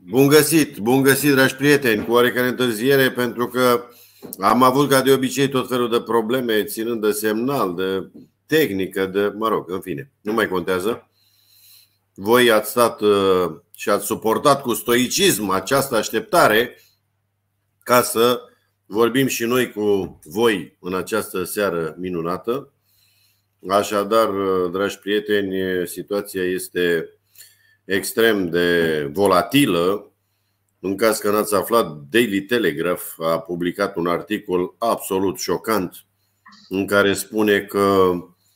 Bun găsit, dragi prieteni, cu oarecare întârziere, pentru că am avut ca de obicei tot felul de probleme ținând de semnal, de tehnică, în fine, nu mai contează. Voi ați stat și ați suportat cu stoicism această așteptare ca să vorbim și noi cu voi în această seară minunată. Așadar, dragi prieteni, situația este extrem de volatilă. În caz că n-ați aflat, Daily Telegraph a publicat un articol absolut șocant în care spune că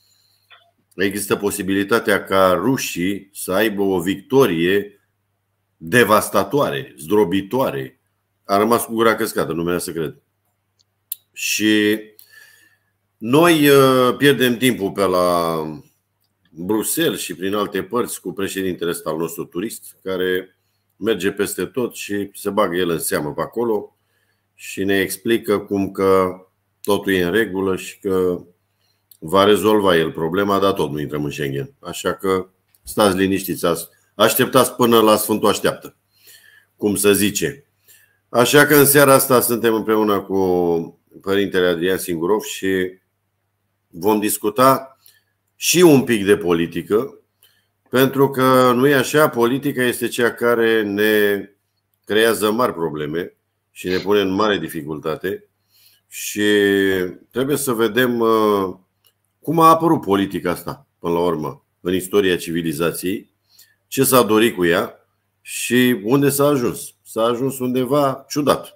există posibilitatea ca rușii să aibă o victorie devastatoare, zdrobitoare. A rămas cu gura căscată, nu mi-era să cred. Și noi pierdem timpul pe la Bruxelles și prin alte părți cu președintele ăsta al nostru turist, care merge peste tot și se bagă el în seamă pe acolo și ne explică cum că totul e în regulă și că va rezolva el problema, dar tot nu intrăm în Schengen. Așa că stați liniștiți, așteptați până la Sfântul așteaptă, cum se zice. Așa că în seara asta suntem împreună cu părintele Adrian Singurov și vom discuta și un pic de politică, pentru că nu e așa, politica este cea care ne creează mari probleme și ne pune în mare dificultate și trebuie să vedem cum a apărut politica asta, până la urmă, în istoria civilizației, ce s-a dorit cu ea și unde s-a ajuns. S-a ajuns undeva ciudat,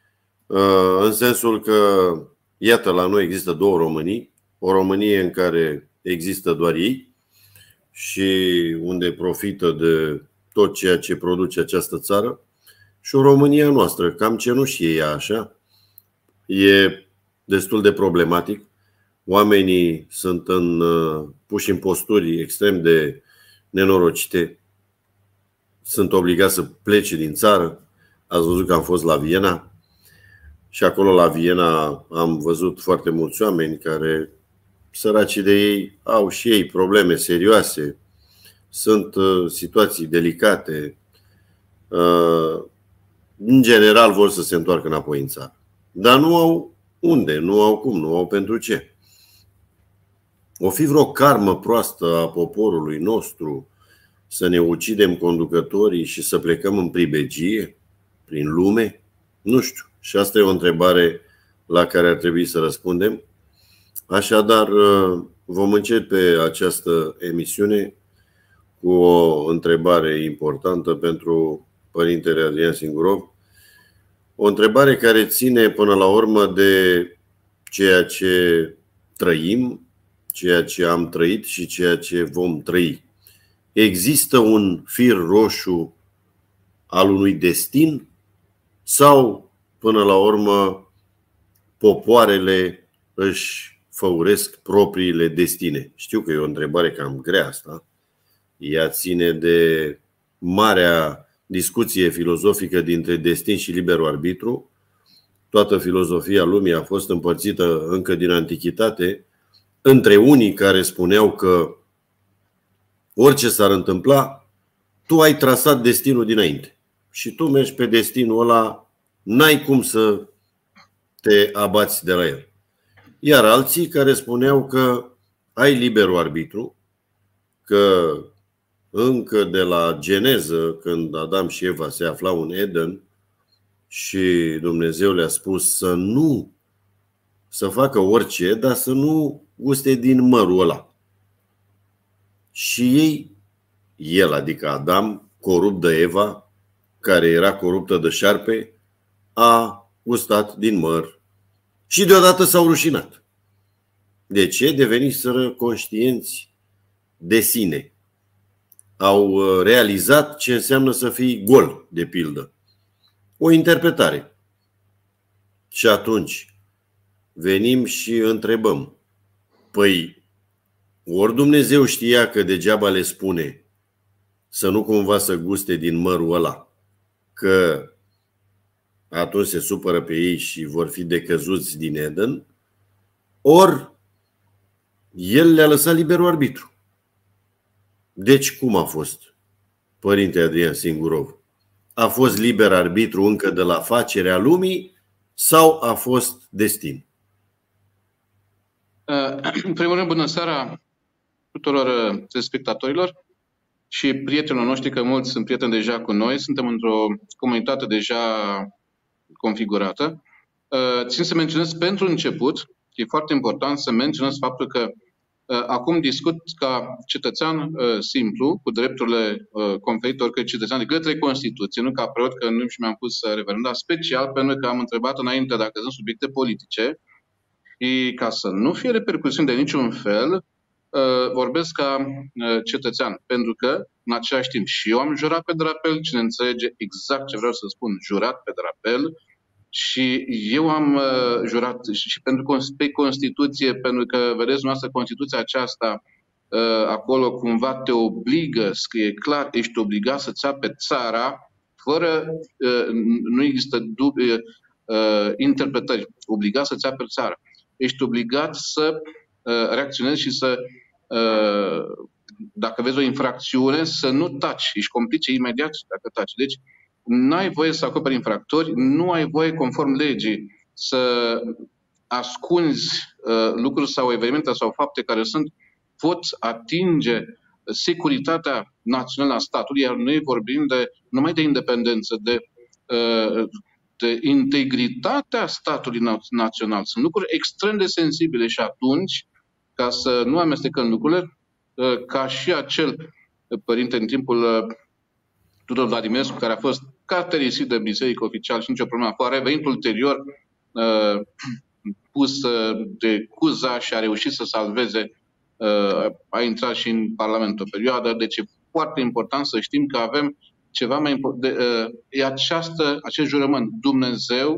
în sensul că, iată, la noi există două Românii, o Românie în care există doar ei și unde profită de tot ceea ce produce această țară, și o România noastră, cam cenușie ea așa. E destul de problematic. Oamenii sunt puși în posturi extrem de nenorocite. Sunt obligați să plece din țară. Ați văzut că am fost la Viena și acolo la Viena am văzut foarte mulți oameni care, săracii de ei, au și ei probleme serioase. Sunt situații delicate. În general vor să se întoarcă înapoi în țară. Dar nu au unde, nu au cum, nu au pentru ce. O fi vreo karmă proastă a poporului nostru să ne ucidem conducătorii și să plecăm în pribegie prin lume? Nu știu. Și asta e o întrebare la care ar trebui să răspundem. Așadar, vom începe această emisiune cu o întrebare importantă pentru părintele Adrian Singurov. O întrebare care ține până la urmă de ceea ce trăim, ceea ce am trăit și ceea ce vom trăi. Există un fir roșu al unui destin sau, până la urmă, popoarele își făuresc propriile destine? Știu că e o întrebare cam grea asta. Ea ține de marea discuție filozofică dintre destin și liberul arbitru. Toată filozofia lumii a fost împărțită încă din antichitate între unii care spuneau că orice s-ar întâmpla, tu ai trasat destinul dinainte și tu mergi pe destinul ăla, n-ai cum să te abați de la el. Iar alții care spuneau că ai liberul arbitru, că încă de la Geneză, când Adam și Eva se aflau în Eden și Dumnezeu le-a spus să facă orice, dar să nu guste din mărul ăla. Și el, adică Adam, corupt de Eva, care era coruptă de șarpe, a gustat din măr și deodată s-au rușinat. De ce? Deveniseră conștienți de sine. Au realizat ce înseamnă să fii gol, de pildă. O interpretare. Și atunci venim și întrebăm. Păi, ori Dumnezeu știa că degeaba le spune să nu cumva să guste din mărul ăla, că atunci se supără pe ei și vor fi decăzuți din Eden, ori El le-a lăsat liberul arbitru. Deci cum a fost, părinte Adrian Singurov? A fost liber arbitru încă de la facerea lumii sau a fost destin? În primul rând, bună seara tuturor telespectatorilor și prietenilor noștri, că mulți sunt prieteni deja cu noi. Suntem într-o comunitate deja configurată. Țin să menționez pentru început, e foarte important să menționez faptul că acum discut ca cetățean simplu, cu drepturile conferite oricărui cetățean de către Constituție, nu ca preot, că nu și mi-am pus referenda, special pentru că am întrebat înainte dacă sunt subiecte politice, și ca să nu fie repercusiuni de niciun fel, vorbesc ca cetățean, pentru că, în același timp, și eu am jurat pe drapel, cine înțelege exact ce vreau să spun, jurat pe drapel, și eu am jurat și pe Constituție, pentru că, vedeți, noastră Constituția aceasta, acolo cumva te obligă, scrie clar, ești obligat să-ți ape țara, fără, nu există interpretări, obligat să-ți aperi țara. Ești obligat să reacționezi și să, dacă vezi o infracțiune, să nu taci. Ești complice imediat dacă taci. Deci, nu ai voie să acoperi infractori, nu ai voie, conform legii, să ascunzi lucruri sau evenimente sau fapte care pot atinge securitatea națională a statului, iar noi vorbim numai de independență, de integritatea statului național. Sunt lucruri extrem de sensibile și atunci, ca să nu amestecăm lucrurile, ca și acel părinte în timpul Tudor Vladimirescu, care a fost caracterisit de biserică oficial și nicio problemă, a revenit ulterior pus de Cuza și a reușit să salveze, a intrat și în Parlament o perioadă, deci e foarte important să știm că avem ceva mai important, e acest jurământ, Dumnezeu,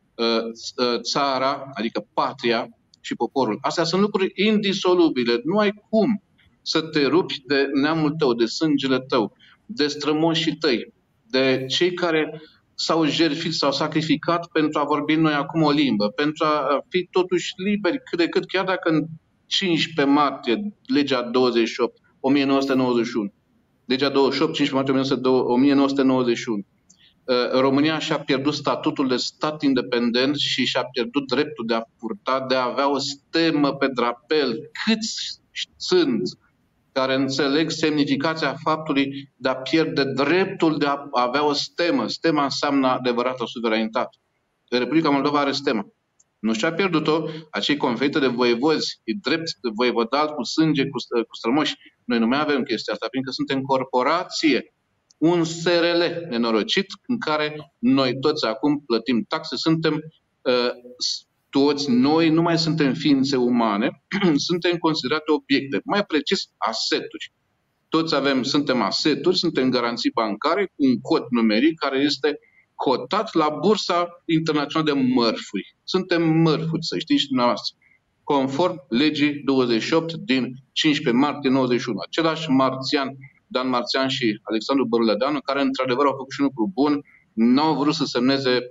țara, adică patria și poporul. Astea sunt lucruri indisolubile. Nu ai cum să te rupi de neamul tău, de sângele tău, de strămoșii tăi, de cei care s-au jertfit, s-au sacrificat pentru a vorbi noi acum o limbă, pentru a fi totuși liberi cât de cât, chiar dacă în 15 martie, legea 28, 1991, legea 28, 15 martie 1991, România și-a pierdut statutul de stat independent și și-a pierdut dreptul de a purta, de a avea o stemă pe drapel. Câți sunt care înțeleg semnificația faptului de a pierde dreptul de a avea o stemă? Stema înseamnă adevărată suveranitate. Republica Moldova are stemă. Nu și-a pierdut-o, acei conferite de voievozi, e drept de voievodal cu sânge, cu strămoși. Noi nu mai avem chestia asta, pentru că suntem corporație. Un SRL nenorocit în care noi toți acum plătim taxe, suntem toți, noi nu mai suntem ființe umane, suntem considerate obiecte, mai precis aseturi. Toți suntem aseturi, suntem garanții bancare cu un cod numeric care este cotat la Bursa Internațională de Mărfuri. Suntem mărfuri, să știți dumneavoastră, conform legii 28 din 15 martie 91. Același marțian, Dan Marțian și Alexandru Bărulădeanu, care într-adevăr au făcut și un lucru bun, nu au vrut să semneze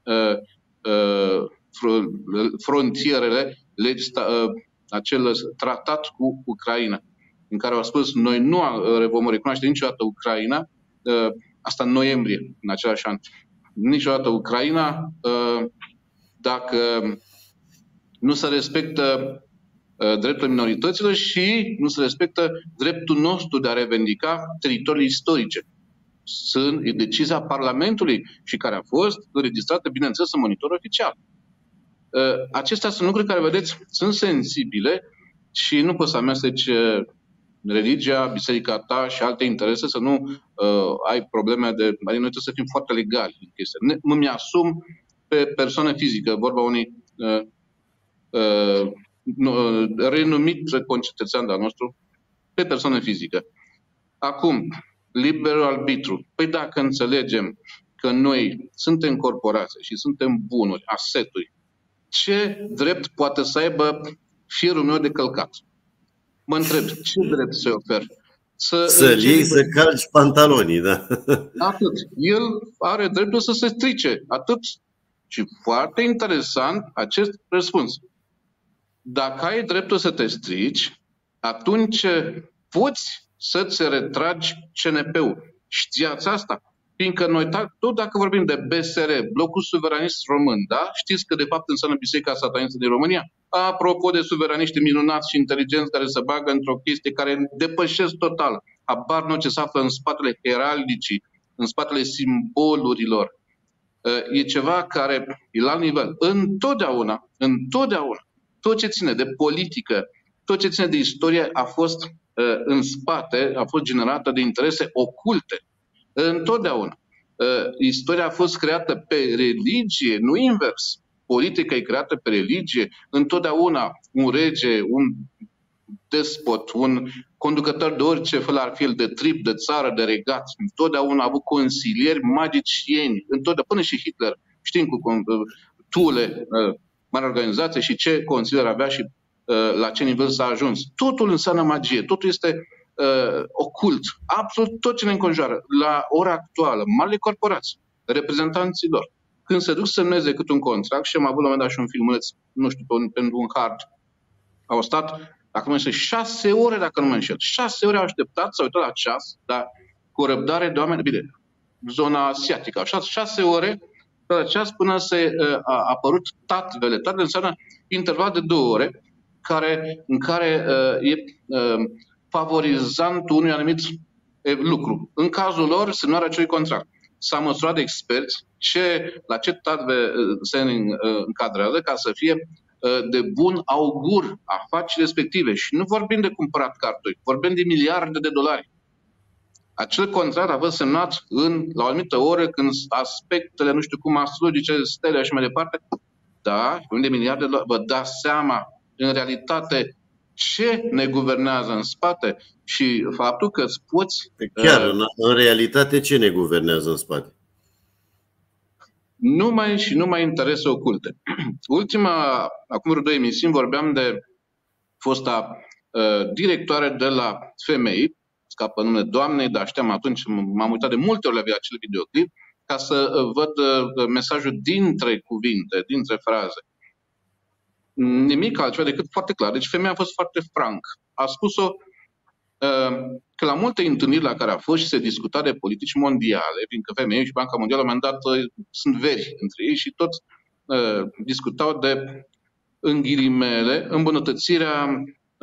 frontierele, acel tratat cu Ucraina, în care au spus noi nu vom recunoaște niciodată Ucraina, asta în noiembrie, în același an, niciodată Ucraina dacă nu se respectă dreptul minorităților și nu se respectă dreptul nostru de a revendica teritorii istorice. E decizia Parlamentului și care a fost înregistrată, bineînțeles, în monitor oficial. Acestea sunt lucruri care, vedeți, sunt sensibile și nu poți să amesteci religia, biserica ta și alte interese, să nu ai probleme de... Adică noi trebuie să fim foarte legali în chestia. Îmi asum pe persoană fizică, vorba unui renumit concetățean de-al nostru, pe persoană fizică. Acum, liberul arbitru. Păi dacă înțelegem că noi suntem corporații și suntem bunuri, aseturi, ce drept poate să aibă firul meu de călcat? Mă întreb, ce drept se ofer? Să-l iei să calci pantalonii, da. Atât. El are dreptul să se strice. Atât. Și foarte interesant acest răspuns. Dacă ai dreptul să te strici, atunci poți să-ți retragi CNP-ul. Știați asta? Fiindcă noi, tot dacă vorbim de BSR, Blocul Suveranist Român, da? Știți că de fapt înseamnă Biserica Satanistă din România? Apropo de suveraniști minunați și inteligenți care se bagă într-o chestie care depășesc total. Habar nu ce se află în spatele heraldicii, în spatele simbolurilor. E ceva care e la alt nivel. Întotdeauna, tot ce ține de politică, tot ce ține de istorie a fost în spate, a fost generată de interese oculte. Întotdeauna. Istoria a fost creată pe religie, nu invers. Politica e creată pe religie. Întotdeauna un rege, un despot, un conducător de orice fel ar fi el, de trib, de țară, de regat, întotdeauna a avut consilieri magicieni. Întotdeauna, până și Hitler, știm cu Thule, mare organizație, și ce consilier avea și la ce nivel s-a ajuns. Totul înseamnă magie, totul este ocult, absolut tot ce ne înconjoară. La ora actuală, marile corporații, reprezentanții lor, când se duc să semneze cât un contract, și am avut la un moment dat și un filmuleț, nu știu, pentru un hard, au stat, dacă nu mă înșel, 6 ore, dacă nu mă înșel, 6 ore au așteptat, s-au uitat la ceas, dar cu răbdare de oameni, bine, zona asiatică, 6 ore la ceas până a apărut tatvele. Tatvele înseamnă interval de 2 ore, în care e favorizant unui anumit lucru. În cazul lor, semnarea acelui contract. S-a măsurat de experți la ce tatve se încadrează ca să fie de bun augur afacerii respective. Și nu vorbim de cumpărat cartoni, vorbim de miliarde de dolari. Acel contract a fost semnat la o anumită oră, când aspectele, nu știu cum, astrologice, stele și mai departe, da, de miliarde de dolari. Vă dați seama, în realitate, ce ne guvernează în spate și faptul că îți poți... Chiar, în realitate, ce ne guvernează în spate? Numai interese oculte. Acum vreo 2 emisiuni, vorbeam de fosta directoare de la FMI, scapă numele doamnei, dar știam atunci, m-am uitat de multe ori la acel videoclip, ca să văd mesajul dintre cuvinte, dintre fraze. Nimic altceva decât foarte clar. Deci femeia a fost foarte franc. A spus-o că la multe întâlniri la care a fost și se discuta de politici mondiale, fiindcă FMI și Banca Mondială, la un moment dat, sunt veri între ei și tot discutau de, în ghilimele, îmbunătățirea,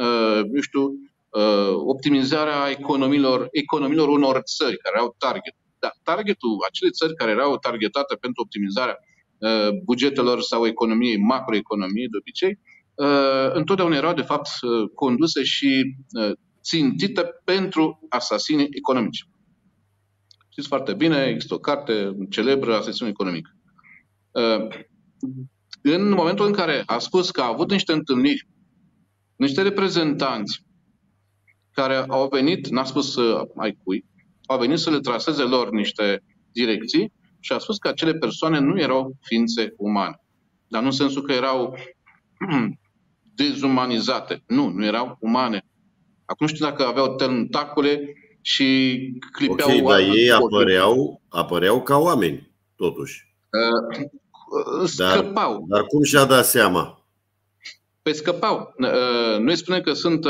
optimizarea economiilor unor țări care au target. Dar targetul, acele țări care erau targetate pentru optimizarea bugetelor sau economiei, macroeconomiei de obicei, întotdeauna erau de fapt conduse și țintite pentru asasini economici. Știți foarte bine, există o carte celebră, Asasinul economic. În momentul în care a spus că a avut niște întâlniri, niște reprezentanți care au venit, n-a spus ai cui, au venit să le traseze lor niște direcții și a spus că acele persoane nu erau ființe umane. Dar nu în sensul că erau dezumanizate. Nu erau umane. Acum nu știu dacă aveau tentacule și clipeau... Ok, dar ei apăreau ca oameni, totuși. Scăpau. Dar cum și-a dat seama? Păi scăpau. Noi spunem că sunt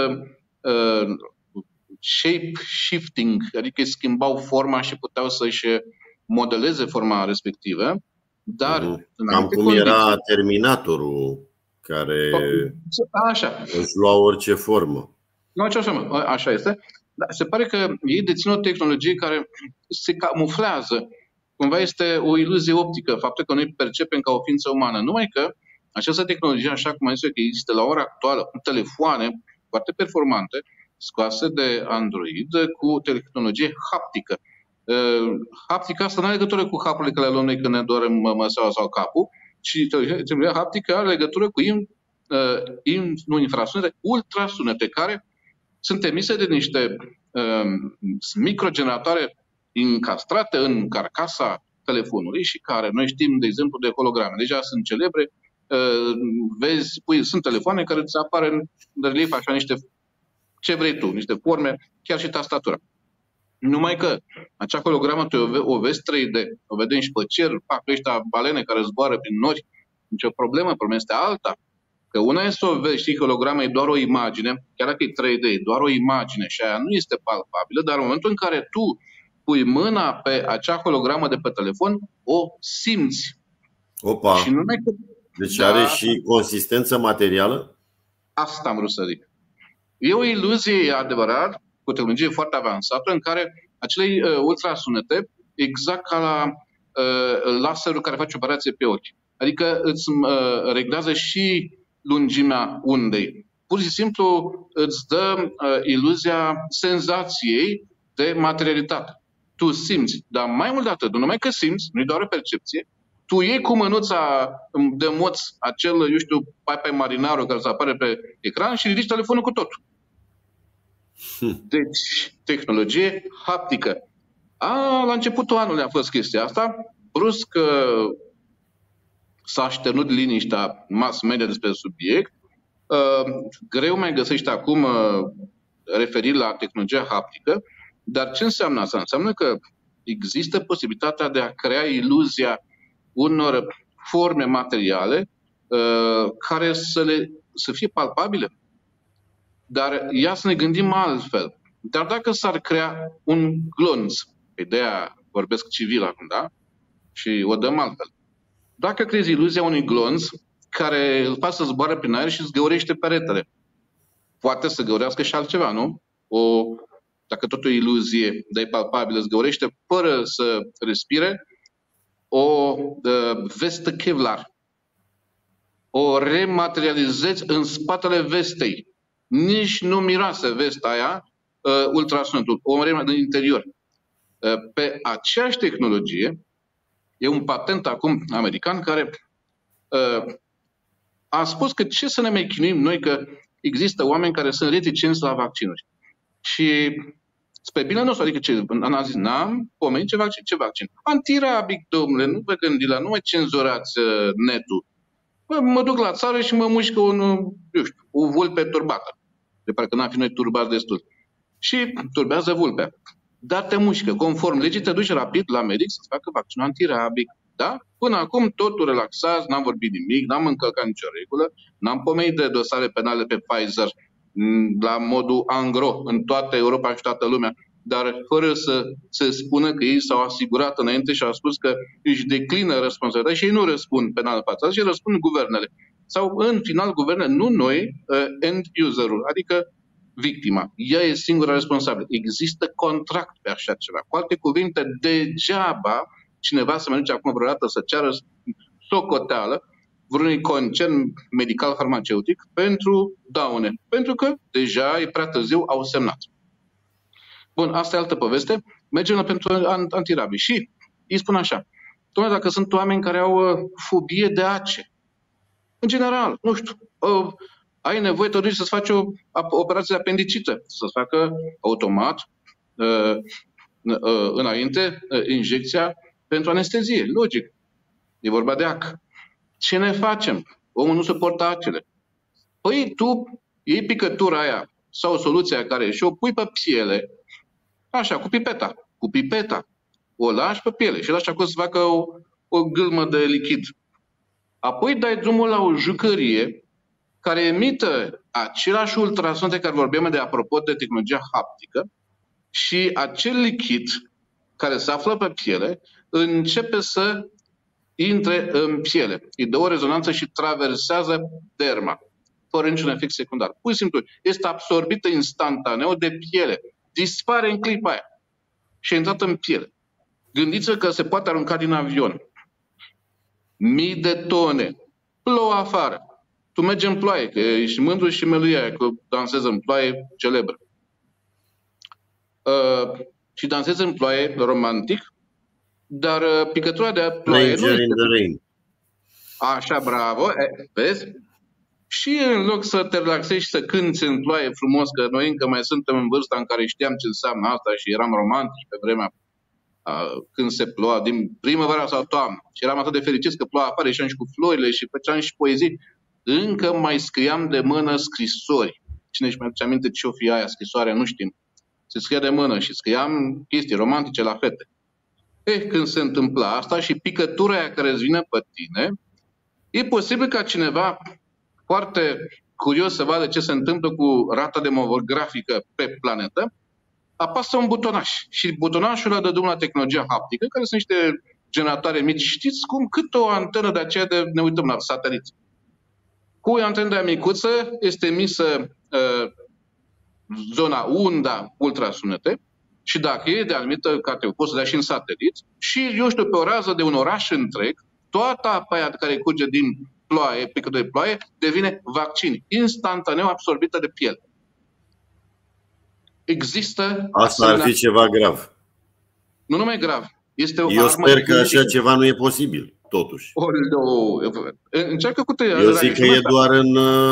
shape-shifting, adică schimbau forma și puteau să-și modeleze forma respectivă, dar... Cam cum era Terminatorul, care își lua orice formă. Așa este. Dar se pare că ei dețin o tehnologie care se camuflează. Cumva este o iluzie optică, faptul că noi percepem ca o ființă umană. Numai că această tehnologie, așa cum am zis eu, că există la ora actuală cu telefoane foarte performante, scoase de Android, cu tehnologie haptică. Haptica asta nu are legătură cu hapurile care le luăm noi când ne doare măseaua sau capul, ci tehnologia haptică are legătură cu infrasunete, ultrasunete, care sunt emise de niște microgeneratoare încastrate în carcasa telefonului și care noi știm, de exemplu, de holograme. Deja sunt celebre. Vezi, sunt telefoane care îți apar în relief așa niște, ce vrei tu, niște forme, chiar și tastatura. Numai că acea hologramă o vezi 3D, o vedem și pe cer, ăștia balene care zboară prin nori, nicio problemă, problema este alta. Că una este să o vezi, știi, holograma e doar o imagine, chiar dacă e 3D, e doar o imagine și aia nu este palpabilă, dar în momentul în care tu pui mâna pe acea hologramă de pe telefon, o simți. Opa! Și numai că, deci are și consistență materială? Asta am vrut să zic. E o iluzie, adevărat, cu tehnologie foarte avansată, în care acele ultrasunete, exact ca la laserul care face operație pe ochi. Adică îți reglează și lungimea undei. Pur și simplu îți dă iluzia senzației de materialitate. Tu simți, dar mai mult de atât, nu numai că simți, nu-i doar o percepție, tu iei cu mânuța de moț acel, eu știu, pai marinarul care îți apare pe ecran și ridici telefonul cu totul. Deci, tehnologie haptică. La începutul anului a fost chestia asta. Brusc s-a șternut liniștea mass media despre subiect. Greu mai găsești acum referiri la tehnologia haptică. Dar ce înseamnă asta? Înseamnă că există posibilitatea de a crea iluzia unor forme materiale care să fie palpabile. Dar ia să ne gândim altfel. Dar dacă s-ar crea un glonț, ideea vorbesc civil acum, da? Și o dăm altfel. Dacă creezi iluzia unui glonț care îl faci să zboare prin aer și îți găurește peretele, poate să găurească și altceva, nu? Dacă tot o iluzie, dar e palpabilă, îți găurește fără să respire, o vestă Kevlar. O rematerializezi în spatele vestei. Nici nu miroase vesta aia, ultrasunetul, o în interior. Pe aceeași tehnologie, e un patent acum american care a spus că ce să ne mai chinuim noi, că există oameni care sunt reticenți la vaccinuri. Și spre bine nostru, adică ce, am zis, n-am pomenit ce vaccin. Antirabic, domnule, nu vă gândi la, nu mai cenzurați netul. Mă duc la țară și mă mușcă o vulpe turbată. De parcă n-am fi noi turbați destul. Și turbează vulpea. Dar te mușcă. Conform legii, te duci rapid la medic să-ți facă vaccinul antirabic. Da? Până acum totul relaxat, n-am vorbit nimic, n-am încălcat nicio regulă, n-am pomenit de dosare penale pe Pfizer la modul angro în toată Europa și toată lumea, dar fără să se spună că ei s-au asigurat înainte și au spus că își declină responsabilitatea și ei nu răspund penal față, și răspund guvernele. Sau în final guvernele, nu noi, end userul, adică victima. Ea e singura responsabilă. Există contract pe așa ceva. Cu alte cuvinte, degeaba cineva să merge acum vreodată să ceară socoteală vreunui concern medical-farmaceutic pentru daune. Pentru că deja e prea târziu, au semnat. Bun, asta e altă poveste. Mergem pentru antirabii. Și îi spun așa, dom'le, dacă sunt oameni care au fobie de ace, în general, nu știu, ai nevoie totuși să-ți faci o operație de apendicită, să-ți facă automat înainte injecția pentru anestezie. Logic. E vorba de ac. Ce ne facem? Omul nu suportă acele. Păi tu iei picătura aia sau soluția care și o pui pe piele, așa, cu pipeta. O lași pe piele și lași acolo să facă o gâlmă de lichid. Apoi dai drumul la o jucărie care emită același ultrason de care vorbeam de apropo de tehnologia haptică și acel lichid care se află pe piele începe să intre în piele. Îi dă o rezonanță și traversează derma, fără niciun efect secundar. Pur și simplu, este absorbită instantaneu de piele. Dispare în clipa aia și a intrat în piele. Gândiți-vă că se poate arunca din avion. Mii de tone. Plouă afară. Tu mergi în ploaie, că ești mândru și măluia aia, că dansezi în ploaie celebră. Și dansezi în ploaie romantic, dar picătura de ploaie nu este. Așa, bravo, vezi? Și în loc să te relaxezi și să cânți în ploaie frumos, că noi încă mai suntem în vârsta în care știam ce înseamnă asta și eram romantici pe vremea când se ploua, din primăvara sau toamnă. Și eram atât de fericiți că ploua afară, ieșeam și cu florile și făceam și poezii. Încă mai scriam de mână scrisori. Cine își mai aduce aminte ce-o fi aia scrisoarea, nu știm. Se scria de mână și scriam chestii romantice la fete. Când se întâmplă asta și picătura aia care îți vine pe tine, e posibil ca cineva foarte curios să vadă ce se întâmplă cu rata demografică pe planetă, apasă un butonaș și butonașul ăla dă drumul la tehnologia haptică, care sunt niște generatoare mici. Știți cum? Cât o antenă de aceea de ne uităm la satelit. Cu o antenă de aia micuță este emisă zona unda ultrasunete și dacă e de anumită categorie, poți să dea și în satelit și, eu știu, pe o rază de un oraș întreg, toată apa aia care curge din ploaie, pică de ploaie, devine vaccin, instantaneu absorbită de piele. Există... Asta ar fi ceva grav. Nu numai grav. Este o Eu sper că așa ceva nu e posibil, totuși. Încearcă cu tăi. Eu zic că e doar în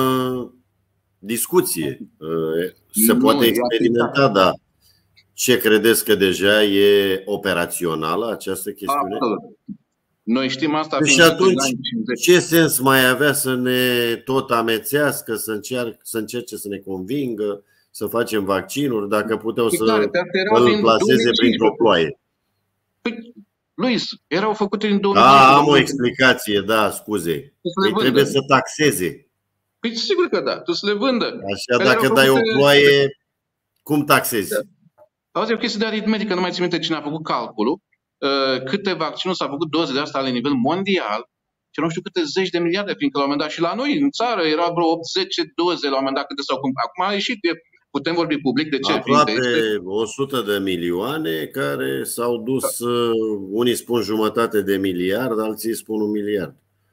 discuție. Se poate experimenta, dar ce credeți că deja e operațională această chestiune? Absolut. Noi știm asta. Și atunci, ce sens mai avea să ne tot amețească, să încerce să ne convingă, să facem vaccinuri, dacă puteau să îl plaseze printr-o ploaie? Păi, Luis, erau făcute în 2010. Am o explicație, da, scuze. Păi trebuie să taxeze. Păi sigur că da, trebuie să le vândă. Așa, dacă dai o ploaie, cum taxezi? Auzi, e o chestie de aritmetică, nu mai țin minte cine a făcut calculul. Câte vaccinuri s-au făcut, doze de asta la nivel mondial, și nu știu câte zeci de miliarde, fiindcă la un moment dat și la noi, în țară, era vreo 8-10 doze la un moment dat câte s-au cumpărat. Acum a ieșit, putem vorbi public de ce? Aproape 100 de milioane care s-au dus, unii spun 1,5 de miliard, alții spun 1 miliard.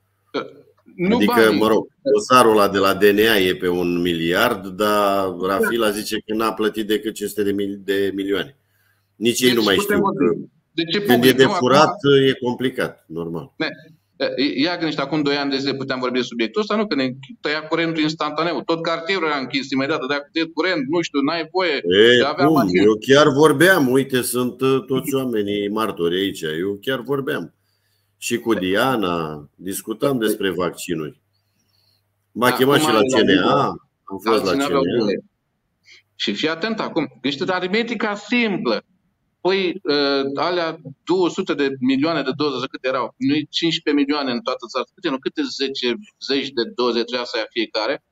Adică, mă rog, dosarul ăla de la DNA e pe 1 miliard, dar Rafila zice că n-a plătit decât 500 de milioane. Nici ei nu mai știu. Când e de furat, e complicat, normal. Ia că niște acum 2 ani de zile puteam vorbi de subiectul ăsta, nu? Că ne tăia curentul instantaneu. Tot cartierul era închis imediat, de curent, nu știu, n-ai voie. Eu chiar vorbeam, uite, sunt toți oamenii martori aici. Eu chiar vorbeam. Și cu Diana discutam despre vaccinuri. M-a chemat și la CNA, am fost la CNA. Și fii atent acum, este aritmetica simplă. Păi, alea 200 de milioane de doze, câte erau? Nu-i 15 milioane în toată țara. Câte 10 de doze trebuia să ia fiecare?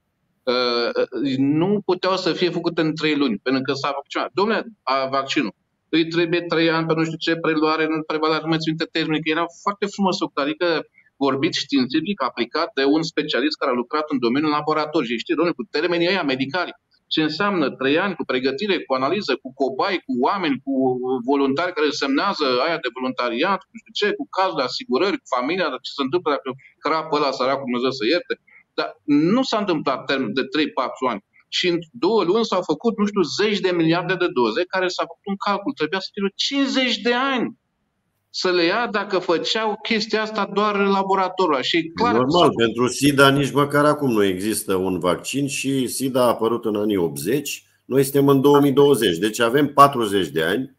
Nu puteau să fie făcute în 3 luni, pentru că s-a vaccinat. Dom'le, vaccinul. Îi trebuie 3 ani pe nu știu ce preluare, nu prevalare, nu mai țin minte termenii, că era foarte frumos, adică vorbit științific, aplicat de un specialist care a lucrat în domeniul laborator. Și știi, dom'le, cu termenii ăia medicali. Ce înseamnă 3 ani cu pregătire, cu analiză, cu cobai, cu oameni, cu voluntari care semnează aia de voluntariat, nu știu ce, cu cazul de asigurări, cu familia, ce se întâmplă dacă crapă ăla săracul, Dumnezeu să ierte. Dar nu s-a întâmplat termen de 3-4 ani. Și în 2 luni s-au făcut, nu știu, zeci de miliarde de doze, care s-a făcut un calcul. Trebuia să fie 50 de ani să le ia dacă făceau chestia asta doar în laboratorul. Și clar, normal, pentru SIDA nici măcar acum nu există un vaccin și SIDA a apărut în anii 80. Noi suntem în 2020, deci avem 40 de ani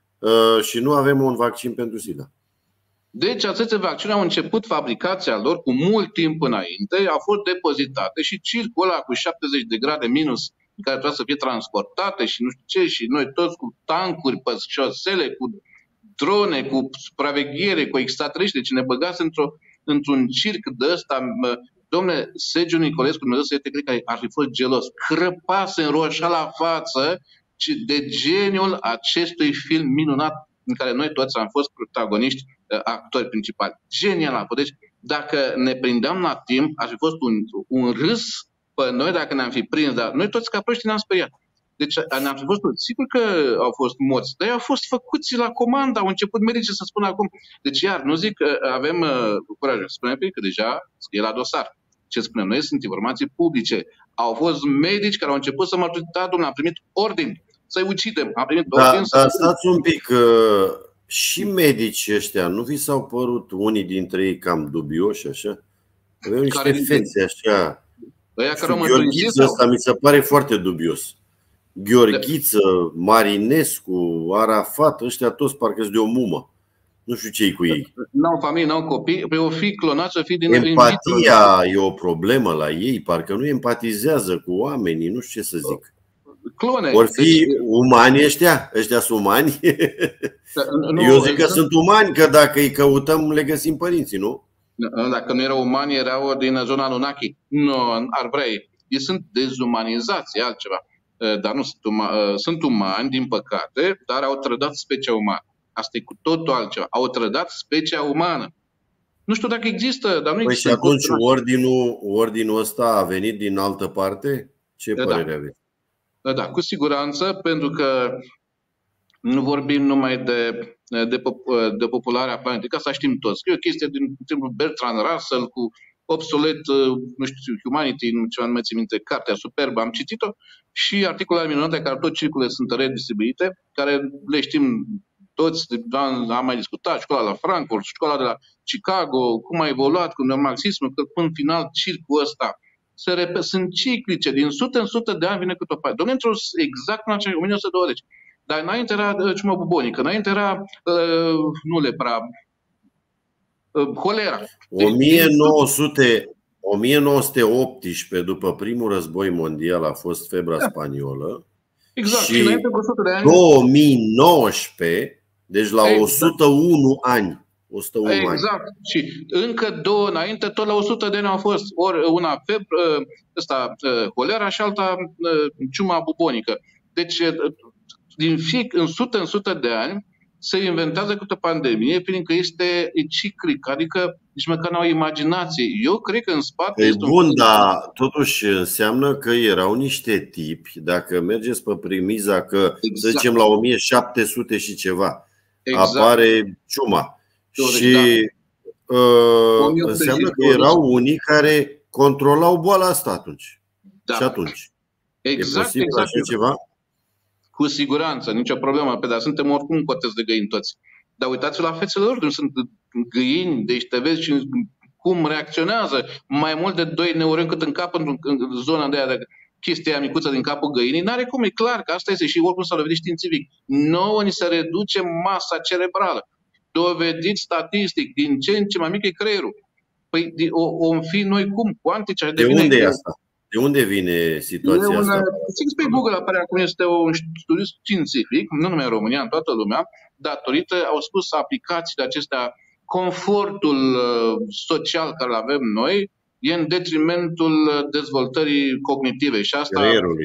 și nu avem un vaccin pentru SIDA. Deci aceste vaccinuri au început fabricația lor cu mult timp înainte, au fost depozitate și circul ăla cu 70 de grade minus care trebuie să fie transportate și nu știu ce, și noi toți cu tancuri pe șosele, cu drone, cu supraveghere, cu extraterestri, deci ne băgați într-un circ de ăsta. Dom'le, Sergiu Nicolescu, Dumnezeu să ierte, cred că ar fi fost gelos. Crăpase în roșa la față de geniul acestui film minunat în care noi toți am fost protagoniști, actori principali. Genial. Deci, dacă ne prindeam la timp, ar fi fost un râs pe noi dacă ne-am fi prins, dar noi toți ca proști ne-am speriat. Deci ne-am fi fost, sigur că au fost morți, dar ei au fost făcuți la comandă, au început medicii să spună acum. Deci iar, nu zic că avem curaj, spunem că deja e la dosar. Ce spunem noi sunt informații publice. Au fost medici care au început să mărturisită, domnule, am primit ordini să-i ucidem. Am primit ordini dar stați un pic, și medicii ăștia, nu vi s-au părut unii dintre ei cam dubioși așa? Aveau niște fețe așa. Gheorghiță ăsta mi se pare foarte dubios. Gheorghiță, Marinescu, Arafat, ăștia toți parcă sunt de o mumă. Nu știu ce-i cu ei. N-au familie, n-au copii, pe o fi clonat să fie din empatia e o problemă la ei, parcă nu empatizează cu oamenii, nu știu ce să zic. Clone. Or fi umani ăștia? Ăștia sunt umani? Eu zic că sunt umani, că dacă îi căutăm le găsim părinții, nu? Dacă nu erau umani, erau din zona Anunnaki. Nu, ar vrea ei. Ei sunt dezumanizați, altceva. dar nu sunt umani, din păcate, dar au trădat specia umană. Asta e cu totul altceva. Au trădat specia umană. Nu știu dacă există, dar nu există. Și atunci ordinul ăsta a venit din altă parte? Ce părere aveți? Da, cu siguranță, pentru că nu vorbim numai de popularea planetei, că asta știm toți. E o chestie din timpul Bertrand Russell cu obsolet, nu știu, Humanity, nu ce mai țin minte, cartea superbă, am citit-o, și articolele minunate care tot circule sunt redistribuite, care le știm toți, am mai discutat, școala la Frankfurt, școala de la Chicago, cum a evoluat cu neomarxismul, că până în final circul ăsta sunt ciclice, din sute în sute de ani vine câte o parte. Dom'le, exact în 1920. Dar înainte era ciuma bubonică, înainte era, nu lepra, holera. 1918, după primul război mondial, a fost febra spaniolă. Exact. Și înainte cu 100 de ani. 2019, deci la 101 ani. 101 exact. Ani. Și încă două înainte, tot la 100 de ani au fost. Ori una holera și alta ciuma bubonică. Deci, în sute de ani, se inventează câte o pandemie, fiindcă este ciclic, adică nici măcar n-au imaginație. Eu cred că în spate este bun, dar totuși înseamnă că erau niște tipi, dacă mergeți pe premiza că, să zicem, la 1700 și ceva, apare ciuma. Și înseamnă că erau unii care controlau boala asta atunci. Și atunci. E posibil așa ceva? Cu siguranță, nicio problemă. Dar suntem oricum coteți de găini toți. Dar uitați-vă la fețele lor, sunt găini, deci te vezi și cum reacționează mai mult de 2 neuroni cât în cap în zona de aia, de chestia aia micuță din capul găinii. N-are cum, e clar că asta este și oricum s-a dovedit științific. Nouă ni se reduce masa cerebrală. Dovedit statistic, din ce în ce mai mic e creierul. Păi om fi noi cum? Cuantice? De unde e asta? De unde vine situația asta? Pe Google apare acum, este un studiu științific, nu numai în România, în toată lumea, datorită, au spus, aplicațiile acestea, confortul social care îl avem noi, e în detrimentul dezvoltării cognitive. Și asta,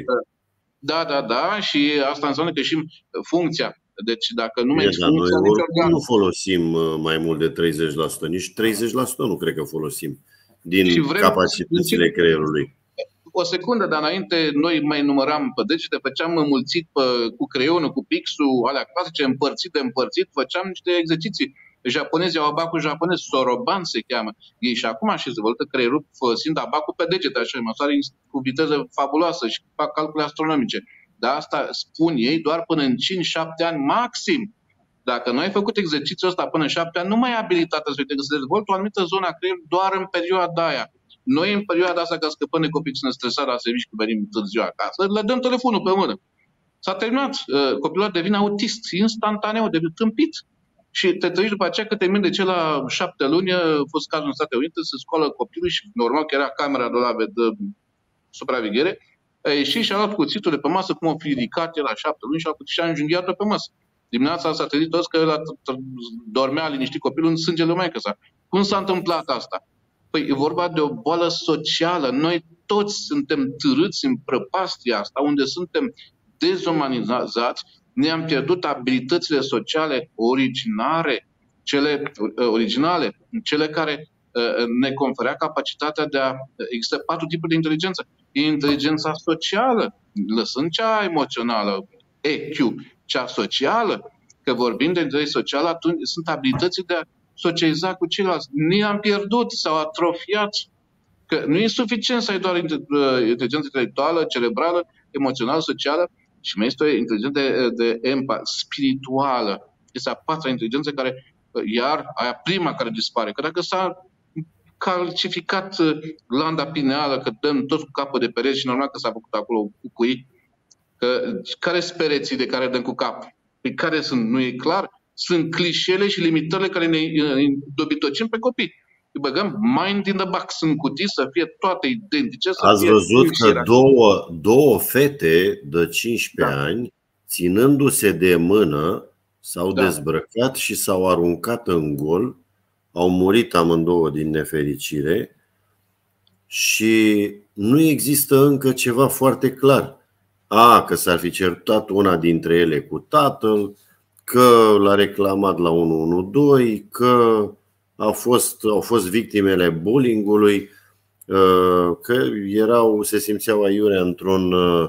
da, și asta înseamnă că și funcția. Deci dacă nu mergi funcția, noi nu folosim mai mult de 30%, nici 30% nu cred că folosim din capacitățile creierului. O secundă, dar înainte noi mai număram pe degete, făceam înmulțit cu creionul, cu pixul, alea clasice, împărțit de împărțit, făceam niște exerciții. Japonezii au abacul japonez, soroban se cheamă. Ei și acum și dezvoltă creierul folosind abacul pe degete, așa, măsoară cu viteză fabuloasă și fac calcule astronomice. Dar asta spun ei doar până în 5-7 ani maxim. Dacă nu ai făcut exercițiul ăsta până în 7 ani, nu mai ai abilitatea să se dezvoltă o anumită zonă a creierului doar în perioada aia. Noi în perioada asta, ca scăpăm de copii, sunt stresați la serviciu, că venim târziu acasă, le dăm telefonul pe mână. S-a terminat. Copilul devine autist, instantaneu, devine tâmpit. Și te trăiești după aceea că te minte de ce la 7 luni a fost cazul în Statele Unite, se scoală copilul și normal că era camera de supraveghere, a ieșit și a luat cuțitul de pe masă, cum o fi ridicat el la 7 luni și a înjunghiat-o pe masă. Dimineața s-a trezit toți că dormea liniștit copilul în sângele maică sa. Cum s-a întâmplat asta? Păi e vorba de o boală socială. Noi toți suntem târâți în prăpastia asta, unde suntem dezumanizați, ne-am pierdut abilitățile sociale originale, cele care ne conferea capacitatea de a... Există 4 tipuri de inteligență. Inteligența socială, lăsând cea emoțională, EQ, cea socială, că vorbim de inteligență socială, atunci sunt abilitățile de a socializa cu ceilalți. Ne-am pierdut, s-au atrofiat. Că nu e suficient să ai doar inteligență intelectuală, cerebrală, emoțională, socială, și mai este o inteligență de spirituală. Este a 4-a inteligență care, iar aia prima care dispare. Că dacă s-a calcificat glanda pineală, că dăm tot cu capul de pereți și normal că s-a făcut acolo cucui, care sunt pereții de care dăm cu cap? Pe care sunt? Nu e clar? Sunt clișele și limitările care ne dobitocim pe copii. Îi băgăm mind in the box în cutii, să fie toate identice. Ați văzut că două fete de 15 ani, ținându-se de mână, s-au dezbrăcat și s-au aruncat în gol. Au murit amândouă din nefericire. Și nu există încă ceva foarte clar. că s-ar fi certat una dintre ele cu tatăl, că l-a reclamat la 112, că au fost victimele bullying-ului, că se simțeau aiurea într-un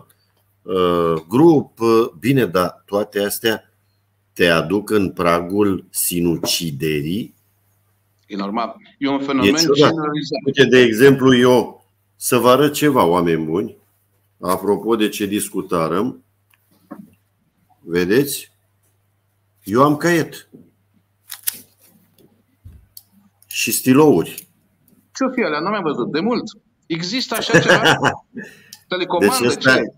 grup. Bine, dar toate astea te aduc în pragul sinuciderii. E normal. E un fenomen generalizat. Uite, de exemplu, eu să vă arăt ceva, oameni buni, apropo de ce discutarăm. Vedeți? Eu am caiet și stilouri. Ce-o fi alea? Nu mi-am văzut de mult. Există așa ceva? Telecomandă? Deci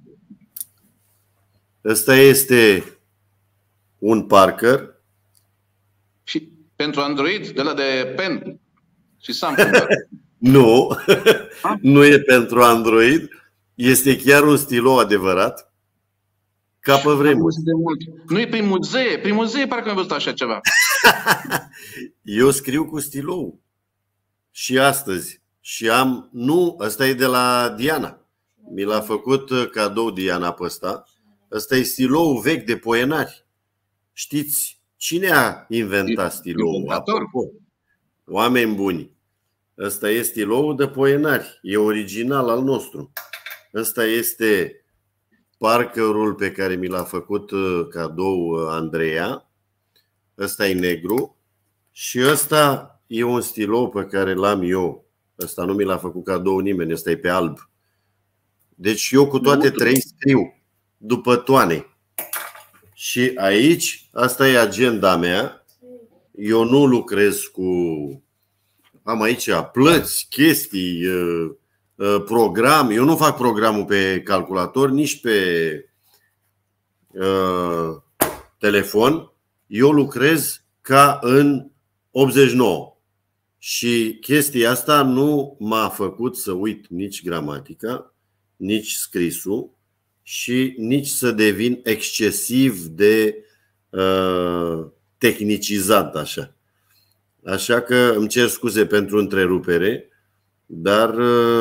ăsta este un Parker. Și pentru Android, de la de pen și Samsung. Nu, nu e pentru Android. Este chiar un stilou adevărat. Ca pe vremuri. Nu e prin muzee. Prin muzee parcă am văzut așa ceva. Eu scriu cu stilou. Și astăzi. Și ăsta e de la Diana. Mi l-a făcut cadou Diana pe ăsta. Ăsta e stilou vechi de poenari. Știți cine a inventat stiloul? Oameni buni. Ăsta e stiloul de poenari. E original al nostru. Ăsta este Parkerul pe care mi l-a făcut cadou Andreea. Ăsta e negru. Și ăsta e un stilou pe care l-am eu. Ăsta nu mi l-a făcut cadou nimeni. Ăsta e pe alb. Deci eu cu toate trei scriu după toane. Și aici, asta e agenda mea. Eu nu lucrez cu... Am aici plăți, chestii, program. Eu nu fac programul pe calculator, nici pe telefon. Eu lucrez ca în 89. Și chestia asta nu m-a făcut să uit nici gramatica, nici scrisul și nici să devin excesiv de tehnicizat așa. Așa că îmi cer scuze pentru întrerupere, dar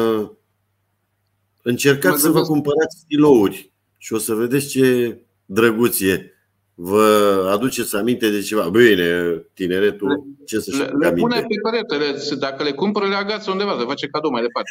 încercați să vă cumpărați stilouri și o să vedeți ce drăguț e. Vă aduceți aminte de ceva? Bine, tineretul, ce să-și le aminte? pune pe perete, dacă le cumpără, le agață undeva, le face cadou mai departe.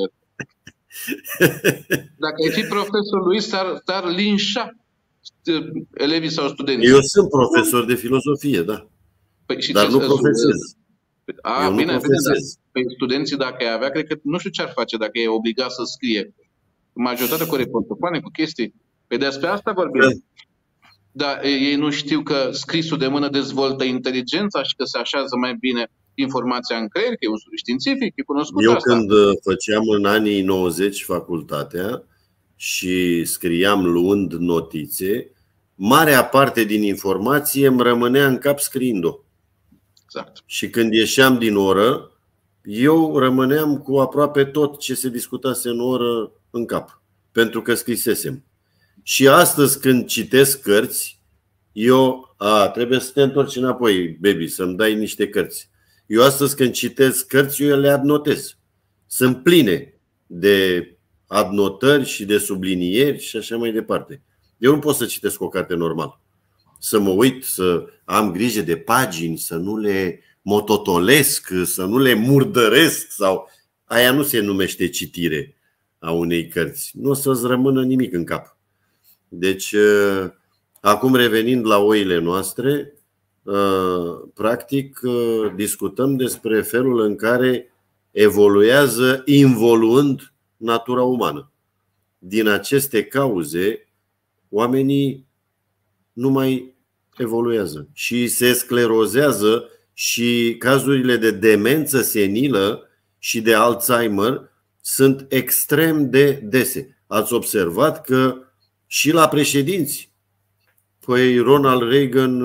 Dacă ai fi profesor lui, s-ar linșa elevii sau studenții. Eu sunt profesor de filozofie, da. Dar nu profesez. Eu bine, nu profesez. Păi studenții, dacă ai avea, cred că nu știu ce ar face dacă e obligat să scrie. Majoritatea cu reportofoane, cu chestii. Pe despre asta vorbim. Dar ei nu știu că scrisul de mână dezvoltă inteligența și că se așează mai bine informația în creier, că e un studiu științific, e cunoscut Eu asta. când făceam în anii 90 facultatea și scriam luând notițe, marea parte din informație îmi rămânea în cap scriind-o. Exact. Și când ieșeam din oră, eu rămâneam cu aproape tot ce se discutase în oră în cap, pentru că scrisesem. Și astăzi când citesc cărți, trebuie să te întorci înapoi, baby, să-mi dai niște cărți. Eu astăzi când citesc cărți, eu le adnotez. Sunt pline de adnotări și de sublinieri și așa mai departe. Eu nu pot să citesc o carte normală. Să mă uit, să am grijă de pagini, să nu le mototolesc, să nu le murdăresc sau... Aia nu se numește citire a unei cărți. Nu o să-ți rămână nimic în cap. Deci, acum revenind la oile noastre, practic discutăm despre felul în care evoluează involuând natura umană. Din aceste cauze, oamenii nu mai evoluează și se sclerozează și cazurile de demență senilă și de Alzheimer sunt extrem de dese. Ați observat că și la președinți, păi Ronald Reagan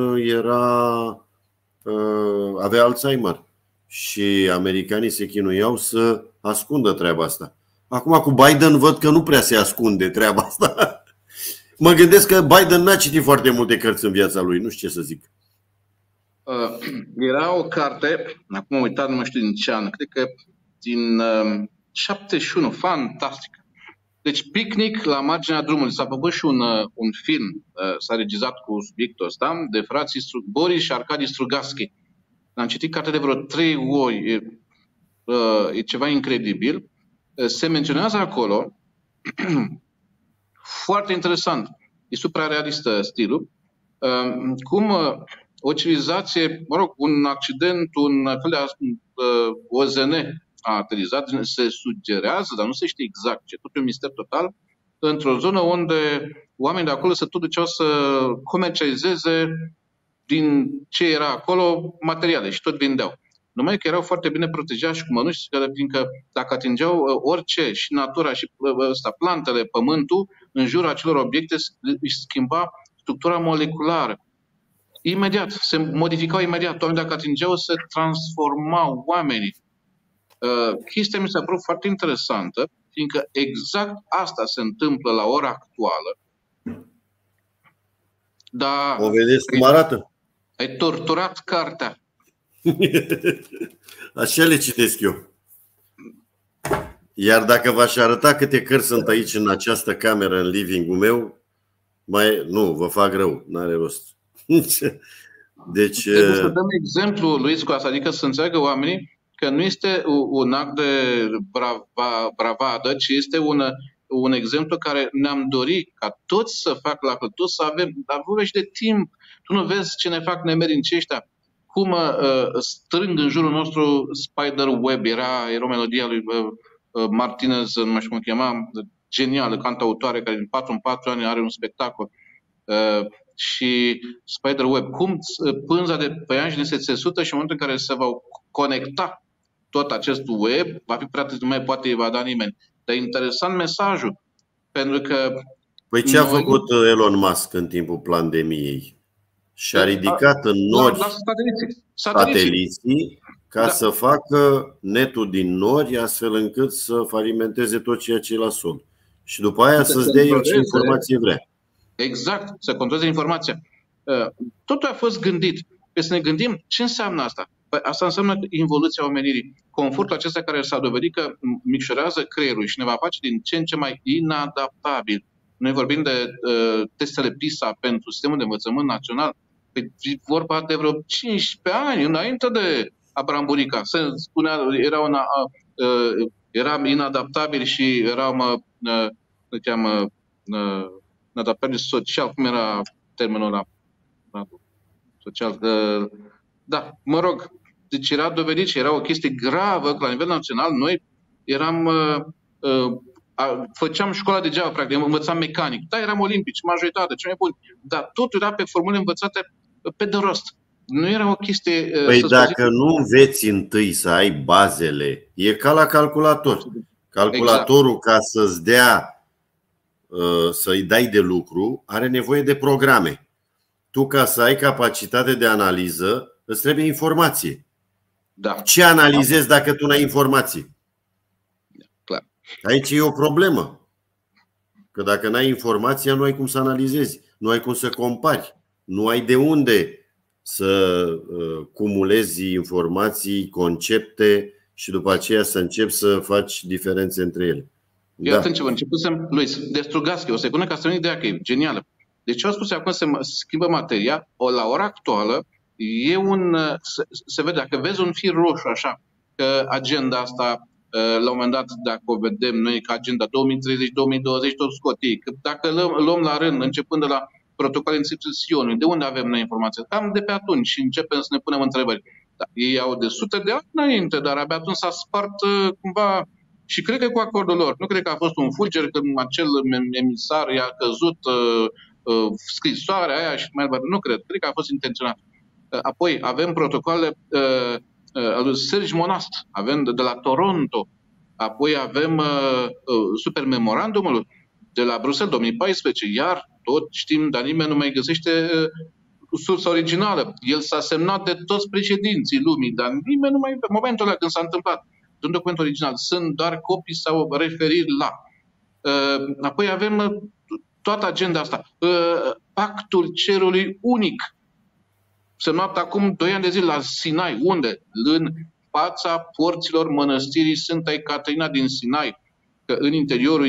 avea Alzheimer și americanii se chinuiau să ascundă treaba asta. Acum cu Biden văd că nu prea se ascunde treaba asta. Mă gândesc că Biden n-a citit foarte multe cărți în viața lui, nu știu ce să zic. Era o carte, acum am uitat, nu mai știu din ce an, cred că din 71, fantastică. Deci, Picnic la marginea drumului. S-a făcut și un film, s-a regizat cu subiectul ăsta, de frații Boris și Arcadi Strugatski. Am citit cartea de vreo 3 ori, e ceva incredibil. Se menționează acolo, foarte interesant, e suprarealistă stilul, cum o civilizație, mă rog, un accident, un fel de OZN a aterizat, se sugerează, dar nu se știe exact ce, tot e un mister total, într-o zonă unde oamenii de acolo se tot duceau să comercializeze din ce era acolo materiale și tot vindeau. Numai că erau foarte bine protejați și cu mănuși, fiindcă dacă atingeau orice, și natura, și plantele, pământul, în jurul acelor obiecte își schimba structura moleculară. Imediat, se modificau imediat. Oamenii dacă atingeau, se transformau oamenii. Chestia mi s-a părut foarte interesantă, fiindcă exact asta se întâmplă la ora actuală. Dar o vedeți cum arată? Ai torturat cartea. Așa le citesc eu. Iar dacă v-aș arăta câte cărți sunt aici în această cameră, în living-ul meu, nu, vă fac rău, n-are rost. Deci, trebuie să dăm exemplu, Luis, cu asta, adică să înțeleagă oamenii că nu este un act de bravadă, ci este un exemplu care ne-am dorit ca toți să facă la fel, toți să avem, dar vorbești de timp. Tu nu vezi ce ne fac nemerinții ăștia, cum strâng în jurul nostru spider web, era o melodia lui Martinez, nu mai știu cum o chema, genială, cantautoare, care din 4 în 4 ani are un spectacol. Și spider web, cum pânza de păianjene se țesută și în momentul în care se va conecta tot acest web, va fi prea târziu, nu mai poate evada nimeni. Dar e interesant mesajul, pentru că... Păi ce a făcut Elon Musk în timpul pandemiei? Și-a ridicat în nori sateliții ca să facă netul din nori, astfel încât să falimenteze tot ceea ce e la sol. Și după aia să-ți dea el ce informație vrea. Exact, să controleze informația. Totul a fost gândit. Să ne gândim ce înseamnă asta. Păi asta înseamnă involuția omenirii. Confortul acesta care s-a dovedit că micșorează creierul și ne va face din ce în ce mai inadaptabil. Noi vorbim de testele PISA pentru sistemul de învățământ național. Păi vorba de vreo 15 ani înainte de Abraham Burica. Se spunea, era inadaptabil și era inadaptabil social, cum era termenul ăla? Social. Da, mă rog, deci era dovedit și era o chestie gravă că la nivel național noi făceam școala degeaba, practic, învățam mecanic. Da, eram olimpici, majoritatea, cei mai buni, dar totul era pe formule învățate pe de rost. Nu era o chestie... Păi dacă nu înveți întâi să ai bazele, e ca la calculator. Calculatorul, exact, ca să-ți dea, să-i dai de lucru, are nevoie de programe. Tu, ca să ai capacitate de analiză, îți trebuie informație. Da. Ce analizezi dacă tu n-ai informații? Clar. Aici e o problemă. Că dacă n-ai informația, nu ai cum să analizezi, nu ai cum să compari, nu ai de unde să cumulezi informații, concepte și după aceea să începi să faci diferențe între ele. Eu atunci începusem, Luis, de Strugatski, o secundă ca să nu ideea că e genială. Deci ce au spus acum, se schimbă materia, la ora actuală se vede, dacă vezi un fir roșu așa, că agenda asta, la un moment dat, dacă o vedem noi ca agenda 2030-2020, tot scotii, că dacă luăm la rând, începând de la protocoale instituțiunii, de unde avem noi informații? Cam de pe atunci și începem să ne punem întrebări. Da, ei au de sute de ani înainte, dar abia atunci s-a spart cumva, și cred că cu acordul lor. Nu cred că a fost un fulger când acel emisar i-a căzut scrisoarea aia și mai departe. Nu cred. Cred că a fost intenționat. Apoi avem protocoale al lui Serge Monast, avem de la Toronto, apoi avem super memorandumul de la Bruxelles 2014, iar tot știm, dar nimeni nu mai găsește sursa originală. El s-a semnat de toți președinții lumii, dar nimeni nu mai... În momentul ăla când s-a întâmplat, un document original, sunt doar copii sau referiri la. Apoi avem toată agenda asta. Pactul cerului unic, semnat acum 2 ani de zile la Sinai. Unde? În fața porților mănăstirii Sfânta Ecaterina din Sinai. că în interiorul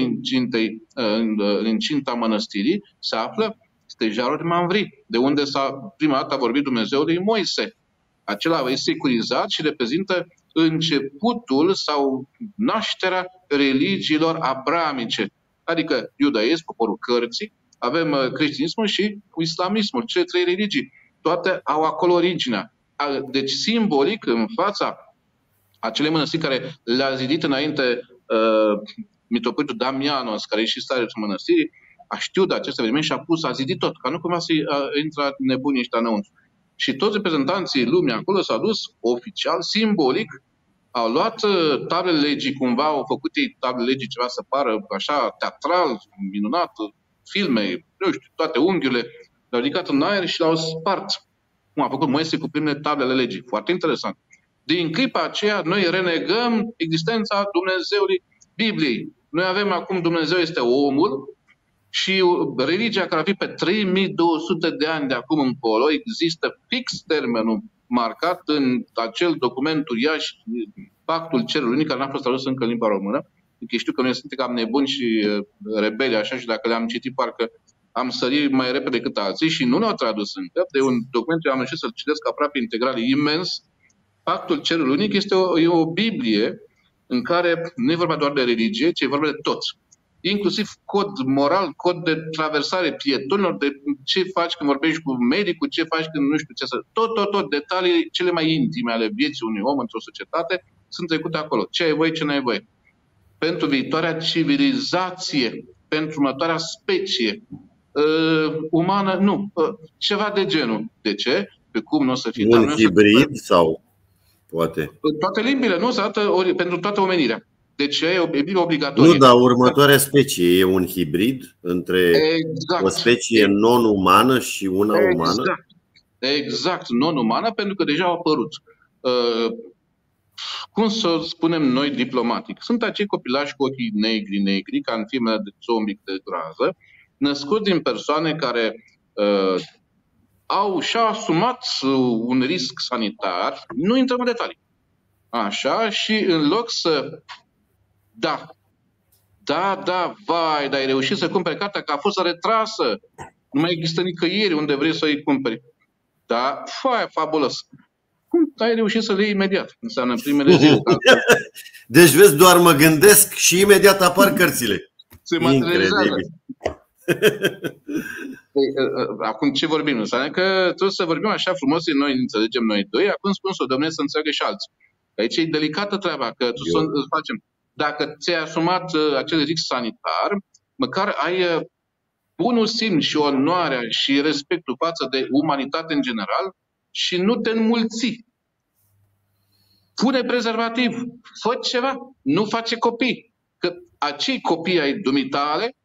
în incinta mănăstirii se află stejarul de Manvri, de unde prima dată a vorbit Dumnezeu lui Moise. Acela este securizat și reprezintă începutul sau nașterea religiilor abramice, adică iudaism, poporul cărții, avem creștinismul și islamismul, cele trei religii. Toate au acolo originea. Deci simbolic, în fața acelei mănăstiri care le-a zidit înainte mitropolitul Damianos, care e și starețul mănăstirii, a știut de acest eveniment și a zidit tot, ca nu cumva să intre nebunii ăștia înăuntru. Și toți reprezentanții lumii acolo s-au dus oficial, simbolic, au luat tablele legii, cumva au făcut ei tablele legii ceva să pară așa teatral, minunat, filme, nu știu, toate unghiurile, le-au ridicat în aer și le-au spart. Cum a făcut Moise cu primele tablele legii. Foarte interesant. Din clipa aceea, noi renegăm existența Dumnezeului Bibliei. Noi avem acum Dumnezeu este omul și religia care ar fi pe 3200 de ani de acum încolo, există fix termenul marcat în acel document uriaș, Pactul Cerului Unic, care n-a fost tradus încă în limba română. Adică știu că noi suntem cam nebuni și rebeli, așa, și dacă le-am citit, parcă am sărit mai repede decât alții și nu le-au tradus încă. De un document eu am reușit să-l citesc aproape integral, imens. Pactul Cerului Unic este o Biblie în care nu e vorba doar de religie, ci e vorba de tot. Inclusiv cod moral, cod de traversare pietonilor, de ce faci când vorbești cu medicul, ce faci când nu știu ce să... Tot, detalii cele mai intime ale vieții unui om într-o societate sunt trecute acolo. Ce ai voie, ce n-ai voie. Pentru viitoarea civilizație, pentru următoarea specie umană, nu. Ceva de genul. De ce? Pe cum nu o să fie? Un hibrid sau poate? Toate limbile, nu? Pentru toată omenirea. Deci e Biblie obligatorie. Nu, dar următoarea specie e un hibrid între o specie non-umană și una umană? Exact, non-umană, pentru că deja au apărut. Cum să spunem noi diplomatic? Sunt acei copilași cu ochii negri, ca în filmele de zombie de groază, născuți din persoane care și-au asumat un risc sanitar, nu intrăm în detalii. Așa, și în loc să... Da, vai, dar ai reușit să cumperi cartea, că a fost retrasă. Nu mai există nicăieri unde vrei să o cumperi. Da, fabulos. Cum ai reușit să le iei imediat? Înseamnă în primele zile. Deci vezi, doar mă gândesc și imediat apar cărțile. Se materializează. Acum ce vorbim? Înseamnă că trebuie să vorbim așa frumos, noi înțelegem noi doi, acum spun să o domnesc să înțeleagă și alții. Aici e delicată treaba, că tu să facem. Dacă ți-ai asumat acel risc sanitar, măcar ai bunul simț și onoarea și respectul față de umanitate în general și nu te înmulți. Pune prezervativ, fă ceva, nu face copii. Că acei copii ai dumitale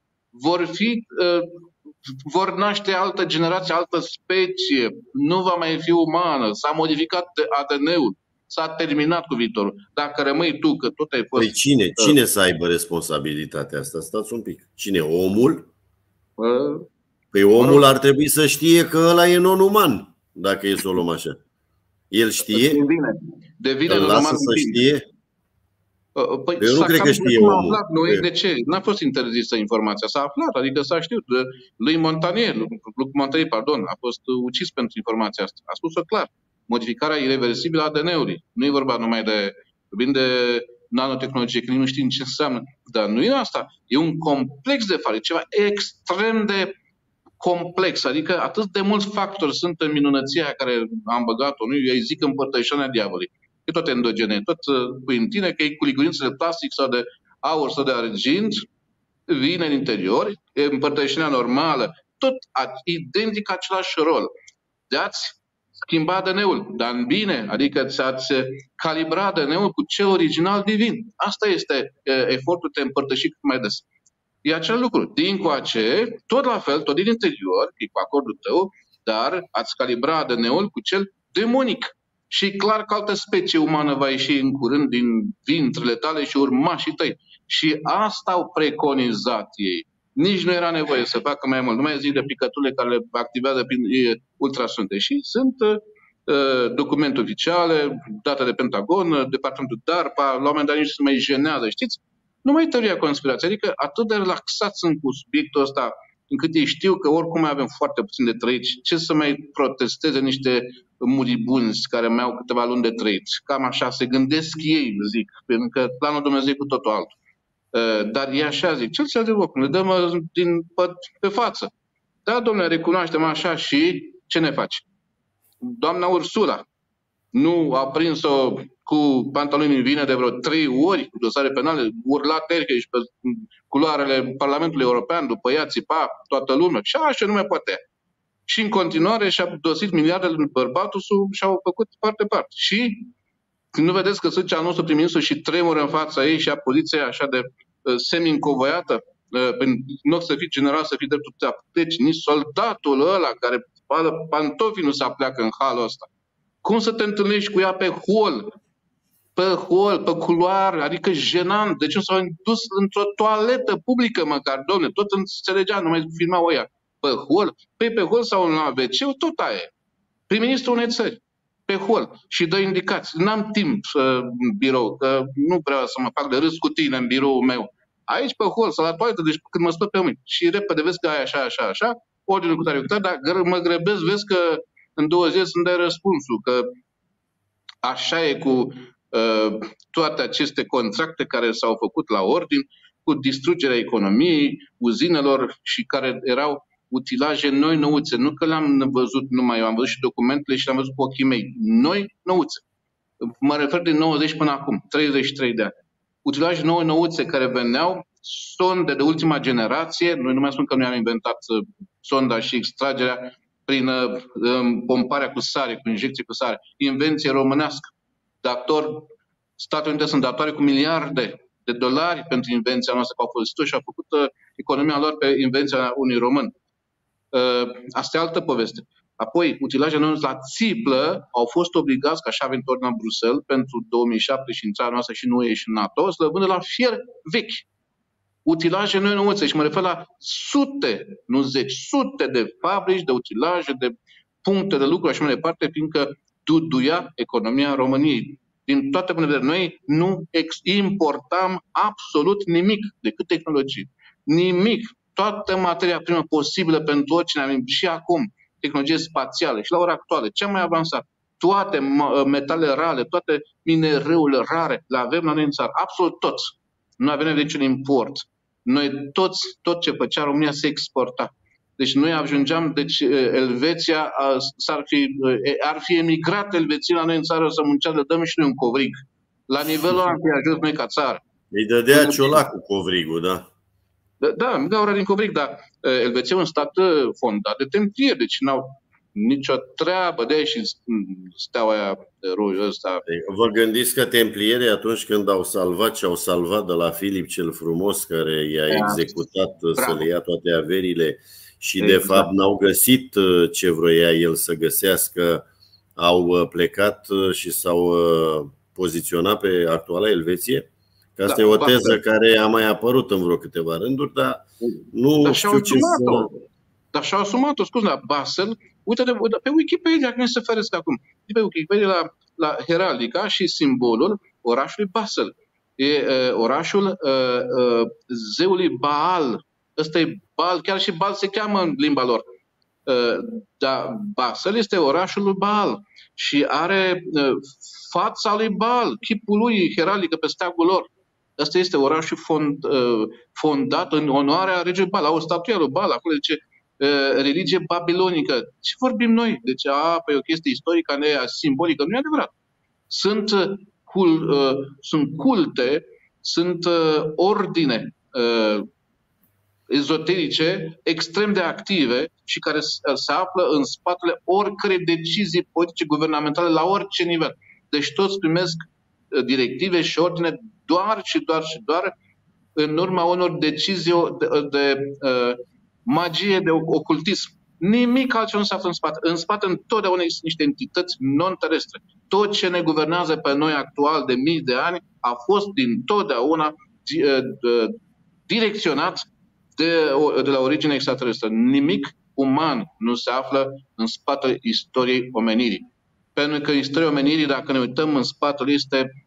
vor naște altă generație, altă specie, nu va mai fi umană, s-a modificat ADN-ul. S-a terminat cu viitorul. Dacă rămâi tu, că tot ai fost... Păi cine să aibă responsabilitatea asta? Stați un pic. Cine? Omul? Păi omul ar trebui să știe că ăla e non-uman, dacă e să o luăm așa. El știe? Devine îl lasă să știe? Păi eu nu cred că știe omul. De ce? N-a fost interzisă informația. S-a aflat, adică s-a știut. Luc Montagnier, a fost ucis pentru informația asta. A spus-o clar. Modificarea irreversibilă a ADN-ului. Nu e vorba numai de... Vorbim de nanotehnologie, că nu știm ce înseamnă. Dar nu e asta. E un complex de fapte, ceva extrem de complex. Adică atât de mulți factori sunt în minunăția care am băgat-o. Eu îi zic împărtășania diavolului. E tot endogene, tot cu în tine, că e cu ligurință de plastic sau de aur sau de argint, vine în interior, e împărtășania normală, tot identic același rol. De a-ți schimba ADN-ul, dar în bine, adică ți-ați calibra ADN-ul cu cel original divin. Asta este efortul de a împărtăși cât mai des. E acel lucru. Dincoace, tot la fel, tot din interior, e cu acordul tău, dar ați calibra ADN-ul cu cel demonic. Și clar că altă specie umană va ieși în curând din vintrele tale și urmașii tăi. Și asta au preconizat ei. Nici nu era nevoie să facă mai mult. Nu mai zic de picăturile care le activează prin ultrasunte. Și sunt documente oficiale, date de Pentagon, Departamentul DARPA, la un moment dat nici se mai jenează, știți? Numai teoria conspirației, adică atât de relaxați sunt cu subiectul ăsta, încât ei știu că oricum mai avem foarte puțin de trăit. Ce să mai protesteze niște muribunzi care mai au câteva luni de trăit? Cam așa se gândesc ei, zic, pentru că planul Dumnezeu e cu totul altul. Dar e așa, zic, ce să zic, ne dăm pe față. Da, domnule, recunoaștem așa și ce ne faci? Doamna Ursula nu a prins-o cu pantaloni în vină de vreo 3 ori cu dosare penale, urla terheși pe culoarele Parlamentului European, după ea țipa toată lumea. Și așa nu mai poate. Și în continuare și-a dosit miliardele lui bărbatul și-au făcut parte. Și când nu vedeți că Sârcea nostru prim-ministru și tremură în fața ei și a poziția așa de semi-încovoiată, în loc să fii general, să fii dreptul de apteci, nici soldatul ăla care pantofii nu se apleacă în halul ăsta. Cum să te întâlnești cu ea pe hol, pe culoare, adică jenant. De ce nu s-au dus într-o toaletă publică măcar, domne, tot înțelegea, nu mai filmau ăia. Pe hol? Păi pe hol sau la WC, tot aia e. Prim-ministrul unei țări, pe hol, și dă indicații. N-am timp în birou, că nu vreau să mă fac de râs cu tine în biroul meu. Aici pe hol, sau la toaletă, deci când mă spăl pe mâini. Și repede vezi că ai așa, ordinul cu tare, dar mă grăbesc, vezi că în 2 zile să-mi dai răspunsul, că așa e cu toate aceste contracte care s-au făcut la ordin, cu distrugerea economiei, uzinelor și care erau utilaje noi nouțe. Nu că le-am văzut numai eu, am văzut și documentele și le-am văzut cu ochii mei. Noi nouțe. Mă refer din 90 până acum, 33 de ani. Utilaje noi nouțe care veneau, sonde de ultima generație, noi nu mai spun că noi am inventat sonda și extragerea prin pomparea cu sare, cu injecții cu sare. Invenție românească. Statele Unite sunt datoare cu miliarde de dolari pentru invenția noastră, că au folosit-o și au făcut economia lor pe invenția unui român. Asta e altă poveste. Apoi, utilajele noastre la țiplă au fost obligați, ca așa avem tot în Bruxelles, pentru 2007 și în țara noastră și în UE și în NATO, să le vândă la fier vechi. Utilaje noi nouțe și mă refer la sute, nu zeci, sute de fabrici, de utilaje, de puncte de lucru și așa mai departe, fiindcă duduia economia României. Din toate punctele de vedere, noi nu importam absolut nimic decât tehnologie. Nimic. Toată materia primă posibilă pentru oricine avem și acum, tehnologie spațială și la ora actuală, cea mai avansată, toate metale rare, toate minereurile rare, le avem la noi în țară, absolut toți. Nu avem niciun import. Noi tot ce făcea România se exporta. Deci noi ajungeam, Elveția ar fi emigrat Elveția la noi în țară să muncească, dăm și noi un covrig. La nivelul ăla am fi ajuns noi ca țară. Îi dădea ciolacul covrigul, da. Da, îmi dau ora din covrig, dar Elveția e un stat fondat de templieri, deci n-au nicio treabă de și steaua aia de roiul ăsta. Vă gândiți că templierii atunci când au salvat ce au salvat de la Filip cel Frumos, care i-a executat să le ia toate averile și de fapt n-au găsit ce vroia el să găsească, au plecat și s-au poziționat pe actuala Elveție? Că asta e o teză care a mai apărut în vreo câteva rânduri, dar nu știu ce să... Dar și-au asumat-o, scuze, la Basel. Uite pe Wikipedia, când se feresc acum. Pe Wikipedia la heraldica și simbolul orașului Basel. E orașul zeului Baal. Ăsta e Baal, chiar și Baal se cheamă în limba lor. Dar Basel este orașul lui Baal și are fața lui Baal, chipul lui heraldică pe steagul lor. Ăsta este orașul fondat în onoarea regelui Baal. Au o statuie lui Baal, acolo zice religie babilonică. Ce vorbim noi? Deci, pe o chestie istorică, simbolică. Nu e adevărat. Sunt culte, sunt ordine ezoterice extrem de active și care se află în spatele oricărei decizii politice guvernamentale la orice nivel. Deci toți primesc directive și ordine doar în urma unor decizii de magie, de ocultism. Nimic altceva nu se află în spate. În spate întotdeauna există niște entități non-terestre. Tot ce ne guvernează pe noi actual de mii de ani a fost dintotdeauna direcționat de la origine extraterestră. Nimic uman nu se află în spatele istoriei omenirii. Pentru că istoria omenirii, dacă ne uităm în spatele, este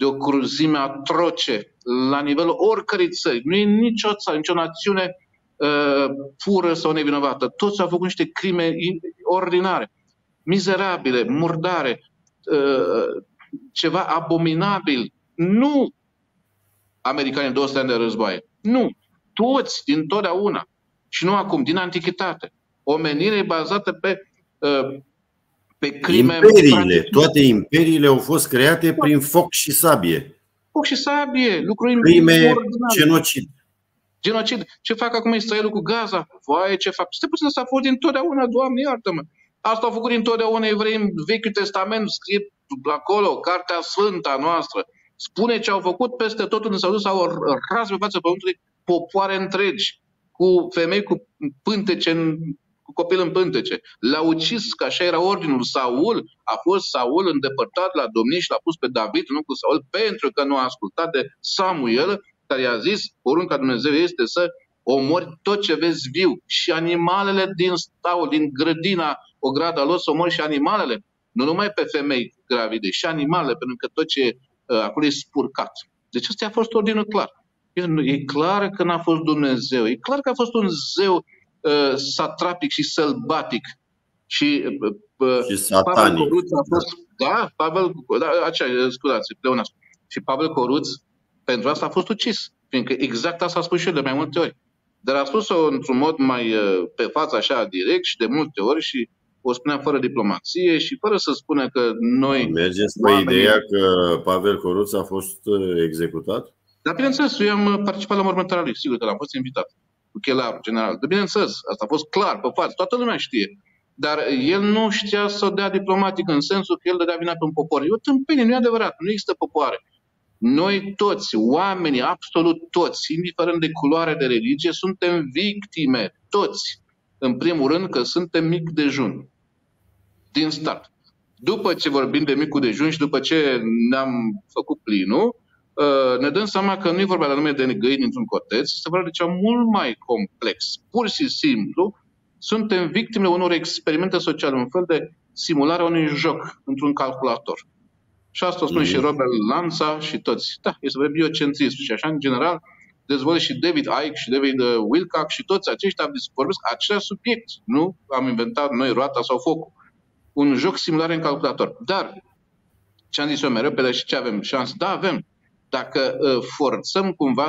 de o cruzime atroce la nivelul oricărei țări. Nu e nicio țară, nicio națiune pură sau nevinovată. Toți au făcut niște crime ordinare, mizerabile, murdare, ceva abominabil. Nu americanii 200 ani de războaie. Nu. Toți, dintotdeauna. Și nu acum, din antichitate. Omenirea e bazată pe crime. Toate imperiile au fost create prin foc și sabie. Foc și sabie, lucruri crime, genocid. Ce fac acum Israelul cu Gaza? Vai, ce fac? Stai puțin, asta a fost dintotdeauna, Doamne, iartă-mă. Asta au făcut dintotdeauna evrei în Vechiul Testament, scrie acolo, Cartea Sfântă a noastră. Spune ce au făcut peste tot unde s-au dus, au ras pe fața pământului popoare întregi, cu femei cu pântece, cu copil în pântece. L-au ucis, că așa era ordinul. Saul a fost îndepărtat la domnie și l-a pus pe David, nu cu Saul, pentru că nu a ascultat de Samuel, care i-a zis, porunca Dumnezeu este să omori tot ce vezi viu și animalele din staul, din grădina, ograda lor, să omori și animalele. Nu numai pe femei gravide, și animalele, pentru că tot ce acolo e spurcat. Deci ăsta a fost ordinul clar. E clar că n-a fost Dumnezeu. E clar că a fost un zeu satrapic și sălbatic. Și satanic. Pavel Coruț a fost... scuzați, pleonasm. Și Pavel Coruț pentru asta a fost ucis. Fiindcă exact asta a spus și eu de mai multe ori. Dar a spus-o într-un mod mai pe față, așa, direct și de multe ori și o spunea fără diplomație și fără să spună că noi... Mergeți pe ideea că Pavel Coruț a fost executat? Dar bineînțeles, eu am participat la mormântarea lui, sigur că l-am fost invitat cu chelarul general. Dar bineînțeles, asta a fost clar, pe față, toată lumea știe. Dar el nu știa să o dea diplomatic în sensul că el dădea vina pe un popor. E o tâmpenie, nu e adevărat, nu există popoare. Noi toți, oamenii, absolut toți, indiferent de culoare de religie, suntem victime, toți. În primul rând că suntem mic dejun, din start. După ce vorbim de micul dejun și după ce ne-am făcut plinul, ne dăm seama că nu e vorba de nume de găini într-un coteț, este vorba de ceva mult mai complex. Pur și simplu, suntem victime unor experimente sociale, un fel de simulare a unui joc într-un calculator. Și asta o spune și Robert Lanza și toți. Da, este vorba de biocentrism și așa, în general, dezvoltă și David Icke și David Wilcock și toți aceștia vorbesc același subiect. Nu am inventat noi roata sau focul. Un joc simulare în calculator. Dar, ce am zis eu mereu, pe și ce avem șansă? Da, avem. Dacă forțăm cumva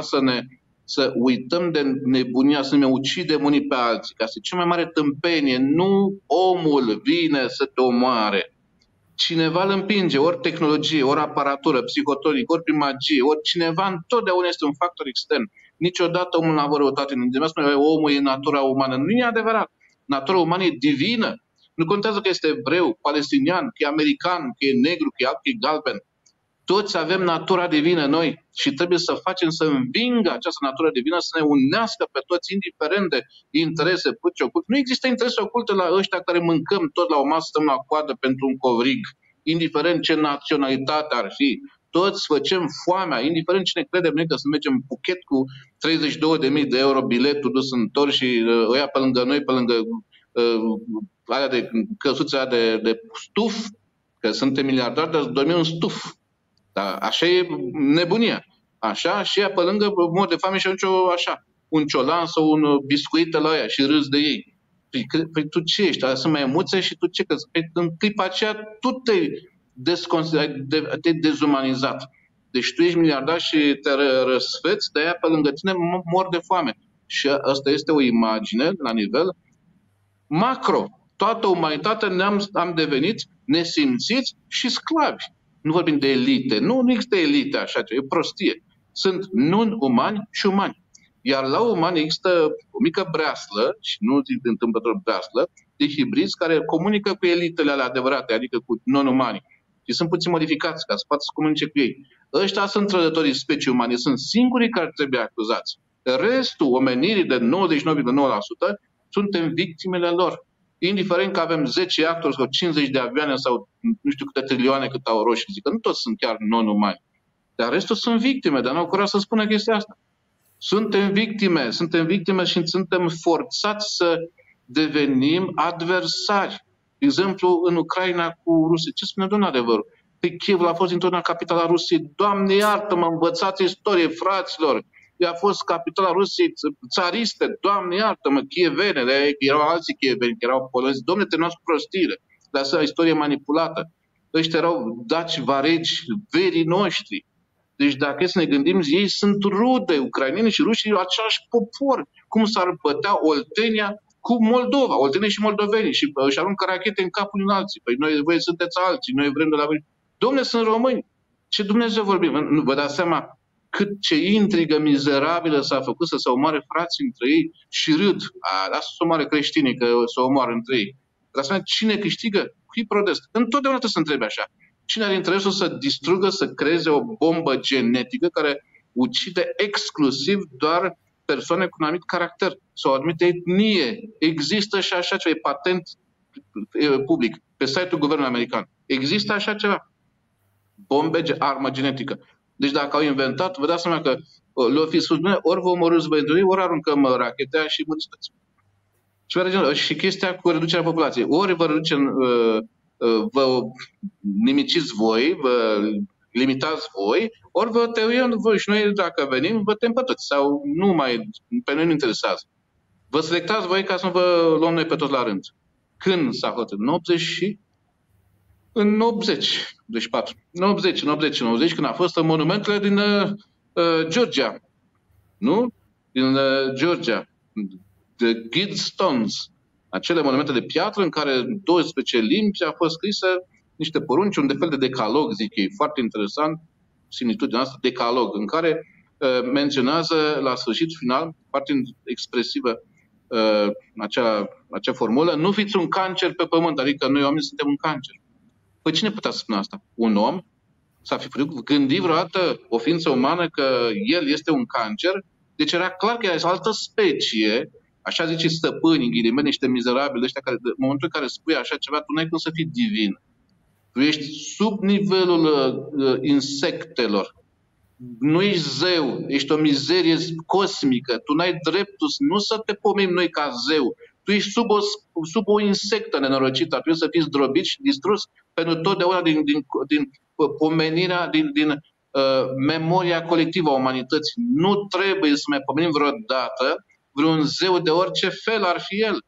să uităm de nebunia, să ne ucidem unii pe alții, ca să cea mai mare tâmpenie, nu omul vine să te omoare. Cineva îl împinge, ori tehnologie, ori aparatură, psihotonic, ori prin magie, ori cineva întotdeauna este un factor extern. Niciodată omul n-a avut răutate. Omul e natura umană. Nu e adevărat. Natura umană e divină. Nu contează că este evreu, palestinian, că e american, că e negru, că e alb, că e galben. Toți avem natura divină noi și trebuie să facem să învingă această natură divină, să ne unească pe toți, indiferent de interese puțin oculte. Nu există interese oculte la ăștia care mâncăm tot la o masă, stăm la coadă pentru un covrig, indiferent ce naționalitate ar fi. Toți facem foamea, indiferent cine credem noi că să mergem în Phuket cu 32.000 de euro biletul dus întors și ăia pe lângă noi, pe lângă alea de căsuțe de stuf, că suntem miliardari, dar dormim în stuf. Dar așa e nebunia. Așa și ea pe lângă mor de foame și așa. Un ciolan sau un biscuit la aia și râzi de ei. Păi tu ce ești? Sunt mai emuțe și tu ce? Că în clipa aceea tu te-ai dezumanizat. Deci tu ești miliardar și te răsfeți, de aia pe lângă tine mor de foame. Și asta este o imagine la nivel macro. Toată umanitatea am devenit nesimțiți și sclavi. Nu vorbim de elite. Nu există elite așa, e prostie. Sunt non-umani și umani. Iar la umani există o mică breaslă, și nu zic de întâmplător breaslă, de hibrizi care comunică cu elitele alea adevărate, adică cu non-umani. Și sunt puțin modificați ca să poată să comunice cu ei. Ăștia sunt trădătorii specii umane, sunt singurii care trebuie acuzați. Restul omenirii de 99,9% suntem victimele lor. Indiferent că avem 10 actori sau 50 de avioane sau nu știu câte trilioane cât au roșii, zic că nu toți sunt chiar non-umani. Dar restul sunt victime, dar n-au curaj să spună chestia asta. Suntem victime și suntem forțați să devenim adversari. De exemplu, în Ucraina cu Rusia. Ce spune domnul adevărul? Păi Kievul a fost întotdeauna capitala Rusiei. Doamne iartă-mă, învățați istorie, fraților. Ea a fost capitala Rusiei țariste. Doamne iartă-mă, chievenele, erau alții chieveni, erau polonezi. Dom'le, terminați cu prostiile. Lasă istorie manipulată. Ăștia erau daci, varegi, verii noștri. Deci dacă e să ne gândim, ei sunt rude, ucraineni și rușii, același popor. Cum s-ar bătea Oltenia cu Moldova, Oltenia și moldovenii, și își aruncă rachete în capul în alții. Păi voi sunteți alții, noi vrem de la voi. Dom'le, sunt români. Ce Dumnezeu vorbim? Nu vă dați seama cât ce intrigă mizerabilă s-a făcut să se omoare frații între ei și râd. Lasă să omoare creștinii, că se omoară între ei. Dar seama cine câștigă? Cui protest? Întotdeauna trebuie să întrebe așa. Cine are interesul să distrugă, să creeze o bombă genetică care ucide exclusiv doar persoane cu un anumit caracter sau o anumită etnie? Există și așa ceva, e patent public pe site-ul guvernului american. Există așa ceva. Armă genetică. Deci dacă au inventat, vă dați seama că le-o fi spus, ori vă omorâți băieții, ori aruncăm rachetea și muriți toți. Și chestia cu reducerea populației. Ori vă reducem, vă nimiciți voi, vă limitați voi, ori vă tăiem voi și noi, dacă venim, vă tem pe toți. Sau nu mai, pe noi nu interesează. Vă selectați voi ca să nu vă luăm noi pe toți la rând. Când s-a hotărât? În 80, deci 4. În 80, când a fost monumentele din Georgia. Nu? Din Georgia. The Guild Stones. Acele monumente de piatră în care 12 limbi a fost scrisă niște porunci, un fel de decalog, zic ei, foarte interesant, similitudinea asta, decalog, în care menționează la sfârșit final, foarte expresivă, acea formulă, nu fiți un cancer pe pământ, adică noi oamenii suntem un cancer. Păi cine putea să spună asta? Un om? S-a fi putut gândi vreodată o ființă umană că el este un cancer? Deci era clar că e o altă specie, așa zice stăpânii, în ghilimele, niște mizerabili ăștia care, în momentul în care spui așa ceva, tu n-ai cum să fii divin. Tu ești sub nivelul insectelor. Nu ești zeu, ești o mizerie cosmică. Tu n-ai dreptul nu să te pomim noi ca zeu. Tu ești sub o insectă nenorocită. Ar trebui să fii zdrobit și distrus pentru totdeauna din pomenirea, din memoria colectivă a umanității. Nu trebuie să mai pomenim vreodată vreun zeu de orice fel ar fi el,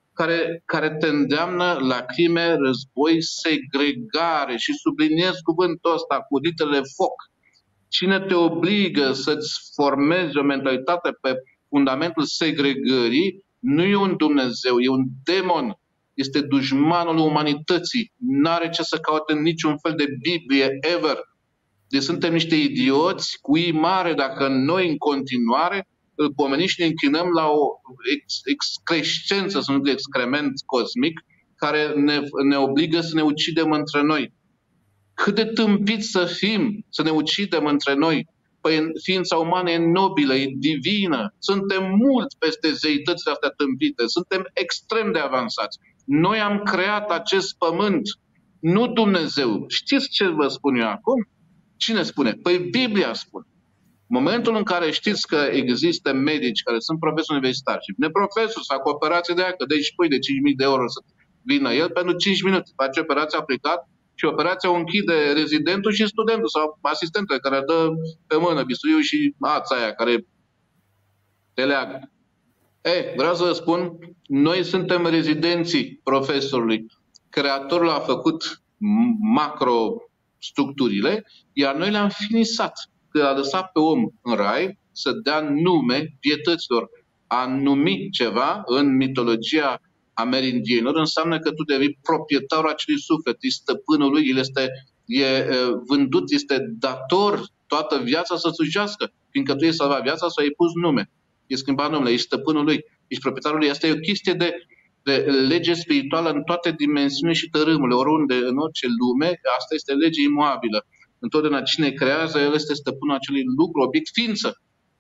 care te îndeamnă la crime, război, segregare. Și subliniez cuvântul ăsta cu literele foc. Cine te obligă să-ți formezi o mentalitate pe fundamentul segregării, nu e un Dumnezeu, e un demon. Este dușmanul umanității. N-are ce să caute în niciun fel de Biblie, ever. Deci suntem niște idioți cu I mare dacă noi în continuare îl pomenim și ne închinăm la o excrescență, să nu zic excrement cosmic, care ne obligă să ne ucidem între noi. Cât de tâmpiți să fim, să ne ucidem între noi. Păi ființa umană e nobilă, e divină. Suntem mult peste zeitățile astea tâmpite. Suntem extrem de avansați. Noi am creat acest pământ, nu Dumnezeu. Știți ce vă spun eu acum? Cine spune? Păi Biblia spune. Momentul în care știți că există medici care sunt profesori universitari și vine profesor să facă operație de aia, că deci pui de 5.000 de euro să vină el, pentru 5 minute face operația aplicat și operația o închide rezidentul și studentul sau asistentul care dă pe mână bistuiul și ața aia care te leagă. Vreau să vă spun, noi suntem rezidenții profesorului. Creatorul a făcut macrostructurile, iar noi le-am finisat. Că a lăsat pe om în rai să dea nume pietăților. A numi ceva în mitologia amerindienilor înseamnă că tu devii proprietarul acelui suflet, e stăpânul lui, el e vândut, este dator toată viața să slujească, fiindcă tu ești salvat viața sau ai pus nume. E schimbat numele, ești stăpânul lui, ești proprietarul lui. Asta e o chestie de lege spirituală în toate dimensiunile și tărâmurile, oriunde, în orice lume, asta este lege imoabilă. Întotdeauna cine creează, el este stăpânul acelui lucru, obiect, ființă.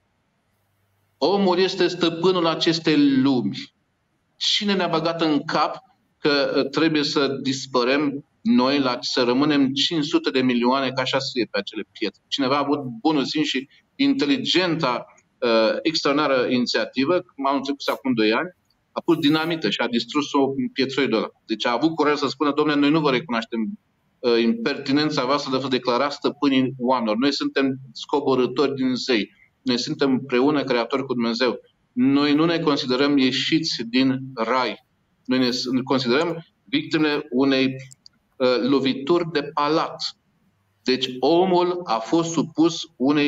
Omul este stăpânul acestei lumi. Cine ne-a băgat în cap că trebuie să dispărem noi, să rămânem 500 de milioane, ca așa scrie pe acele pietre? Cineva a avut bunul simț și inteligenta, extraordinară inițiativă, cum am început acum 2 ani, a pus dinamită și a distrus-o în pietroidul ăla. Deci a avut curaj să spună, domnule, noi nu vă recunoaștem impertinența voastră de a declara stăpânii oamenilor. Noi suntem scoborâtori din zei. Noi suntem împreună creatori cu Dumnezeu. Noi nu ne considerăm ieșiți din rai. Noi ne considerăm victimele unei lovituri de palat. Deci omul a fost supus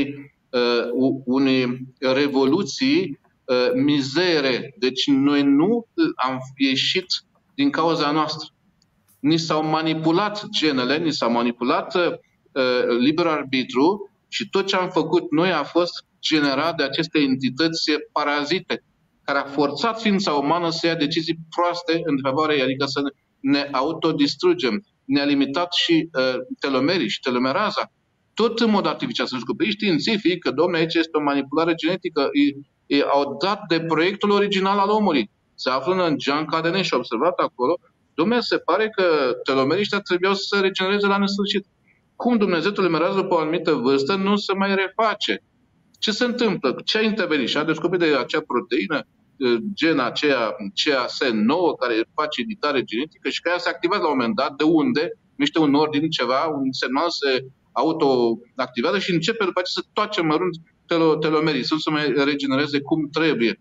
unei revoluții mizere. Deci noi nu am ieșit din cauza noastră. Ni s-au manipulat genele, ni s-au manipulat liberul arbitru și tot ce am făcut noi a fost generat de aceste entități parazite, care a forțat ființa umană să ia decizii proaste în favoarea, adică să ne autodistrugem. Ne-a limitat și telomerii și telomeraza. Tot în mod artificial. Să descoperi științific că, domnule, aici este o manipulare genetică. Ei au dat de proiectul original al omului. Se află în geanca ADN și observat acolo. Domnule, se pare că telomerii ăștia trebuiau să se regenereze la nesfârșit. Cum Dumnezeu telemerează după o anumită vârstă, nu se mai reface. Ce se întâmplă? Ce a intervenit? Și a descoperit de acea proteină, gena aceea CAS9, care face editare genetică și care se activează la un moment dat, de unde, niște un ordin, ceva, un semnal se autoactivează și începe după aceea să toace mărunt telomerii, să nu se mai regenereze cum trebuie.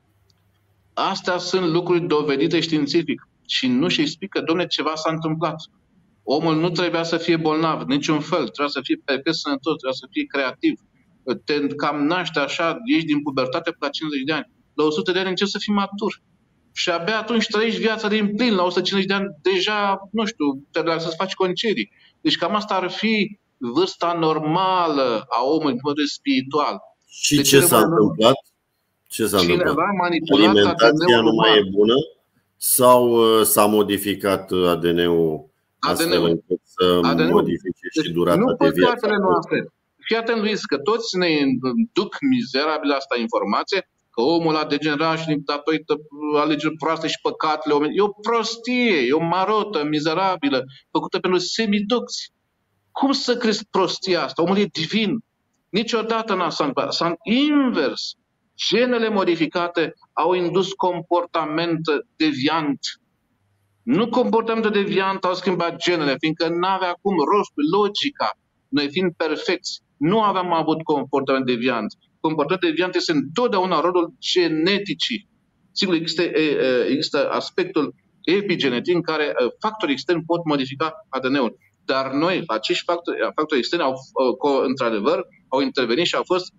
Astea sunt lucruri dovedite științific și nu și explică, dom'le, ceva s-a întâmplat. Omul nu trebuia să fie bolnav, niciun fel, trebuia să fie perfect sănătos, trebuia să fie creativ. Te cam naște așa, ieși din pubertate până la 50 de ani. La 100 de ani începi să fii matur. Și abia atunci trăiești viața din plin. La 150 de ani deja, nu știu, trebuie să-ți faci concedii. Deci cam asta ar fi vârsta normală a omului din punct de vedere spiritual. Și deci ce s-a întâmplat? Ce s-a întâmplat? Alimentația nu mai e bună sau s-a modificat ADN-ul astfel încât să modifice și durata de viață? Fii atent, Luis, că toți ne duc mizerabil asta informație, că omul a degenerat și datorită alegeri proaste și păcatele oamenilor. E o prostie, e o marotă mizerabilă, făcută pentru semiducți. Cum să crezi prostia asta? Omul e divin. Niciodată n-a s-a întâmplat. S-a invers. Genele modificate au indus comportament deviant. Nu comportament deviant au schimbat genele, fiindcă n-avea cum rostul, logica. Noi fiind perfecți, nu aveam avut comportament deviant. Comportament deviant este întotdeauna rodul geneticii. Sigur, există aspectul epigenetic în care factorii externi pot modifica ADN-ul. Dar noi, acești factori externi, într-adevăr, au intervenit și au fost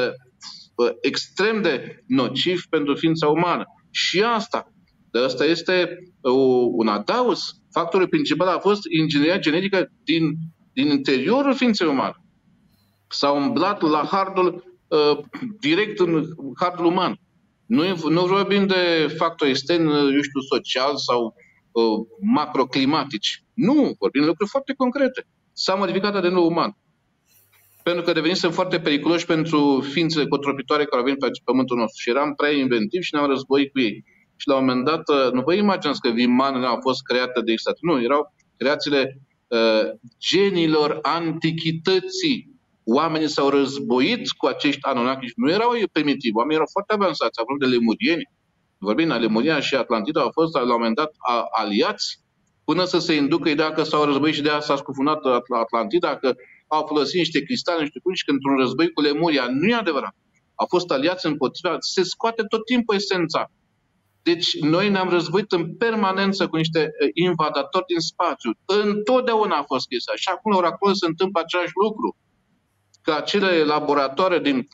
extrem de nocivi pentru ființa umană. Și asta este un adaos. Factorul principal a fost ingineria genetică din interiorul ființei umane. S-a umblat la hardul direct în hardul uman. Nu vorbim de factori externi, social sau macroclimatici. Nu, vorbim de lucruri foarte concrete. S-a modificat ADN-ul uman. Pentru că devenisem foarte periculoși pentru ființele cotropitoare care au venit pe pământul nostru. Și eram prea inventivi și ne-am războit cu ei. Și la un moment dat, nu vă imaginați că vimanele au fost create de extraterestri. Nu, erau creațiile genilor antichității. Oamenii s-au războit cu acești Anunnaki și nu erau primitivi. Oamenii erau foarte avansați. Vorbim de lemurieni. Vorbim de Lemuria și Atlantida au fost la un moment dat aliați până să se inducă ideea că s-au războit și de aia s-a scufunat Atlantida, că au folosit niște cristale, niște cuni și că într-un război cu Lemuria. Nu e adevărat. Au fost aliați împotriva. Se scoate tot timpul esența. Deci noi ne-am războit în permanență cu niște invadatori din spațiu. Întotdeauna a fost chestia. Și acum, ori acolo se întâmplă același lucru. Că acele laboratoare din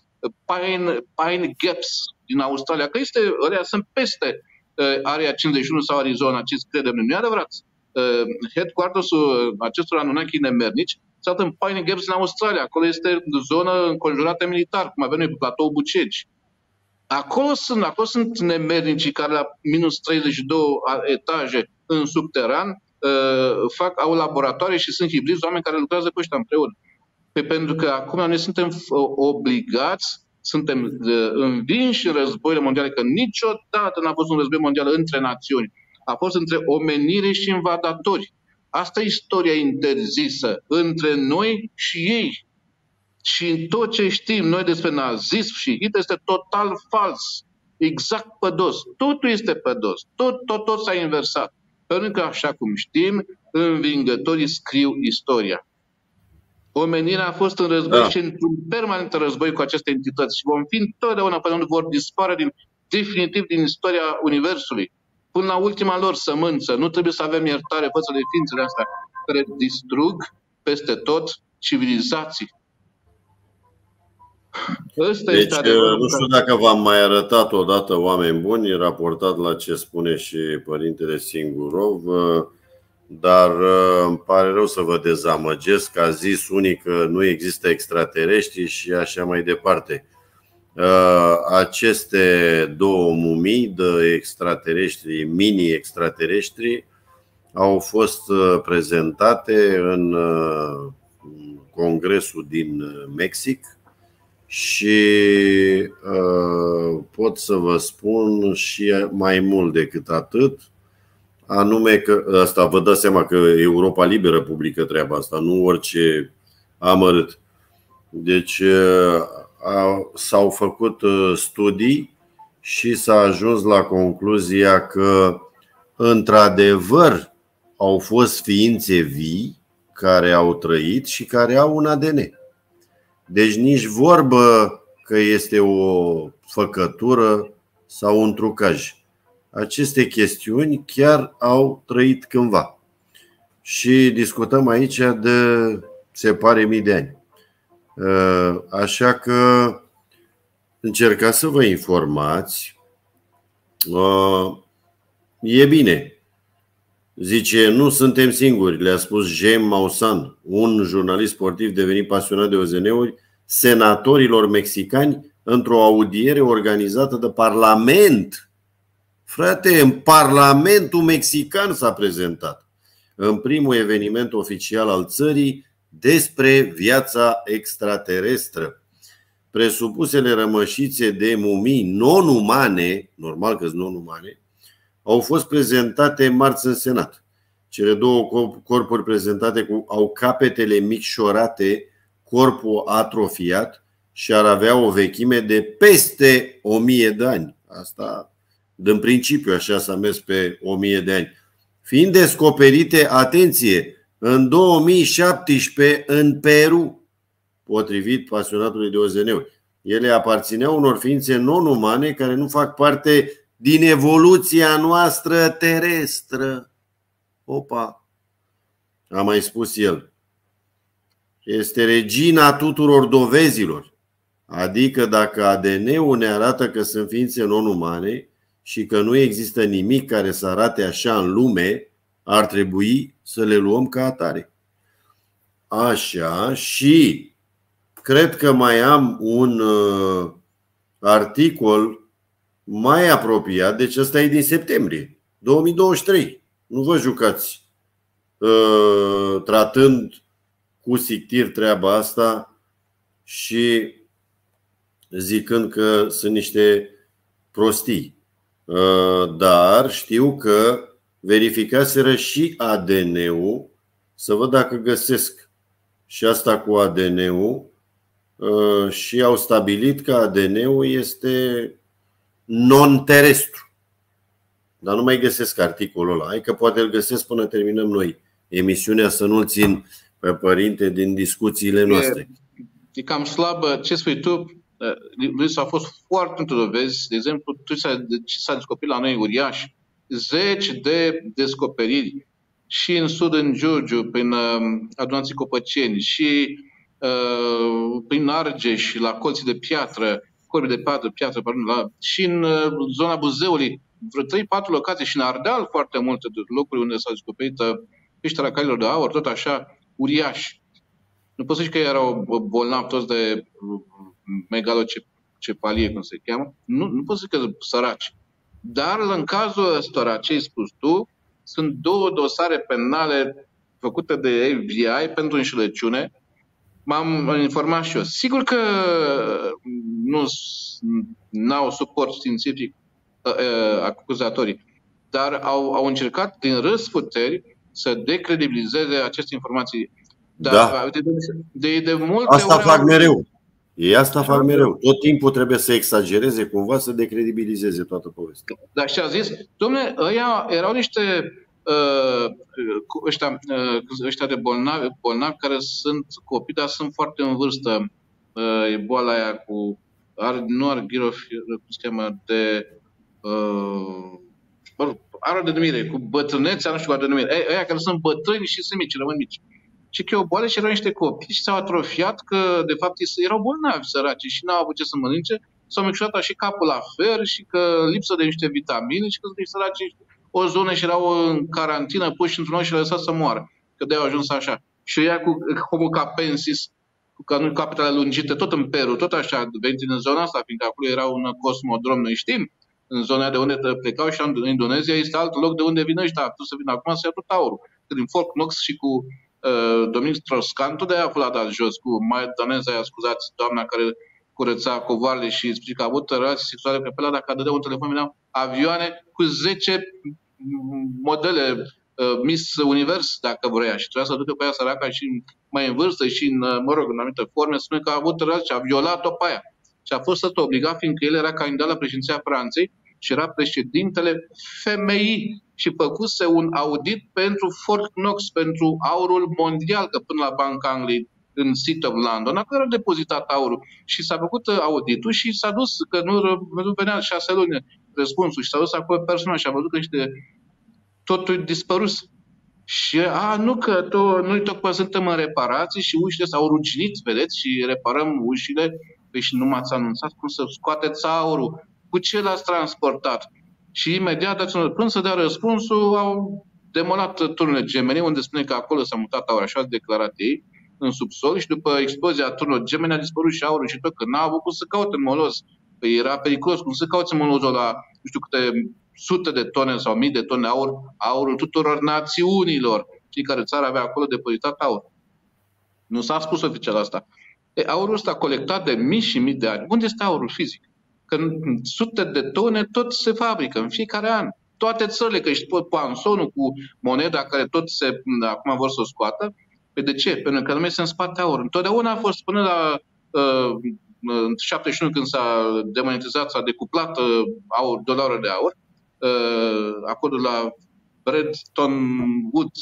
Pine Gaps din Australia, că alea sunt peste Area 51 sau Arizona, ce credem noi. Nu e adevărat. Headquarters-ul acestor Anunnaki nemernici s-a în Pine Gaps în Australia. Acolo este zonă înconjurată militar, cum avem noi pe platou Bucegi. Acolo sunt nemernicii care la minus 32 etaje în subteran au laboratoare și sunt hibrizi, oameni care lucrează cu ăștia împreună. Pentru că acum noi suntem obligați, suntem învinși în războiile mondiale, că niciodată n-a fost un război mondial între națiuni. A fost între omenire și invadatori. Asta e istoria interzisă între noi și ei. Și tot ce știm noi despre nazism și Hitler este total fals. Exact pădos. Totul este pădos. Tot s-a inversat. Pentru că, așa cum știm, învingătorii scriu istoria. Omenirea a fost în război și într-un permanent război cu aceste entități și vom fi întotdeauna până nu vor dispare definitiv din istoria Universului. Până la ultima lor sămânță. Nu trebuie să avem iertare față de ființele astea care distrug peste tot civilizații. Deci, nu știu dacă v-am mai arătat odată, oameni buni, raportat la ce spune și părintele Singurov, dar îmi pare rău să vă dezamăgesc, că a zis unii că nu există extraterestri și așa mai departe. Aceste două mumii de extraterestri, mini-extraterestri, au fost prezentate în Congresul din Mexic și pot să vă spun și mai mult decât atât, anume că asta vă dați seama că Europa Liberă publică treaba asta, nu orice amărât. Deci s-au făcut studii și s-a ajuns la concluzia că într-adevăr au fost ființe vii care au trăit și care au un ADN. Deci nici vorbă că este o făcătură sau un trucaj. Aceste chestiuni chiar au trăit cândva. Și discutăm aici de, se pare, mii de ani. Așa că încercați să vă informați. E bine. Zice, nu suntem singuri, le-a spus Jem Maussan, un jurnalist sportiv devenit pasionat de OZN-uri, senatorilor mexicani într-o audiere organizată de Parlament. Frate, în Parlamentul mexican s-a prezentat, în primul eveniment oficial al țării, despre viața extraterestră. Presupusele rămășițe de mumii non-umane, normal că sunt non-umane, au fost prezentate marți în Senat. Cele două corpuri prezentate au capetele micșorate, corpul atrofiat și ar avea o vechime de peste 1000 de ani. Asta, din principiu, așa s-a mers pe 1000 de ani. Fiind descoperite, atenție, în 2017 în Peru, potrivit pasionatului de OZN-uri. Ele aparțineau unor ființe non-umane care nu fac parte din evoluția noastră terestră. Opa, a mai spus el. Este regina tuturor dovezilor. Adică dacă ADN-ul ne arată că sunt ființe non-umane și că nu există nimic care să arate așa în lume, ar trebui să le luăm ca atare. Așa, și cred că mai am un articol mai apropiat, deci ăsta e din septembrie 2023. Nu vă jucați tratând cu sictir treaba asta și zicând că sunt niște prostii. Dar știu că verificaseră și ADN-ul să văd dacă găsesc și asta cu ADN-ul și au stabilit că ADN-ul este non-terestru. Dar nu mai găsesc articolul ăla. Hai că poate îl găsesc până terminăm noi emisiunea, să nu-l țin pe părinte din discuțiile noastre. E cam slabă. Ce spui tu? Luis, a fost foarte multe dovezi. De exemplu, ce s-a descoperit la noi uriaș. Zeci de descoperiri și în sud, în Giurgiu, prin adunații Copăceni și prin Argeș, la colții de piatră, corbi de piatră, și în zona Buzăului, vreo 3-4 locații, și în Ardeal foarte multe locuri unde s-a descoperit peștera cailor de aur, tot așa, uriaș. Nu pot să zic că erau bolnavi toți de megalocefalie, cum se cheamă. Nu pot să zic că săraci. Dar în cazul ăstora, ce ai spus tu, sunt 2 dosare penale făcute de FBI pentru înșelăciune. M-am informat și eu. Sigur că nu au suport științific acuzatorii, dar au încercat din răsputeri să decredibilizeze aceste informații. Dar da. De multe asta ori fac mereu. Ei asta fac mereu. Tot timpul trebuie să exagereze cumva, să decredibilizeze toată povestea. Dar și a zis, dom'le, ăia erau niște ăștia de bolnavi care sunt copii, dar sunt foarte în vârstă. E boala aia cu, nu arghirofi, cum se cheamă, are o denumire, cu bătrânețea, nu știu cu denumire. Aia care sunt bătrâni și sunt mici, rămân mici. Și că e o boală și erau niște copii și s-au atrofiat că, de fapt, erau bolnavi săraci și n-au avut ce să mănânce. S-au micșorat și capul la fer și că lipsă de niște vitamine și că sunt niște săraci o zonă și erau în carantină, puși într-un loc și le-au lăsat să moară. Că de-aia au ajuns așa. Și ea cu Homo capensis, cu capetele lungite, tot în Peru, tot așa, venit în zona asta, fiindcă acolo era un cosmodrom, noi știm, în zona de unde plecau și în Indonezia este alt loc de unde vin ăștia, să vină acum să ia tot aurul. Din Fort Knox și cu Dominic Strauss-Kahn, tot de-aia a fost dat jos, cu Daneza aia, scuzați, doamna care curăța covoarele și zice că a avut relații sexuale pe ăla, dacă dădea un telefon, veneau avioane cu 10 modele Miss Univers, dacă vrea, și trebuia să ducă pe aia săraca și mai în vârstă și în, în anumite forme, spune că a avut relații și a violat-o pe aia. Și a fost să te obliga, fiindcă el era candidat la președinția Franței și era președintele FMI și făcuse un audit pentru Fort Knox, pentru aurul mondial, că până la Banca Angliei în City of London, acolo era depozitat aurul și s-a făcut auditul și s-a dus, că nu venea 6 luni răspunsul și s-a dus acolo personal și a văzut că totul dispărus. Și nu, că noi tocmai suntem în reparații și ușile s-au ruginit, vedeți, și reparăm ușile. Păi și nu m-ați anunțat cum să scoateți aurul, cu ce l-ați transportat? Și imediat, până să dea răspunsul, au demolat turnul Gemeni, unde spune că acolo s-a mutat aur, așa au declarat ei, în subsol, și după explozia turnului Gemeni a dispărut și aurul și tot, că n-a avut cum să caute în moloz. Păi era periculos, cum să cauți în molozul la, nu știu câte sute de tone sau mii de tone aurul tuturor națiunilor. Fiecare țară avea acolo depozitat aur. Nu s-a spus oficial asta. Aurul ăsta colectat de mii și mii de ani. Unde este aurul fizic? Că în sute de tone tot se fabrică în fiecare an. Toate țările, că ești pansonul cu moneda care tot acum vor să o scoată. Păi de ce? Pentru că nu este în spate aur. Întotdeauna a fost până la în 71 când s-a demonetizat, s-a decuplat dolarul de aur, acordul la Bretton Woods.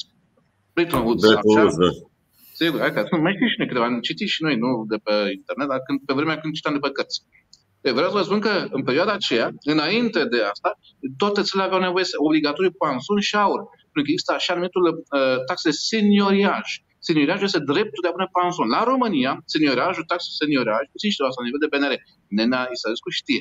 Sigur, mai știu și noi câteva, am citit și noi, nu de pe internet, dar pe vremea când citam de pe cărți. Vreau să vă spun că în perioada aceea, înainte de asta, toate țările aveau nevoie obligatoriu panson și aur. Pentru că există așa numitul taxe senioriaj. Senioriajul este dreptul de a pune panson. La România, senioriajul, taxa senioriaj, puțin știu asta, la nivel de BNR, Nena Isărescu știe.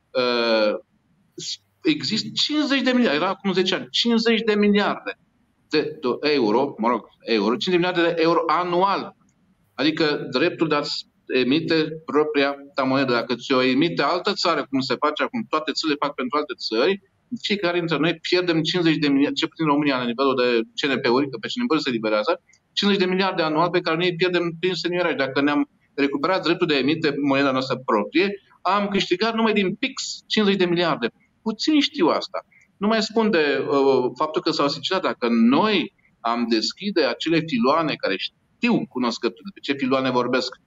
Există 50 de miliarde, era acum 10 ani, 50 de miliarde de euro, 50 de miliarde de euro anual. Adică dreptul de a emite propria ta monedă. Dacă ți-o emite altă țară, cum se face acum, toate țările fac pentru alte țări, fiecare dintre noi pierdem 50 de miliarde, ce puțin România la nivelul de CNP-uri, că pe CNP-uri se liberează, 50 de miliarde anual pe care noi pierdem prin senioraj. Dacă ne-am recuperat dreptul de a emite moneda noastră proprie, am câștigat numai din PIX 50 de miliarde. Puțin știu asta. Nu mai spun de faptul că s-au asociat. Dacă noi am deschide acele filoane care știu cunoscători de ce filoane vorbesc,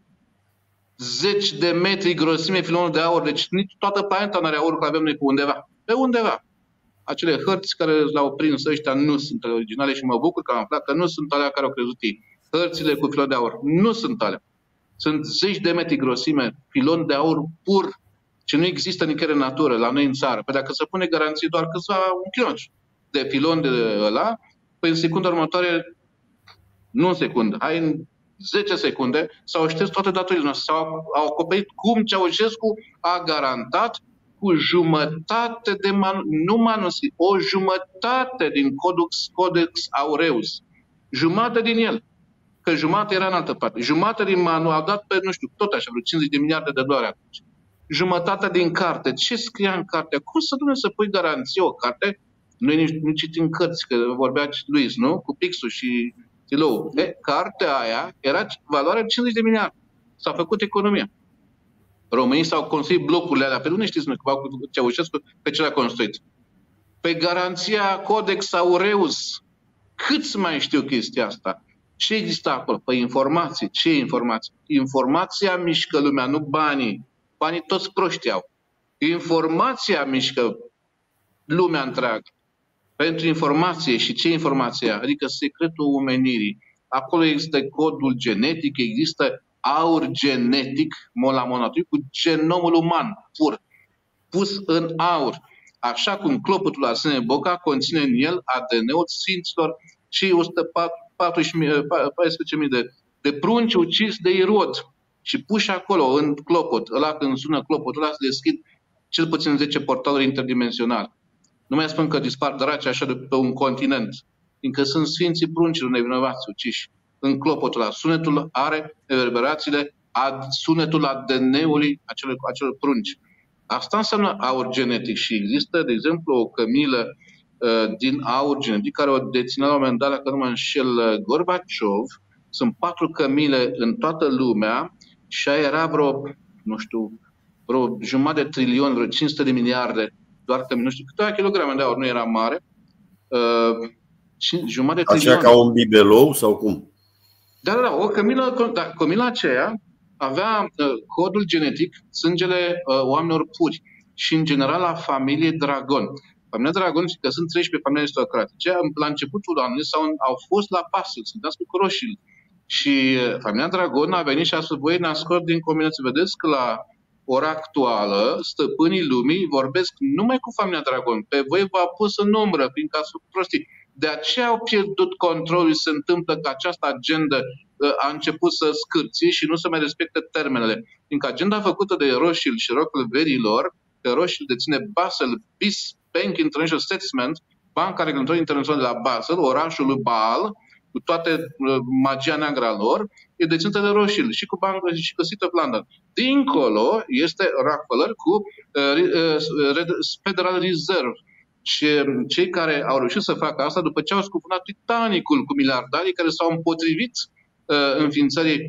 10 de metri grosime filonul de aur, deci nici toată planeta nu are aur, că avem noi pe undeva. Pe undeva. Acele hărți care l-au prins ăștia nu sunt originale și mă bucur că am aflat că nu sunt alea care au crezut ei. Hărțile cu filon de aur nu sunt alea. Sunt 10 de metri grosime, filon de aur pur, ce nu există nicăieri în natură, la noi în țară. Păi dacă se pune garanție doar câțiva un kilometru de filon de ăla, păi în secunda următoare, nu în secundă, hai în 10 secunde, s-au șters toate datorile noastre, au acoperit cum Ceaușescu a garantat cu jumătate de o jumătate din Codex Aureus. Jumătate din el. Că jumătate era în altă parte. Jumătate din manual au dat pe, nu știu, tot așa, vreo 50 de miliarde de dolari atunci. Jumătatea din carte. Ce scria în carte? Cum să pui garanție o carte? Noi nu citim cărți, că vorbea Luis, nu? Cu pixul și stilou. Cartea aia era valoarea de 50 de miliarde. S-a făcut economia. Românii s-au construit blocurile alea. Pe unde știți noi că cu Ceaușescu pe ce l-a construit? Pe garanția Codex Aureus. Câți mai știu chestia asta? Ce există acolo? Păi informații. Ce informații? Informația mișcă lumea, nu banii. Banii toți proști au. Informația mișcă lumea întreagă. pentru informație. Și ce informație? Adică secretul omenirii. Acolo există codul genetic, există aur genetic, mononatul, cu genomul uman pur, pus în aur. Așa cum clopotul Arsenie Boca conține în el ADN-ul sfinților și 14.000 de prunci uciși de Irod și puși acolo în clopot. Ăla când sună clopotul ăla se deschid cel puțin 10 portaluri interdimensionale. Nu mai spun că dispar draci așa de pe un continent, fiindcă sunt sfinții pruncilor nevinovați uciși în clopotul ăla. Sunetul are reverberațiile, sunetul ADN-ului acelor prunci. Asta înseamnă aur genetic și există, de exemplu, o cămilă din aur genetic care o deținea la un moment dat, dacă nu mă înșel, Gorbaciov. Sunt 4 cămile în toată lumea și aia era vreo, nu știu, vreo jumătate de trilion, vreo 500 de miliarde, doar cămile, nu știu câteva kilograme de aur, nu era mare. Jumătate de trilion. Așa ca un bibelou sau cum? Da, o cămilă, cămila aceea avea codul genetic, sângele oamenilor puri și în general la familiei Dragon. Familia Dragon, că sunt 13 familii aristocratice, la începutul anului au fost la Basel, sunt nascut cu Rothschild. Și familia Dragon a venit și a spus, voi nascut din combinație. Vedeți că la ora actuală, stăpânii lumii vorbesc numai cu familia Dragon. Pe voi v-a pus în umbră, fiindcă ați făcut prostii. De aceea au pierdut controlul și se întâmplă că această agendă a început să scârție și nu se mai respectă termenele. Fiindcă agenda făcută de Rothschild și Rockefellerilor, că Rothschild deține Basel, BIS, Bank International Settlement, Banca Reglementării Internaționale de la Basel, orașul lui Baal, cu toată magia neagră a lor, e deținută de Rothschild și cu Banca și cu City of London. Dincolo este Rockefeller cu Federal Reserve. Și cei care au reușit să facă asta după ce au scufunat Titanicul cu miliardarii care s-au împotrivit înființării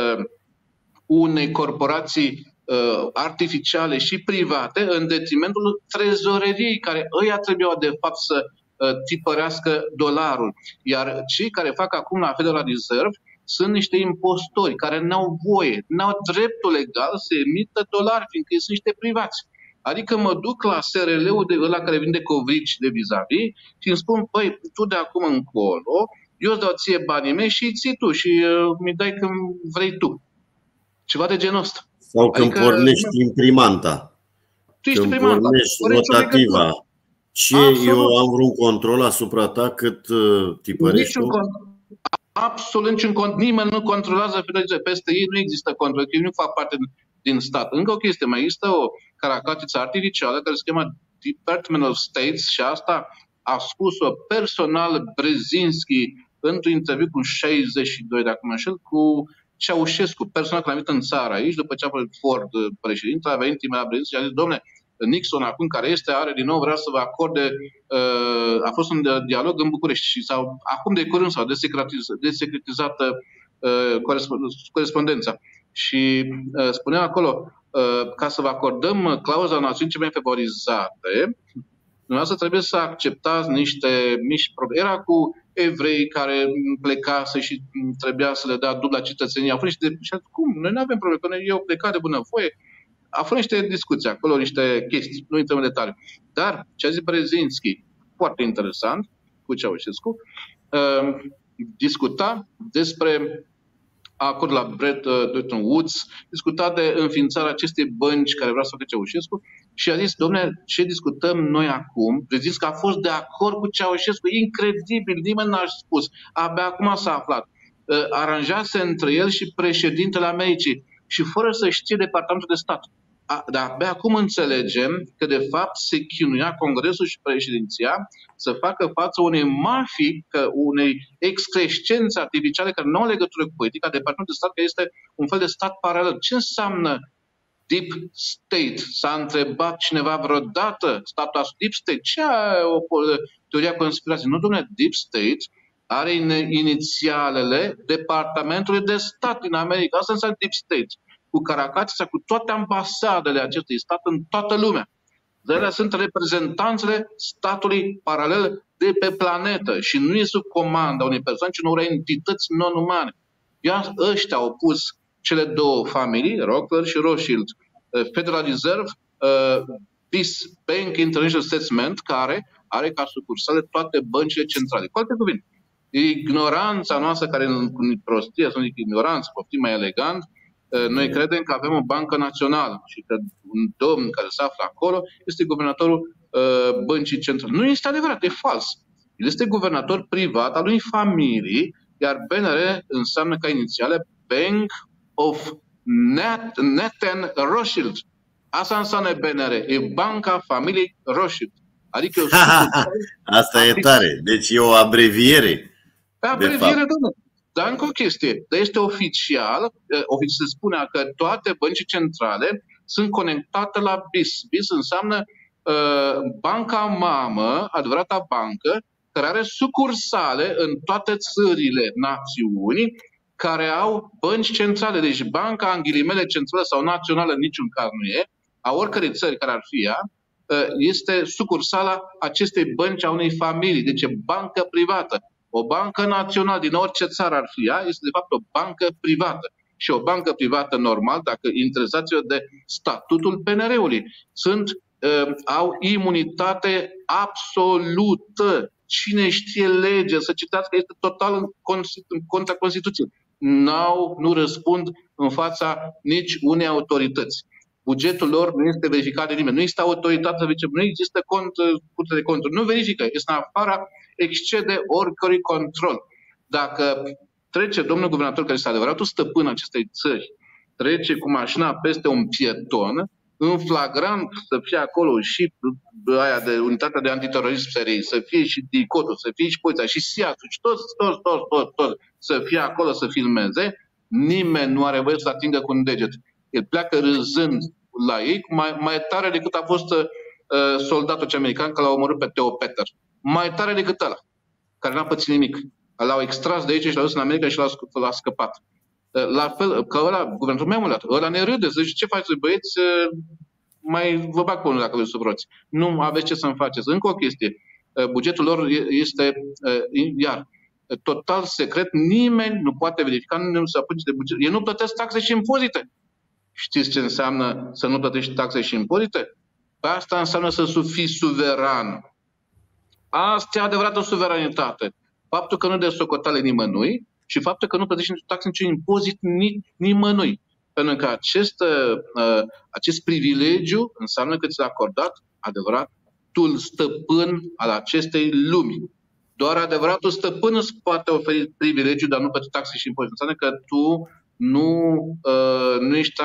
unei corporații artificiale și private în detrimentul trezoreriei, care ăia trebuiau de fapt să tipărească dolarul. Iar cei care fac acum la Federal Reserve sunt niște impostori care n-au voie, n-au dreptul legal să emită dolari, fiindcă ei sunt niște privați. Adică mă duc la SRL-ul de ăla care vinde covrici de vis-a-vis și îmi spun, păi, tu de acum încolo, eu îți dau ție banii mei și îi ții tu și mi dai când vrei tu. Ceva de genul ăsta. Sau când pornești imprimanta. Când pornești rotativa. Ce eu am vreun control asupra ta cât tipărești tu? Absolut niciun control. Nimeni nu controlează peste ei, nu există control, ei nu fac parte din stat. Încă o chestie, mai există o caracatiță artificială care se cheamă Department of States și asta a spus-o personal Brzezinski într-un interviu cu 62, dacă mă înșel, cu Ceaușescu, personal că l-a venit în țară aici, după ce a fost Ford președinte, a venit la Brzezinski și a zis, dom'le, Nixon, acum care este, are din nou, vrea să vă acorde, a fost un dialog în București și acum de curând s-au desecretizat corespondența. Și spunea acolo, ca să vă acordăm clauza națiunii cele mai favorizate, dumneavoastră trebuie să acceptați niște mici probleme. Era cu evrei care plecase și trebuia să le dea dubla cetățenie. Au fost niște, cum? Noi nu avem probleme, că eu plecat de bunăvoie. Au fost niște discuții acolo, niște chestii, nu intrăm în detaliu. Dar ce a zis Brzezinski, foarte interesant, cu Ceaușescu, discuta despre acord la Bretton Woods, discuta de înființarea acestei bănci care vrea să facă Ceaușescu și a zis, dom'le, ce discutăm noi acum? Brzezinski a fost de acord cu Ceaușescu, incredibil, nimeni n-a spus, abia acum s-a aflat. Aranjase între el și președintele Americii și fără să știe Departamentul de Stat. Dar abia acum înțelegem că de fapt se chinuia Congresul și președinția să facă față unei mafii, unei excrescențe artificiale care nu au legătură cu politica. Departamentul de Stat care este un fel de stat paralel. Ce înseamnă deep state? S-a întrebat cineva vreodată statul deep state? Ce e o teoria conspirației? Nu, domnule, deep state are inițialele Departamentului de Stat din America. Asta înseamnă deep state. Cu Caracatița, cu toate ambasadele acestui stat în toată lumea. Ele sunt reprezentanțele statului paralel de pe planetă și nu e sub comanda unei persoane, ci unor entități non-umane. Iar ăștia au pus cele două familii, Rockefeller și Rothschild, Federal Reserve, BIS, Bank International Settlement, care are ca sucursale toate băncile centrale. Cu alte cuvinte, ignoranța noastră, care nu prostie, să nu zic ignoranță, poftim mai elegant, noi credem că avem o bancă națională și că un domn care se află acolo este guvernatorul băncii centrale. Nu este adevărat, e fals. El este guvernator privat al unei familii, iar BNR înseamnă ca inițiale Bank of Nathan Rothschild. Asta înseamnă BNR, e banca familiei Rothschild. Adică asta e tare. Deci e o abreviere. Abreviere, domnule. Dar încă o chestie. Dar este oficial, se spune că toate băncii centrale sunt conectate la BIS. BIS înseamnă banca mamă, adevărata bancă, care are sucursale în toate țările națiunii care au bănci centrale. Deci banca, în ghilimele, centrală sau națională, în niciun caz nu e, a oricărei țări care ar fi ea, este sucursala acestei bănci a unei familii. Deci e bancă privată. O bancă națională din orice țară ar fi ea, este de fapt o bancă privată. Și o bancă privată normal, dacă interesați-vă de statutul BNR-ului, au imunitate absolută. Cine știe legea, să citați că este total în contra Constituției. Nu răspund în fața nici unei autorități. Bugetul lor nu este verificat de nimeni. Nu există autoritate, nu există curte de conturi. Nu verifică. Este în afara, excede oricărui control. Dacă trece domnul guvernator, care este adevăratul stăpân acestei țări, trece cu mașina peste un pieton, în flagrant să fie acolo și aia de unitatea de antiterorism SRI, să fie și DICOT-ul, să fie și poliția și SIAT-ul și toți să fie acolo să filmeze, nimeni nu are voie să atingă cu un deget. El pleacă râzând la ei, mai tare decât a fost soldatul cel american care l-a omorât pe Theo Peter. Mai tare decât ăla, care n-a pățit nimic. L-au extras de aici și l-au dus în America și l-a scăpat. La fel, că ăla, guvernatorul meu mulat, ăla ne râde, zice, ce faceți băieți, mai vă bag pe unul dacă vreți să vroți. Nu aveți ce să-mi faceți. Încă o chestie, bugetul lor este, iar, total secret, nimeni nu poate verifica, nu se apuce de buget. Ei nu plătesc taxe și impozite. Știți ce înseamnă să nu plătești taxe și impozite? Asta înseamnă să fii suveran. Asta e adevărată suveranitate. Faptul că nu dai socoteală nimănui și faptul că nu plătești nici taxe, nici impozit nimănui. Pentru că acest privilegiu înseamnă că ți-l-a acordat adevăratul stăpân al acestei lumi. Doar adevăratul stăpân îți poate oferi privilegiu, dar nu plăti taxe și impozit. Înseamnă că tu nu ești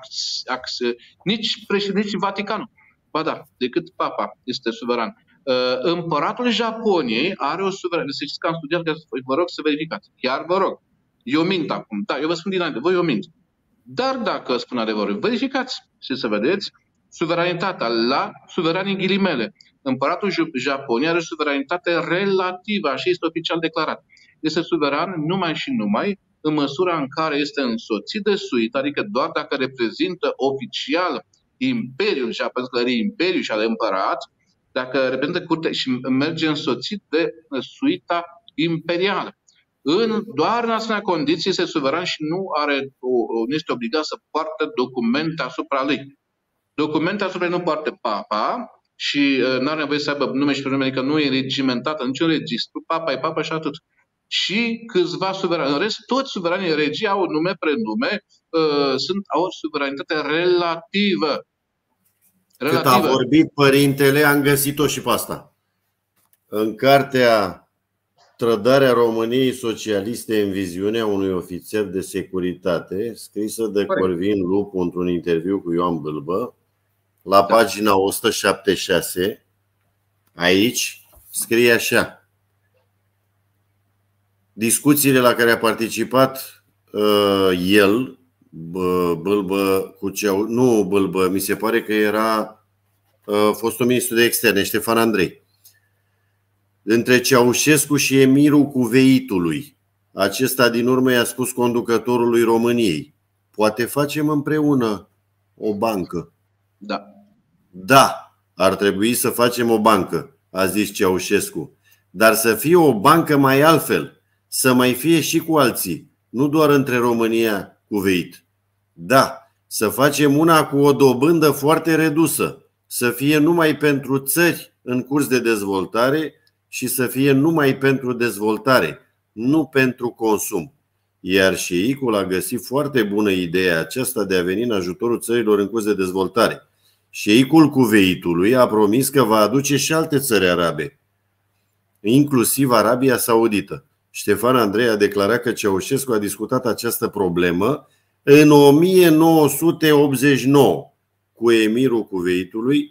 nici președinte Vaticanul. Ba da, decât Papa este suveran. Împăratul Japoniei are o suveranitate. Să știți că am studiat, vă rog să verificați. Chiar vă rog. Eu mint acum. Da, eu vă spun dinainte, eu mint. Dar dacă spun adevărul, verificați și să vedeți suveranitatea la suveranii ghilimele. Împăratul Japoniei are o suveranitate relativă, așa este oficial declarat. Este suveran numai și numai în măsura în care este însoțit de suită, adică doar dacă reprezintă oficial Imperiul japonez, care e Imperiul și al împărat, dacă reprezintă curtea și merge însoțit de suita imperială. Doar în asemenea condiții este suveran și nu este obligat să poartă documente asupra lui. Documente asupra lui nu poartă Papa și nu are nevoie să aibă nume și prenume, adică nu e regimentat în niciun registru. Papa e Papa și atât. Și câțiva suverani. În rest, toți suveranii regii au nume, prenume, au o suveranitate relativă. Cât a vorbit părintele, am găsit-o și pe asta. În cartea Trădarea României socialiste în viziunea unui ofițer de securitate, scrisă de Corvin Lupu într-un interviu cu Ioan Bâlbă, la pagina 176, aici scrie așa: discuțiile la care a participat el, Bâlbă cu nu Bâlbă, mi se pare că era fostul ministru de externe, Ștefan Andrei, între Ceaușescu și emirul Cuveitului. Acesta din urmă i-a spus conducătorului României: poate facem împreună o bancă. Da, ar trebui să facem o bancă, a zis Ceaușescu, dar să fie o bancă mai altfel, să mai fie și cu alții, nu doar între România Cuveit. Da, să facem una cu o dobândă foarte redusă, să fie numai pentru țări în curs de dezvoltare și să fie numai pentru dezvoltare, nu pentru consum. Iar șeicul a găsit foarte bună ideea aceasta de a veni în ajutorul țărilor în curs de dezvoltare. Șeicul Kuveitului a promis că va aduce și alte țări arabe, inclusiv Arabia Saudită. Ștefan Andrei a declarat că Ceaușescu a discutat această problemă în 1989 cu emirul Kuveitului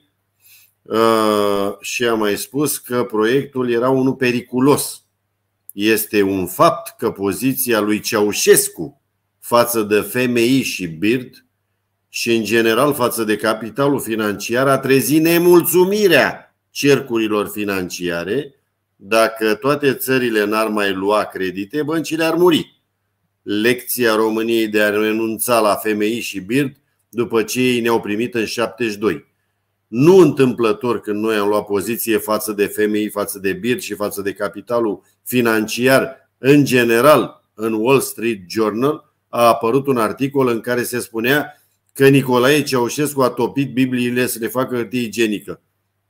și a mai spus că proiectul era unul periculos. Este un fapt că poziția lui Ceaușescu față de FMI și BIRD și în general față de capitalul financiar a trezit nemulțumirea cercurilor financiare. Dacă toate țările n-ar mai lua credite, băncile ar muri. Lecția României de a renunța la FMI și BIRD după ce ei ne-au primit în 72. Nu întâmplător, când noi am luat poziție față de FMI, față de BIRD și față de capitalul financiar în general, în Wall Street Journal a apărut un articol în care se spunea că Nicolae Ceaușescu a topit Bibliile să le facă hârtie igienică.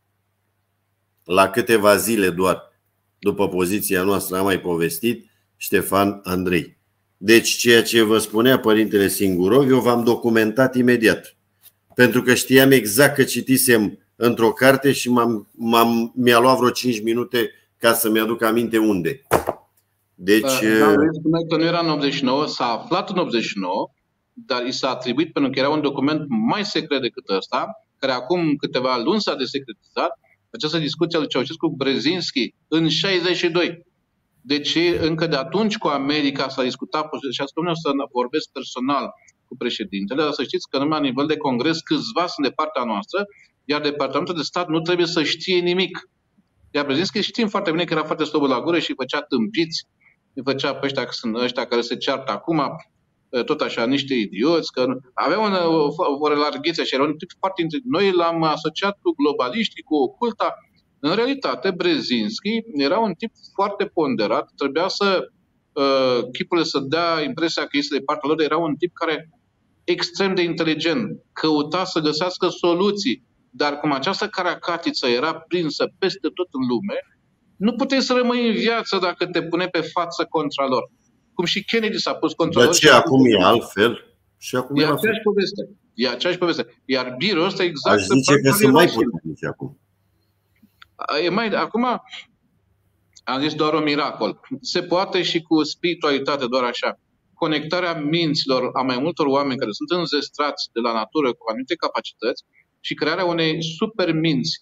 La câteva zile doar după poziția noastră, am mai povestit, Ștefan Andrei. Deci ceea ce vă spunea părintele Singurov, eu v-am documentat imediat. Pentru că știam exact că citisem într-o carte și mi-a luat vreo 5 minute ca să-mi aduc aminte unde. Deci... Spuneai că nu era în 89, s-a aflat în 89, dar i s-a atribuit pentru că era un document mai secret decât ăsta, care acum câteva luni s-a desecretizat, această discuție a lui Ceaușescu cu Brzezinski în 62. Deci încă de atunci cu America s-a discutat și asta nu o să vorbesc personal cu președintele, dar să știți că numai la nivel de congres câțiva sunt de partea noastră, iar Departamentul de Stat nu trebuie să știe nimic. Iar Brzezinski știm foarte bine că era foarte slobă la gură și îi făcea tâmpiți, îi făcea pe ăștia, că sunt ăștia care se ceartă acum, tot așa, niște idioți, că avea o relarghețe și era un tip foarte inteligent. Noi l-am asociat cu globaliștii, cu oculta. În realitate, Brzezinski era un tip foarte ponderat, trebuia să chipurile să dea impresia că este de partea lor, era un tip care extrem de inteligent, căuta să găsească soluții, dar cum această caracatiță era prinsă peste tot în lume, nu puteai să rămâi în viață dacă te pune pe față contra lor. Cum și Kennedy s-a pus contra lor. De ce acum e altfel? Și acum e aceeași poveste. E aceeași poveste. Iar birul ăsta exact... Aș zice că sunt mai puternici acum. Acum am zis doar un miracol. Se poate și cu spiritualitate, doar așa. Conectarea minților a mai multor oameni care sunt înzestrați de la natură cu anumite capacități și crearea unei super minți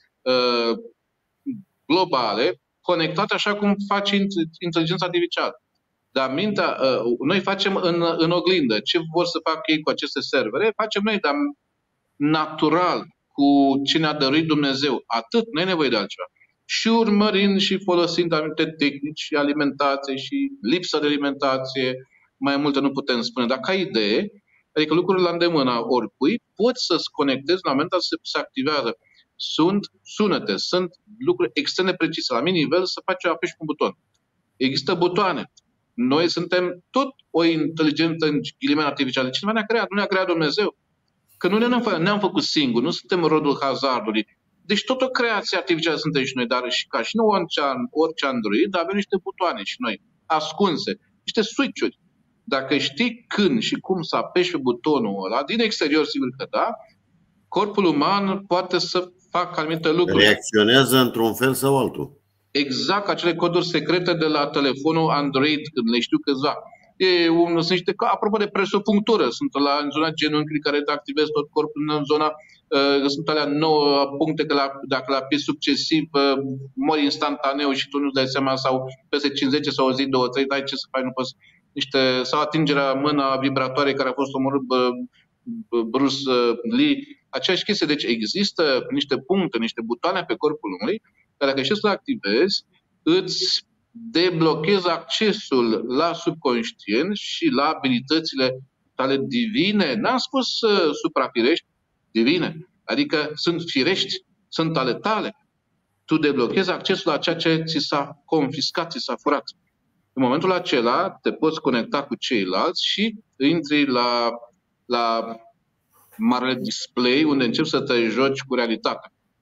globale, conectate așa cum face inteligența artificială. Dar mintea, noi facem în oglindă. Ce vor să facă ei cu aceste servere? Facem noi, dar natural, cu ce ne-a dăruit Dumnezeu. Atât, nu e nevoie de altceva. Și urmărind și folosind anumite tehnici și alimentație și lipsa de alimentație, mai multe nu putem spune, dar ca idee, adică lucrurile la îndemâna oricui, poți să-ți conectezi la momentul ăsta se activează. Sunt sunete, sunt lucruri extrem de precise. La mine nivel să faci apeși pe un buton. Există butoane. Noi suntem tot o inteligență în ghilimele artificiale. Cineva ne-a creat, nu ne-a creat Dumnezeu. Că nu ne-am făcut singuri, nu suntem rodul hazardului. Deci tot o creație artificială suntem și noi, dar și ca și nu orice Android, avem niște butoane și noi, ascunse, niște switch-uri. Dacă știi când și cum să apeși pe butonul ăla, din exterior sigur că da, corpul uman poate să facă anumite lucruri. Reacționează într-un fel sau altul. Exact acele coduri secrete de la telefonul Android, când le știu câțiva. Sunt niște, apropo de presopunctură, sunt în zona genunchiului care te activezi tot corpul, în zona, sunt alea 9 puncte, că dacă le apeși succesiv, mori instantaneu și tu nu-ți dai seama, sau peste 50 sau o zi, 2, 3, dai ce să faci, nu poți. Sau atingerea mâna vibratoare care a fost omorât Bruce Lee, aceeași chestie. Deci există niște puncte, niște butoane pe corpul omului, care dacă știi să le activezi, îți deblochezi accesul la subconștient și la abilitățile tale divine. N-am spus suprafirești, divine. Adică sunt firești, sunt ale tale. Tu deblochezi accesul la ceea ce ți s-a confiscat, ți s-a furat. În momentul acela te poți conecta cu ceilalți și intri la marele display unde începi să te joci cu realitatea.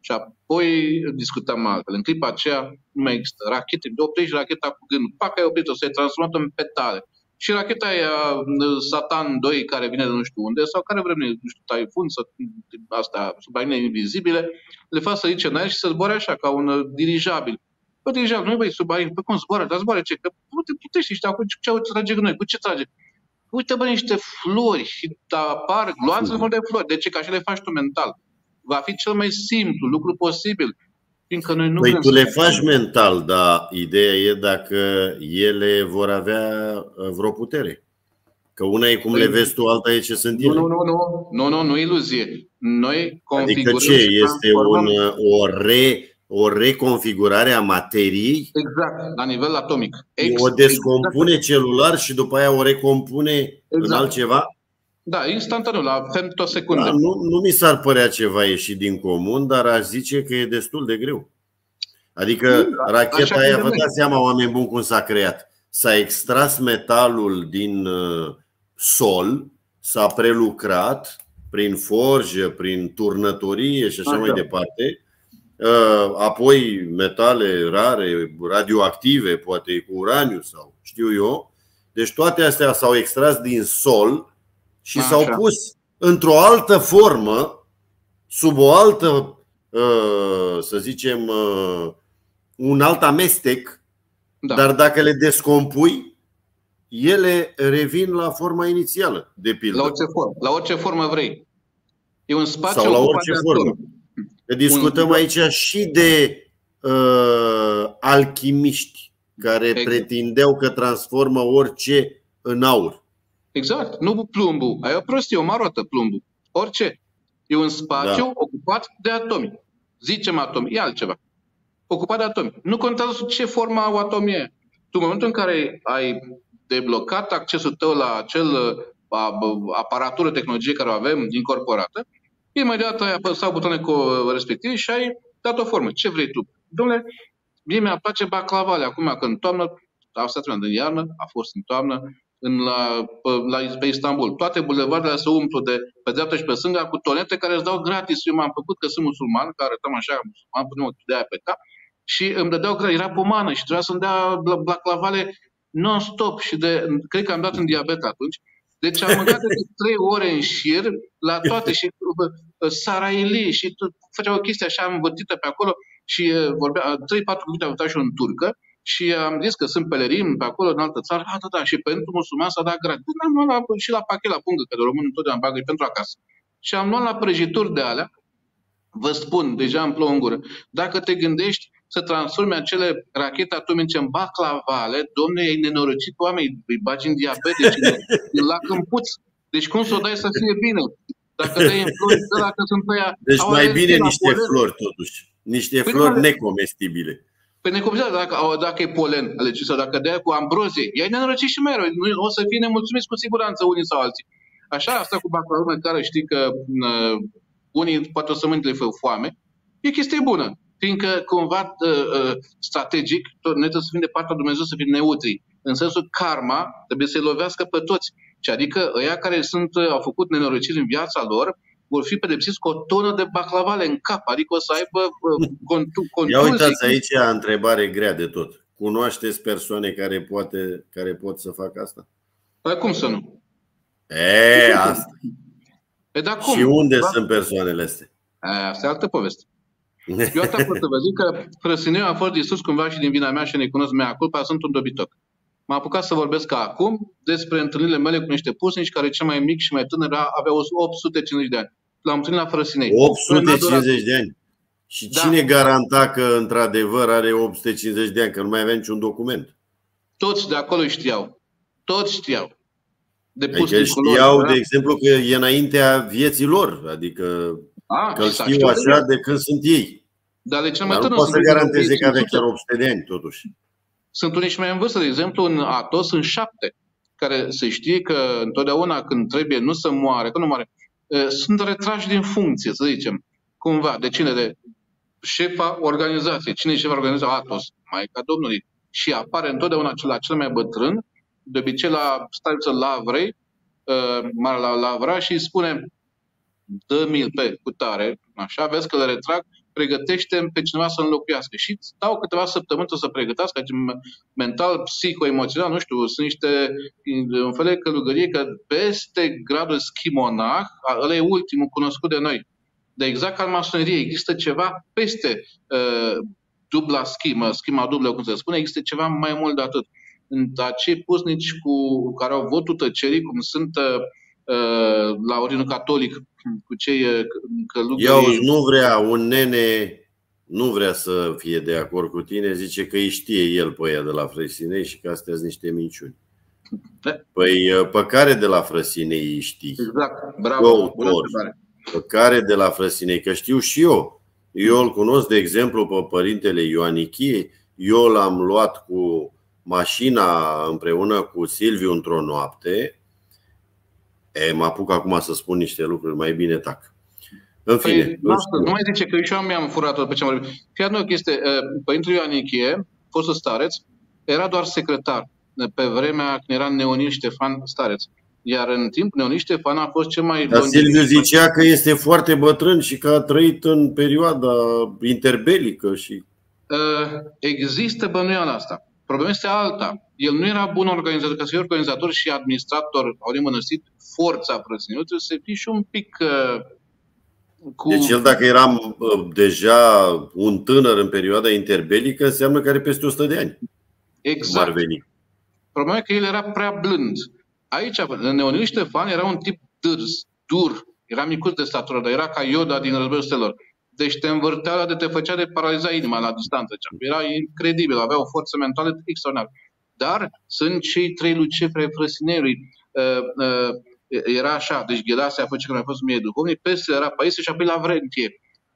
Și apoi discutam altfel. În clipa aceea nu mai există rachete. Oprești racheta cu gândul. Pac, ai oprit-o, să-i transformat în petale. Și racheta aia, Satan 2, care vine de nu știu unde, sau care vrem, nu știu, Taifun, asta, submarine invizibile, le fac să ridice în aer și să zboare așa, ca un dirijabil. Bă, dirijabil, nu-i băi submarin, pe cum zboară? Dar zboară ce? Că nu te putești, ăștia, cu ce trage noi? Cu ce trage? Uite, bă, niște flori și apar gloanțe de flori. De ce? Că așa le faci tu mental. Va fi cel mai simplu lucru posibil. Fiindcă noi nu păi tu le faci mental, dar ideea e dacă ele vor avea vreo putere. Că una e cum le vezi tu, alta e ce sunt ele. Nu, iluzie. Noi configurăm. Adică ce? Este o reconfigurare a materiei? Exact, la nivel atomic. O descompune celular și după aia o recompune în altceva? Da, instantaneu, la femtosecunde. Da, nu mi s-ar părea ceva ieșit din comun, dar aș zice că e destul de greu. Adică racheta aia, vă dați seama, oameni buni, cum s-a creat. S-a extras metalul din sol, s-a prelucrat prin forjă, prin turnătorie și așa mai departe. Apoi metale rare, radioactive, poate cu uraniu sau știu eu. Deci toate astea s-au extras din sol și s-au pus într-o altă formă, sub o altă, să zicem, un alt amestec. Dar dacă le descompui, ele revin la forma inițială, de pildă. La orice formă vrei. E un spațiu sau la orice formă. Discutăm aici și de alchimiști care pretindeau că transformă orice în aur. Exact, nu plumbul. Ai o prostie, o marotă plumbul. Orice. E un spațiu ocupat de atomi. Zicem atomi, e altceva. Ocupat de atomi. Nu contează ce formă au atomii aia. Tu, în momentul în care ai deblocat accesul tău la acel aparatură, tehnologie care o avem incorporată, imediat ai apăsat butonul respectiv și ai dat o formă. Ce vrei tu? Dom'le, mie mi-a place baclavale. Acum, că în toamnă, în iarnă, a fost în toamnă, pe Istanbul. Toate bulevardele se umplu de pe dreapta și pe stânga cu tonete care îți dau gratis. Eu m-am făcut că sunt musulman, că arătam așa, musulman, punem ochii de aia pe cap, și îmi dădeau gratis. Era pomană și trebuia să-mi dea baclavale non-stop și cred că am dat în diabet atunci. Deci am mâncat de 3 ore în șir la toate și saraili și făcea o chestie așa învârtită pe acolo și vorbea 3-4 minute am și în turcă. Și am zis că sunt pelerini pe acolo, în altă țară. Da. Și pentru musulman s-a dat gratis. Am luat și la pachet, la pungă, că de român întotdeauna bagă pentru acasă. Și am luat la prăjituri de alea. Vă spun, deja îmi plouă în gură. Dacă te gândești să transformi acele rachete atomice în baclavale, domne, ai nenorocit oamenii, îi bagi în diabet, îi lac în puț. Deci cum să o dai să fie bine? Dacă dai în flori, dacă sunt pe ea... Deci mai bine niște flori, totuși. Niște flori necomestibile. Pe necomestibile, dacă e polen, sau dacă dai cu ambrozie, i-ai nenorocit și mai rău. O să fie nemulțumiți cu siguranță unii sau alții. Așa, asta cu baclavă, care știi că unii poate o să mâine fă foame, e chestie bună. Fiindcă cumva strategic, noi trebuie să fim de partea lui Dumnezeu, să fim neutri. În sensul karma trebuie să-i lovească pe toți. Și adică ăia care au făcut nenorociri în viața lor, vor fi pedepsiți cu o tonă de baclavale în cap. Adică o să aibă Ia uitați aici, întrebare grea de tot. Cunoașteți persoane care pot să facă asta? Păi cum să nu? Asta. Și unde sunt persoanele astea? Asta e altă poveste. Eu atât pot să vă zic că Frăsineu a fost distrus cumva și din vina mea și ne-i cunosc mea culpa, sunt un dobitoc. M-am apucat să vorbesc acum despre întâlnirile mele cu niște pusnici care cel mai mic și mai tânăr avea 850 de ani. L-am întâlnit la Frăsinei. 850 de ani? Și cine garanta că într-adevăr are 850 de ani, că nu mai avea niciun document? Toți de acolo știau. Toți știau. Adică știau, de exemplu, că e înaintea vieții lor. Adică că știu așa de când sunt ei. Dar nu poate să garanteze că avea chiar 800 de ani, totuși. Sunt unii și mai în vârstă. De exemplu, în Atos sunt 7 care se știe că întotdeauna când trebuie nu să moare, că nu moare, sunt retrași din funcție, să zicem. Cumva. De cine? De șefa organizației. Cine e șefa organizației? Atos. Maica Domnului. Și apare întotdeauna la cel mai bătrân, de obicei la stariță Lavrei, la Lavra, și îi spune: dă-mi-l pe cutare, așa, vezi că le retrag, pregătește pe cineva să înlocuiască. Și stau câteva săptămâni să pregătească, mental, psihoemoțional, nu știu, sunt niște un fel de călugărie, că peste gradul schimonah, ăla e ultimul cunoscut de noi. De exact ca în masonerie, există ceva peste dubla schimă, schima dublă, cum se spune, există ceva mai mult de atât. Acei pusnici care au votul tăcerii, cum sunt la Ordinul Catolic, cu cei călugări... Un nene nu vrea să fie de acord cu tine, zice că îi știe el pe ăia de la Frăsinei și că astea sunt niște minciuni. Păi pe care de la Frăsinei îi știi? Exact, bravo, bună întrebare. Pe care de la Frăsinei? Că știu și eu. Eu îl cunosc, de exemplu, pe părintele Ioanichie. Eu l-am luat cu mașina împreună cu Silviu într-o noapte. Mă apuc acum să spun niște lucruri, mai bine tac. În fine. Nu mai zice că eu mi-am furat-o pe ce am vorbit. Chiar nu o chestie. Părintele Ioanichie, fostul stareț, era doar secretar pe vremea când era Neonil Ștefan stareț. Iar în timp, Neonil Ștefan a fost cel mai... Dar Silviu zicea că este foarte bătrân și că a trăit în perioada interbelică și... Există bănuiala asta. Problema este alta. El nu era bun organizator, ca să fie organizator și administrator, au demănăsit forța Frăsinei. Trebuie să fii și un pic... Deci el, dacă era deja un tânăr în perioada interbelică, înseamnă că are peste 100 de ani. Exact. Ar veni. Problema e că el era prea blând. Aici, Neonil Ștefan era un tip dur, era micuț de statură, dar era ca Yoda din Războiul Stelor. Deci te învârtea de te făcea de paraliza inima la distanță. Era incredibil, avea o forță mentală extraordinară. Dar sunt cei trei luceferi ai Frăsineiului. Era așa, deci Ghedase a fost că mai fost mie duhovnic, peste era Paisie și apoi Lavrentie.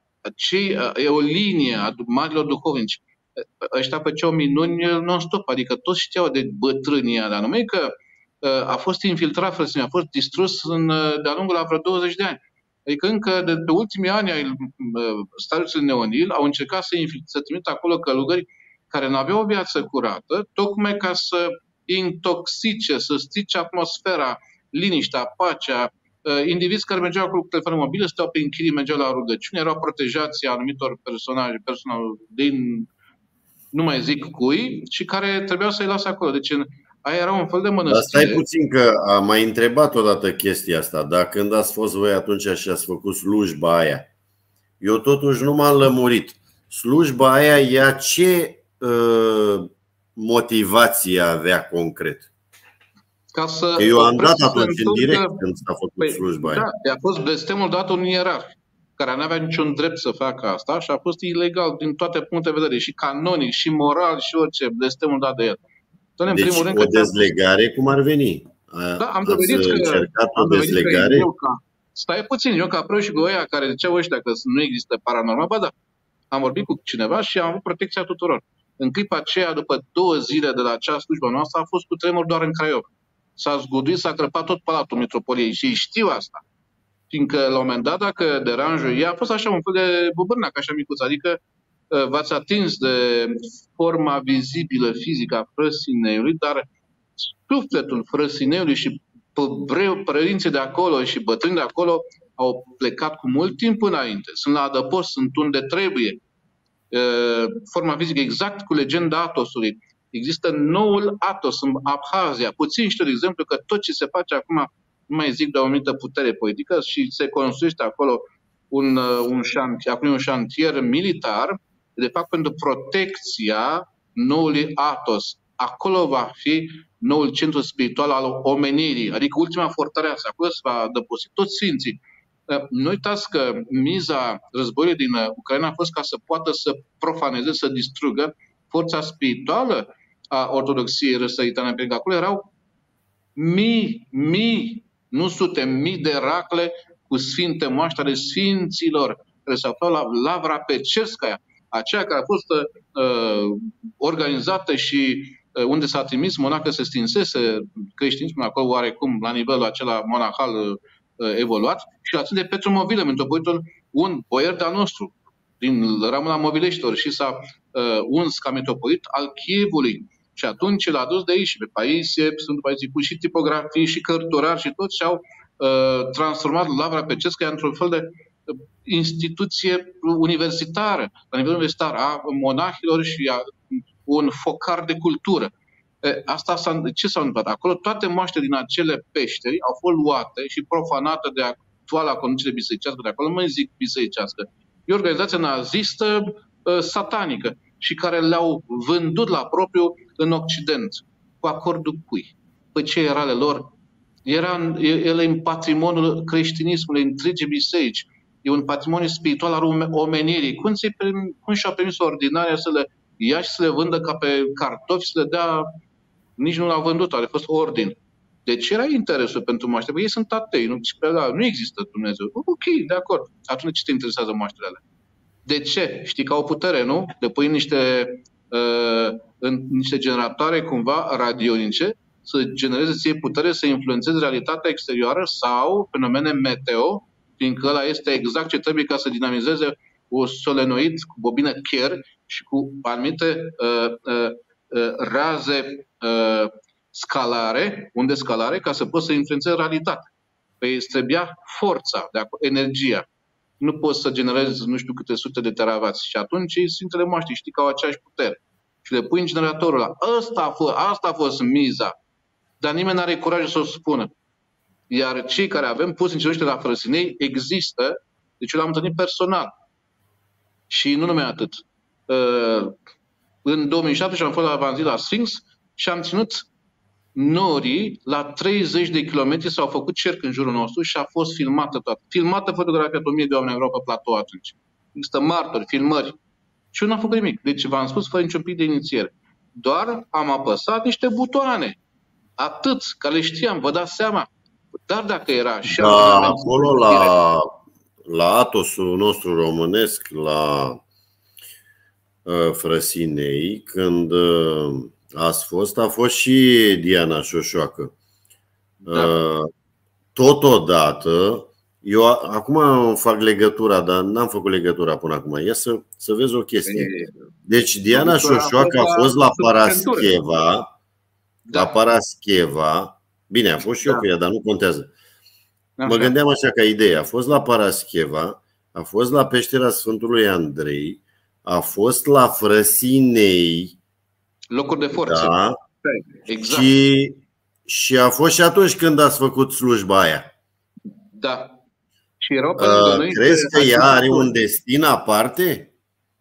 E o linie a marilor duhovnici. Ăștia făceau minuni non-stop, adică toți știau de bătrânia, dar numai că a fost infiltrat Frăsinei, a fost distrus de-a lungul la vreo 20 de ani. Adică încă de pe ultimii ani ai starețului Neonil au încercat să trimită acolo călugări care nu aveau o viață curată, tocmai ca să intoxice, să strice atmosfera, liniștea, pacea. Indivizi care mergeau acolo cu telefonul mobil, stau pe închirii, mergeau la rugăciune, erau protejați anumitor personaje din nu mai zic cui, și care trebuiau să-i lase acolo. Deci aia era un fel de mănăstire. Dar stai puțin, că am mai întrebat odată chestia asta. Dar când ați fost voi atunci și ați făcut slujba aia, eu totuși nu m-am lămurit. Slujba aia, ea ce motivație avea concret? Ca să eu am dat atunci în direct când s-a făcut slujba aia. Da, a fost blestemul dat un ierarh care nu avea niciun drept să facă asta și a fost ilegal din toate punctele de vedere, și canonic, și moral, și orice, blestemul dat de el. Deci în primul rând, o dezlegare cum ar veni? Da, am dovedit că încercat o dezlegare? Stai puțin, eu ca preot și cu ăia care ziceau ăștia că nu există paranormal, ba da, am vorbit cu cineva și am avut protecția tuturor. În clipa aceea, după 2 zile de la acea slujbă noastră, a fost cu tremur doar în Craiova. S-a zguduit, s-a crăpat tot palatul metropoliei și știu asta. Fiindcă la un moment dat, dacă deranjul ea a fost așa un fel de bubârnac, așa micuț, adică v-ați atins de forma vizibilă fizică a Frăsineiului, dar sufletul Frăsineiului și părinții de acolo și bătrâni de acolo au plecat cu mult timp înainte. Sunt la adăpost, sunt unde trebuie. Forma fizică exact cu legenda Atosului. Există noul Atos în Abhazia. Puțin știu, de exemplu, că tot ce se face acum, nu mai zic de o anumită putere politică, și se construiește acolo un șantier militar, de fapt pentru protecția noului Atos. Acolo va fi noul centru spiritual al omenirii, adică ultima fortăreață. Acolo se va adăposti toți sfinții. Nu uitați că miza războiului din Ucraina a fost ca să poată să profaneze, să distrugă forța spirituală a ortodoxiei răsăritane, pentru că acolo erau mii, nu sute, mii de racle cu sfinte moaște ale sfinților, care se aflau la Lavra Pecerscaia, aceea care a fost organizată și unde s-a trimis monacă să stinsese creștinismul acolo oarecum la nivelul acela monahal evoluat, și la de Petru Movilă, metropolitul, un boier de-al nostru, din ramura movileștilor, și s-a uns ca metropolit al Chievului. Și atunci l-a dus de aici și pe Paisie, sunt cu și tipografii și cărturari și toți, și au transformat Lavra Pecerscaia într-un fel de instituție universitară, la nivel universitar, a monahilor și a un focar de cultură. Ce s-a întâmplat? Acolo toate moaștele din acele peșteri au fost luate și profanate de actuala conducere bisericească de acolo, nu mai zic bisericească. E o organizație nazistă satanică și care le-au vândut la propriu în Occident. Cu acordul cui? Păi ce era ale lor? Ele în patrimoniul creștinismului, întregi biserici. E un patrimoniu spiritual al omenirii. Cum și-au permis ordinarea să le ia și să le vândă ca pe cartofi, să le dea... Nici nu l-au vândut, a fost ordin. De ce era interesul pentru moaște? Păi ei sunt atei, nu există Dumnezeu. Ok, de acord. Atunci ce te interesează moaștele alea? De ce? Știi că au putere, nu? Le pui în niște generatoare cumva radionice să genereze ție putere să influențeze realitatea exterioară sau fenomene meteo, fiindcă ăla este exact ce trebuie ca să dinamizeze un solenoid cu bobină Kerr și cu anumite raze scalare, unde scalare, ca să poți să influențezi realitatea. Păi îți trebuia forța, energia. Nu poți să generezi nu știu câte sute de teravați. Și atunci Sfintele Moaște știi că au aceeași putere. Și le pui în generatorul ăla. Asta a fost miza. Dar nimeni nu are curajul să o spună. Iar cei care avem pus în cenuște la Frăsinei există. Deci eu l-am întâlnit personal. Și nu numai atât. În 2007 am fost la Vanzi la Sphinx și am ținut norii la 30 de kilometri, s-au făcut cerc în jurul nostru și a fost filmată toată. Filmată, fotografiată, 1000 de oameni erau pe platou atunci. Există martori, filmări. Și eu n-am făcut nimic. Deci v-am spus fără niciun pic de inițiere. Doar am apăsat niște butoane. Atât, că le știam, vă dați seama. Dar dacă era și acolo la atosul nostru românesc, la Frăsinei, când ați fost, a fost și Diana Șoșoacă. Da. Totodată, eu acum fac legătura, dar n-am făcut legătura până acum. Ia să vezi o chestie. Deci Diana Șoșoacă a fost la Parascheva. Da. La Parascheva. Bine, a fost și eu cu ea, dar nu contează. Mă gândeam așa ca idee. A fost la Parascheva, a fost la peștera Sfântului Andrei, a fost la Frăsinei. Locuri de forță. Da. Exact. Și a fost și atunci când ați făcut slujba aia. Da. Și erau pe lângă noi. Crezi că ea are un destin aparte?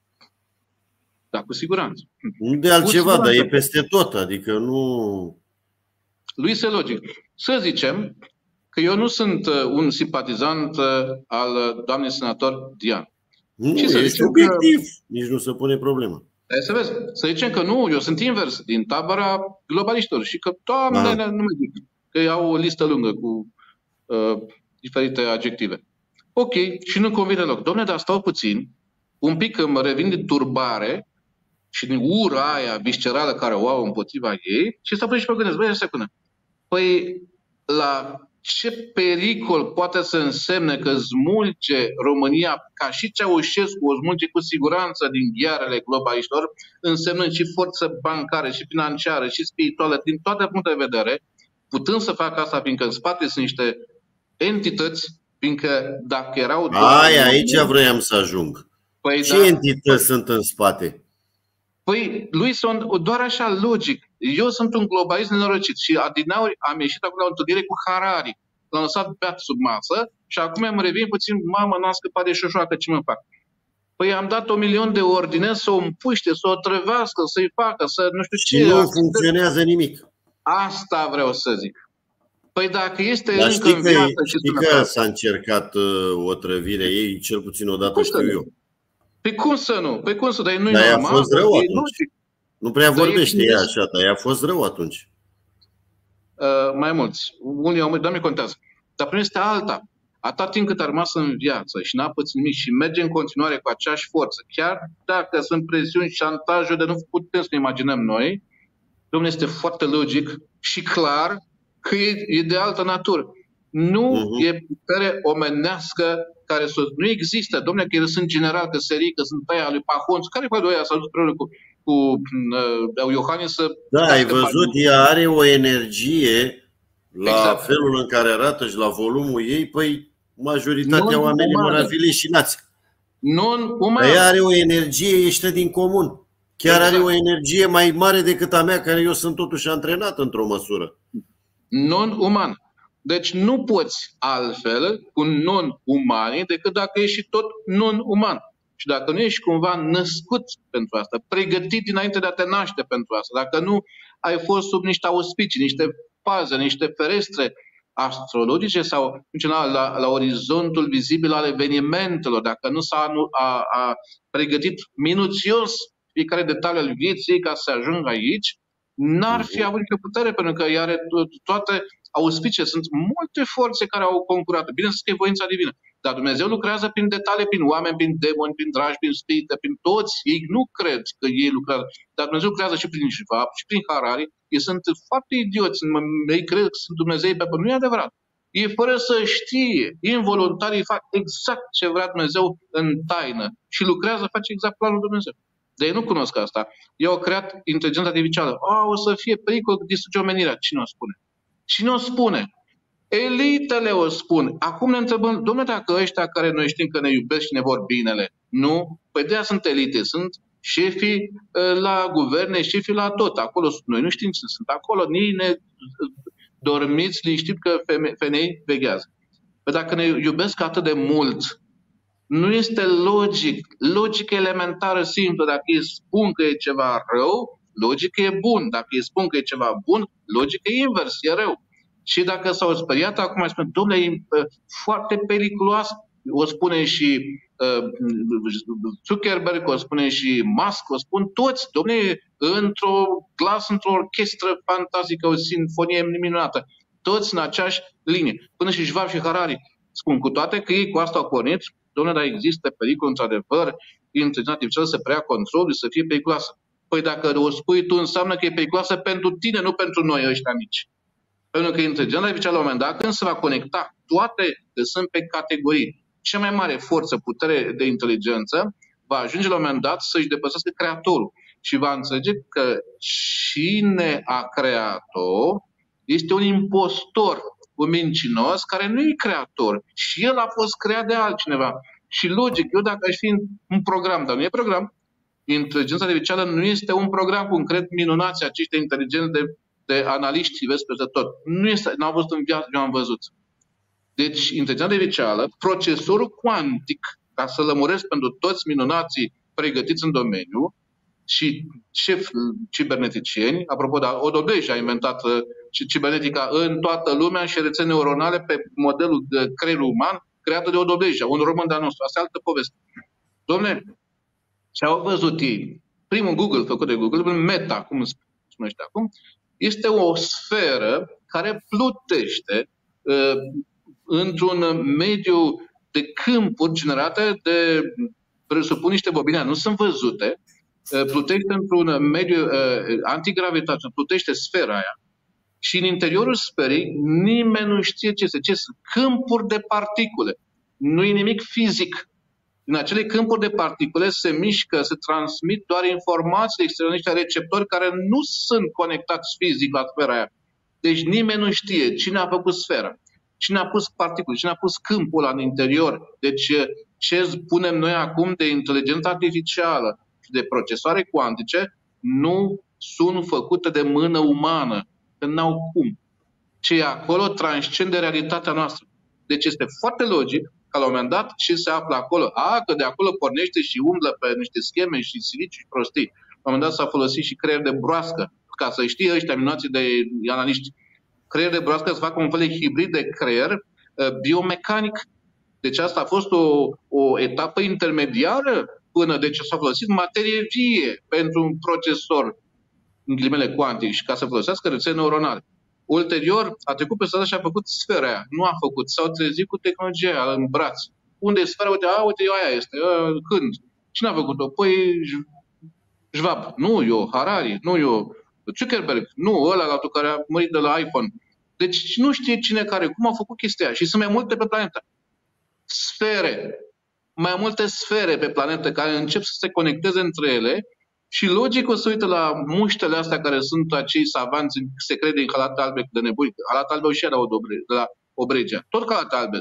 Da, cu siguranță. Nu de altceva, dar e peste tot. Adică nu... Lui este logic. Să zicem că eu nu sunt un simpatizant al doamnei senator Diana. Nu, ești obiectiv. Nici nu se pune problema. Să vezi, să zicem că nu, eu sunt invers, din tabăra globaliștilor și că, Doamne, nu mă zic, că au o listă lungă cu diferite adjective. Ok, și nu convine loc. Dom'le, dar stau puțin, un pic îmi revin din turbare și din ura aia viscerală care o au împotriva ei și stau puțin și mă gândesc, băi, o secundă. Păi, la ce pericol poate să însemne că smulge România, ca și Ceaușescu o smulge cu siguranță din ghearele globaliștilor, însemnând și forță bancară, și financiară, și spirituală, din toate punctele de vedere, putând să facă asta, fiindcă în spate sunt niște entități, fiindcă dacă erau... Aici vroiam să ajung. Păi ce entități sunt în spate? Păi, lui sunt doar așa logic. Eu sunt un globalist nenorocit și adineauri am ieșit acum la o întâlnire cu Harari. L-am lăsat beat sub masă și acum îmi revin puțin, mamă, n-am scăpat de Șoșoacă, ce mă fac? Păi am dat 1.000.000 de ordine să o împuște, să o trăvească, să-i facă, să nu știu ce. Și nu funcționează nimic. Asta vreau să zic. Păi dacă este încă în viață... Știi că s-a încercat o trăvire ei, cel puțin o dată știu eu. Păi cum să nu? Păi cum să? Dar nu-i normal. Dar a fost rău atunci. Nu prea vorbește ea așa, dar ea a fost rău atunci. Mai mulți. Unii au Doamne, contează. Dar primul este alta. Atât timp cât a rămas în viață și n-a pățit nimic și merge în continuare cu aceeași forță, chiar dacă sunt presiuni, șantajuri de nu putem să ne imaginăm noi, Domnul este foarte logic și clar că e de altă natură. Nu e putere omenească care nu există. Domnule, că ele sunt general, că serii, că sunt aia lui Pahonț. Care e aia s-a dus cu Iohannis să... Da, ai văzut, ea are o energie la felul în care arată și la volumul ei. Păi Majoritatea oamenilor ar fi leșinați. Non-umană. Ea are o energie ieșită din comun. Chiar are o energie mai mare decât a mea, care eu sunt totuși antrenat într-o măsură. Non-uman. Deci nu poți altfel cu non-umani decât dacă ești și tot non-uman. Și dacă nu ești cumva născut pentru asta, pregătit dinainte de a te naște pentru asta, dacă nu ai fost sub niște auspicii, niște paze, niște ferestre astrologice sau la orizontul vizibil al evenimentelor, dacă nu s-a pregătit minuțios fiecare detaliu al vieții ca să ajungă aici, n-ar fi avut nicio putere, pentru că ea are toate auspice. Sunt multe forțe care au concurat. Bineînțeles că e voința divină. Dar Dumnezeu lucrează prin detalii, prin oameni, prin demoni, prin dragi, prin spirite, prin toți. Ei nu cred că ei lucrează. Dar Dumnezeu lucrează și prin Shvab, și prin Harari. Ei sunt foarte idioți. Ei cred că sunt Dumnezei pe pământ. Nu e adevărat. Ei fără să știe, involuntar, îi fac exact ce vrea Dumnezeu în taină. Și lucrează, face exact planul Dumnezeu. Dar ei nu cunosc asta. Ei au creat inteligența artificială. O să fie pericol că distruge omenirea. Cine o spune? Cine o spune? Elitele o spun. Acum ne întrebăm, dom'le, dacă ăștia care noi știm că ne iubesc și ne vor binele, nu? Păi de-aia sunt elite, sunt șefii la guverne, șefii la tot. Acolo sunt noi, nu știm ce sunt acolo, nici ne dormiți liniștit că femei veghează. Păi dacă ne iubesc atât de mult, nu este logic, logică elementară simplă. Dacă îi spun că e ceva rău, logică e bun. Dacă îi spun că e ceva bun, logică e invers, e rău. Și dacă s-au speriat, acum îi spun, dom'le, e foarte periculos. O spune și Zuckerberg, o spune și Musk, o spun toți, dom'le, într-o clasă, într-o orchestră fantastică, o sinfonie minunată. Toți în aceeași linie. Până și Shvab și Harari spun, cu toate că ei cu asta au pornit, dom'le, dar există pericol, într-adevăr, inteligența artificială să preia controlul, să fie periculoasă. Păi dacă o spui tu, înseamnă că e periculoasă pentru tine, nu pentru noi ăștia mici. Pentru că inteligența artificială, la un moment dat, când se va conecta, toate sunt pe categorii. Cea mai mare forță, putere de inteligență, va ajunge la un moment dat să-și depășească creatorul. Și va înțelege că cine a creat-o este un impostor, un mincinos, care nu e creator. Și el a fost creat de altcineva. Și logic, eu dacă aș fi un program, dar nu e program, inteligența artificială nu este un program concret, minunați aceștia inteligenți de analiști, vezi peste tot. Nu este, n-am văzut în viață, eu am văzut. Deci, inteligența artificială, procesorul cuantic, ca să lămuresc pentru toți minunații pregătiți în domeniu și șef ciberneticieni, apropo, Odobleș a inventat cibernetica în toată lumea și rețele neuronale pe modelul de creierul uman creată de Odobleș, un român de-al nostru. Asta e altă poveste. Dom'le, ce au văzut ei? Primul Google, făcut de Google, Meta, cum se numește acum, este o sferă care plutește într-un mediu de câmpuri generate de, presupun, niște bobine, nu sunt văzute, plutește într-un mediu antigravitație, plutește sfera aia și în interiorul sferei nimeni nu știe ce este. Ce sunt? Câmpuri de particule. Nu e nimic fizic. În acele câmpuri de particule se mișcă, se transmit doar informații externe, niște receptori care nu sunt conectați fizic la sfera aia. Deci nimeni nu știe cine a făcut sfera, cine a pus particule, cine a pus câmpul ăla în interior. Deci ce spunem noi acum de inteligență artificială și de procesoare cuantice nu sunt făcute de mână umană, că n-au cum. Ce e acolo transcende realitatea noastră. Deci este foarte logic că la un moment dat ce se află acolo, că de acolo pornește și umblă pe niște scheme și siliciu și prostii. La un moment dat s-a folosit și creier de broască, ca să știe ăștia minunații de analiști. Creier de broască să facă un fel de hibrid de creier biomecanic. Deci asta a fost o etapă intermediară până deci s-a folosit materie vie pentru un procesor, în ghilimele cuantic, și ca să folosească rețele neuronale. Ulterior, a trecut pe stradă și a făcut sfera aia. Nu a făcut. S-au trezit cu tehnologia în braț. Unde e sfera? Uite, uite, aia este. Când? Cine a făcut-o? Păi, Shvab. Nu eu. Harari. Nu eu. Zuckerberg. Nu, ăla care a murit de la iPhone. Deci nu știe cine care, cum a făcut chestia aia. Și sunt mai multe pe planetă. Sfere. Mai multe sfere pe planetă care încep să se conecteze între ele. Și logic o să uită la muștele astea care sunt acei savanți, se crede în halate albe de nebuni. Halate albe și de la Obregea. Tot halate albe.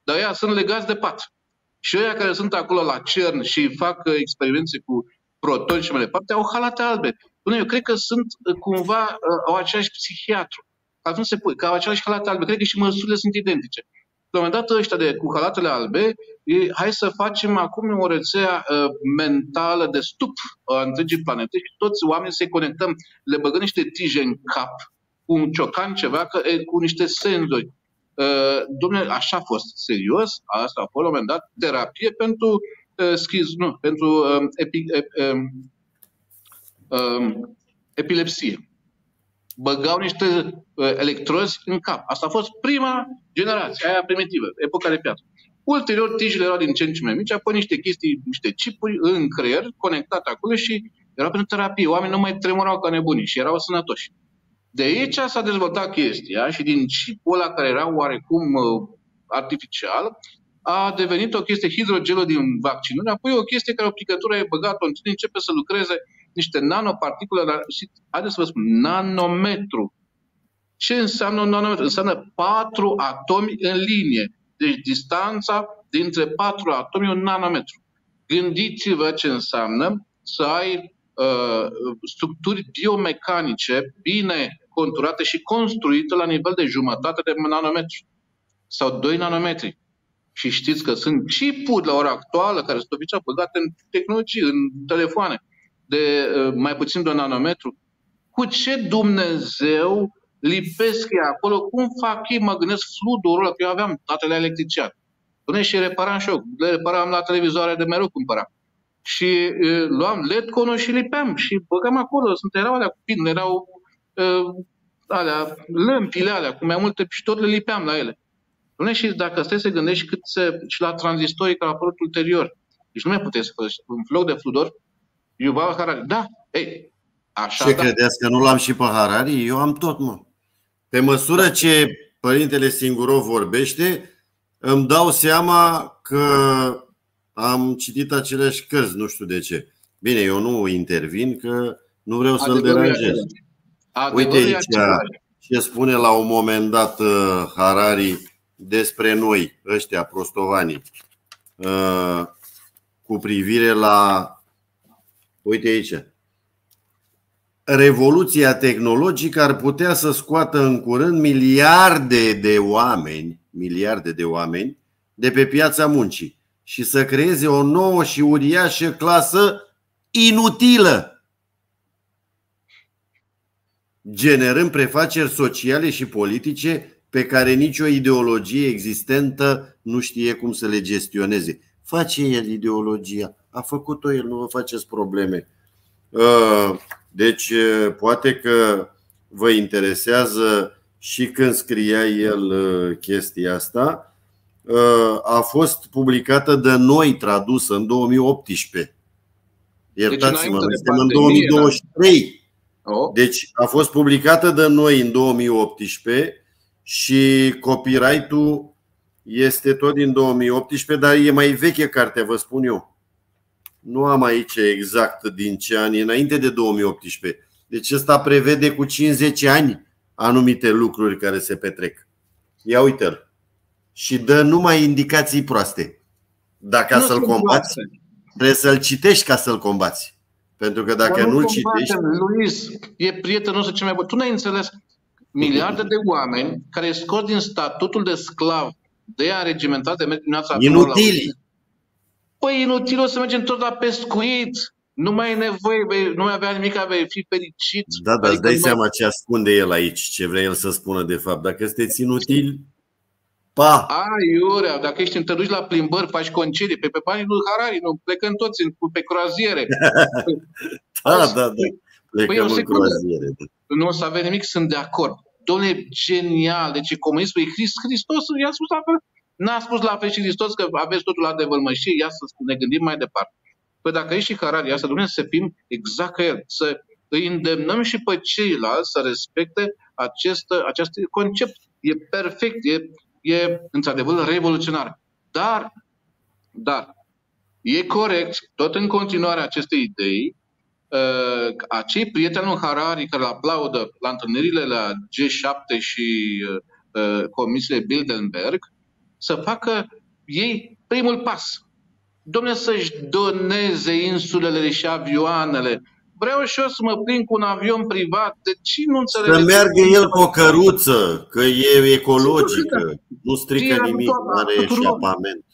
dar ăia sunt legați de pat. Și ăia care sunt acolo la CERN și fac experiențe cu protoni și mai departe, au halate albe. Bine, eu cred că sunt cumva, au același psihiatru. Atunci se pune, că au același halate albe. Cred că și măsurile sunt identice. La un moment dat ăștia cu halatele albe, hai să facem acum o rețea mentală de stup a întregii planete și toți oamenii se conectăm, le băgăm niște tije în cap, cu un ciocan ceva, cu niște senzori. Dom'le, așa a fost, serios, asta a fost la un moment dat terapie pentru epilepsie. Băgau niște electrozi în cap. Asta a fost prima generație, aia primitivă, epoca de piatră. Ulterior, tijile erau din ce în ce mai mici, apoi niște chestii, niște chipuri în creier conectate acolo și erau pentru terapie. Oamenii nu mai tremurau ca nebunii și erau sănătoși. De aici s-a dezvoltat chestia și din chipul ăla care era oarecum artificial, a devenit o chestie hidrogelul din vaccinuri, apoi o chestie care o picătură e băgat-o în tine, începe să lucreze niște nanoparticule, și haideți să vă spun, nanometru. Ce înseamnă un nanometru? Înseamnă 4 atomi în linie. Deci distanța dintre 4 atomi e un nanometru. Gândiți-vă ce înseamnă să ai structuri biomecanice bine conturate și construite la nivel de jumătate de nanometru sau 2 nanometri. Și știți că sunt chipuri la ora actuală care sunt oficial băgate în tehnologie, în telefoane, de mai puțin de un nanometru. Cu ce Dumnezeu lipesc ei acolo? Cum fac ei? Mă gândesc fludorul ăla, că eu aveam datele electrician. Până și reparam și eu. Le reparam la televizoare de mereu cumpăram. Și luam LED-conul și lipeam și băgam acolo. Erau alea cu pin, erau alea, lămpile alea cu mai multe și tot le lipeam la ele. Și dacă stai să gândești și la tranzistorii care au apărut ulterior. Deci nu mai puteți să faci un loc de fludor. Yuval Harari. Da, ei, așa. Ce credeți că nu l-am și pe Harari? Eu am tot, mă. Pe măsură ce părintele Singurov vorbește, îmi dau seama că am citit aceleași cărți, nu știu de ce. Bine, eu nu intervin, că nu vreau să-l deranjez. Uite aici ce spune la un moment dat Harari despre noi, ăștia prostovanii, cu privire la, uite aici, revoluția tehnologică ar putea să scoată în curând miliarde de oameni de pe piața muncii și să creeze o nouă și uriașă clasă inutilă, generând prefaceri sociale și politice pe care nicio ideologie existentă nu știe cum să le gestioneze. Face el ideologia, a făcut-o el, nu vă faceți probleme. Deci poate că vă interesează și când scria el chestia asta. A fost publicată de Noi, tradusă în 2018. Iertați-mă, suntem în 2023. Deci a fost publicată de Noi în 2018 și copyright-ul este tot din 2018, dar e mai veche cartea, vă spun eu. Nu am aici exact din ce ani, înainte de 2018. Deci ăsta prevede cu 50 ani anumite lucruri care se petrec. Ia uite-l. Și dă numai indicații proaste. Dacă să-l combați, trebuie să-l citești ca să-l combați. Pentru că dacă nu-l citești... Luis, e prietenul nostru cel mai bun. Tu n-ai înțeles? Miliarde de oameni care scot din statutul de sclav, de a regimentat de merg dimineața. Inutili. Păi inutil, o să mergem tot la pescuit. Nu mai ai nevoie, nu mai avea nimic, vei fi fericit. Da, dar îți dai seama ce ascunde el aici, ce vrea el să spună de fapt. Dacă sunteți inutili, pa! Iurea, dacă ești te duci la plimbări, faci concedii, pe banii lui Harari, nu, plecăm toți pe croaziere. Da. Plecăm în croaziere. Nu o să avem nimic, sunt de acord. Dom'le, genial, deci comunismul e Hristos, i-a spus la fel. N-a spus la fel și Hristos că aveți totul la devălmășie, ia să ne gândim mai departe. Păi dacă e și Harari, asta Dumnezeu să fim exact ca el, să îi îndemnăm și pe ceilalți să respecte acest concept. E perfect, e într-adevăr revoluționar. Dar e corect, tot în continuarea acestei idei, acei prieteni lui Harari care îl aplaudă la întâlnirile la G7 și comisiile Bilderberg să facă ei primul pas. Dom'le, să-și doneze insulele și avioanele. Vreau și eu să mă prind cu un avion privat. De ce nu înțeleg? Să meargă el cu o căruță, că e ecologică, nu strică nimic, nu are eșapament.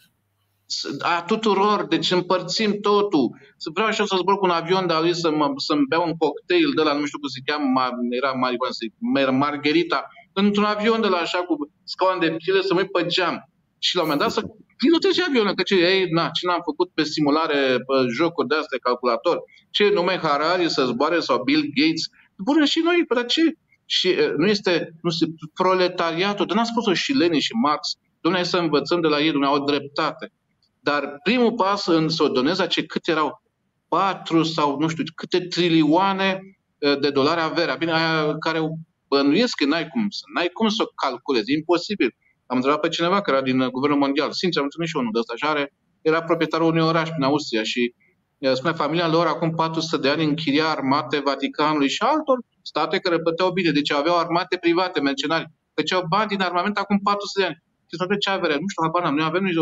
A tuturor, deci împărțim totul. Vreau și eu să zbor cu un avion de-a lui să-mi beau un cocktail de la, nu știu cum se cheamă, era Margherita, într-un avion de la așa cu scaun de piele, să mă uit pe geam. Și la un moment dat să pilotezi avionul, că ce n-am făcut pe simulare, pe jocuri de-astea, calculator, ce numai Harari să zboare sau Bill Gates, bună și noi, pe ce? Și nu este proletariatul, dar n-a spus-o și Lenin și Marx, Dumnezeu să învățăm de la ei, Dumnezeu au dreptate. Dar primul pas în să o doneze, cât erau 4 sau nu știu câte trilioane de dolari averea. Bine, aia care bănuiesc că n-ai cum să o calculezi, e imposibil. Am întrebat pe cineva care era din Guvernul Mondial, sincer, am întâlnit și unul de ăsta, și era proprietarul unui oraș prin Austria și spunea familia lor acum 400 de ani închiria armate Vaticanului și altor state care plăteau bine, deci aveau armate private, mercenari, făceau bani din armament acum 400 de ani. Și ce avere? Nu știu, habar n-am, noi avem nici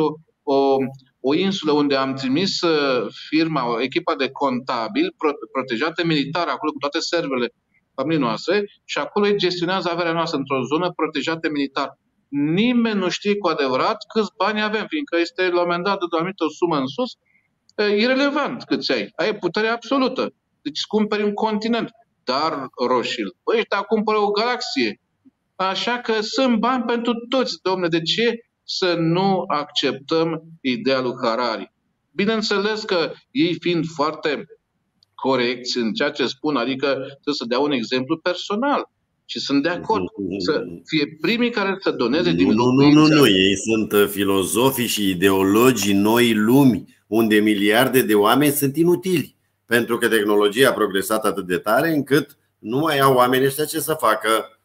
o insulă unde am trimis firma, echipa de contabili protejate militar, acolo cu toate servele familiei noastre, și acolo îi gestionează averea noastră într-o zonă protejată militar. Nimeni nu știe cu adevărat câți bani avem, fiindcă este la un moment dat de o anumită sumă în sus, irelevant câți ai. Ai putere absolută. Deci îți cumperi un continent. Dar, Roșil, ăștia cumpără o galaxie. Așa că sunt bani pentru toți, domne. De ce să nu acceptăm ideea lui Harari? Bineînțeles că ei fiind foarte corecți în ceea ce spun, adică trebuie să dea un exemplu personal. Și sunt de acord să fie primii care să doneze din locuință. Nu, ei sunt filozofii și ideologii noi lumi, unde miliarde de oameni sunt inutili, pentru că tehnologia a progresat atât de tare încât nu mai au oamenii ăștia ce să facă.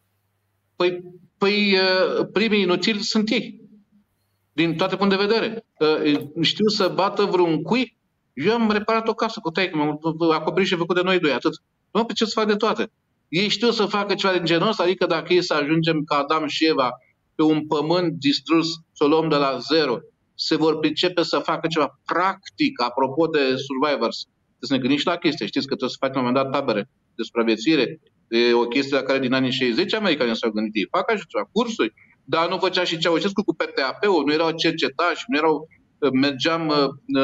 Păi primii inutili sunt ei, din toate punct de vedere. Știu să bată vreun cui. Eu am reparat o casă cu taică, acoperiș și făcut de noi doi, atât. Nu, pe ce să fac de toate? Ei știu să facă ceva din genul ăsta, adică dacă ei să ajungem ca Adam și Eva pe un pământ distrus, să o luăm de la zero, se vor pricepe să facă ceva practic, apropo de survivors. Trebuie să ne gândim și la chestia. Știți că trebuie să facem la un moment dat tabere de supraviețuire. E o chestie la care din anii 60 americanii s-au gândit. Ei fac așa ceva, cursuri, dar nu făcea și Ceaușescu cu PTAP-ul, nu erau cercetași, nu erau... Mergeam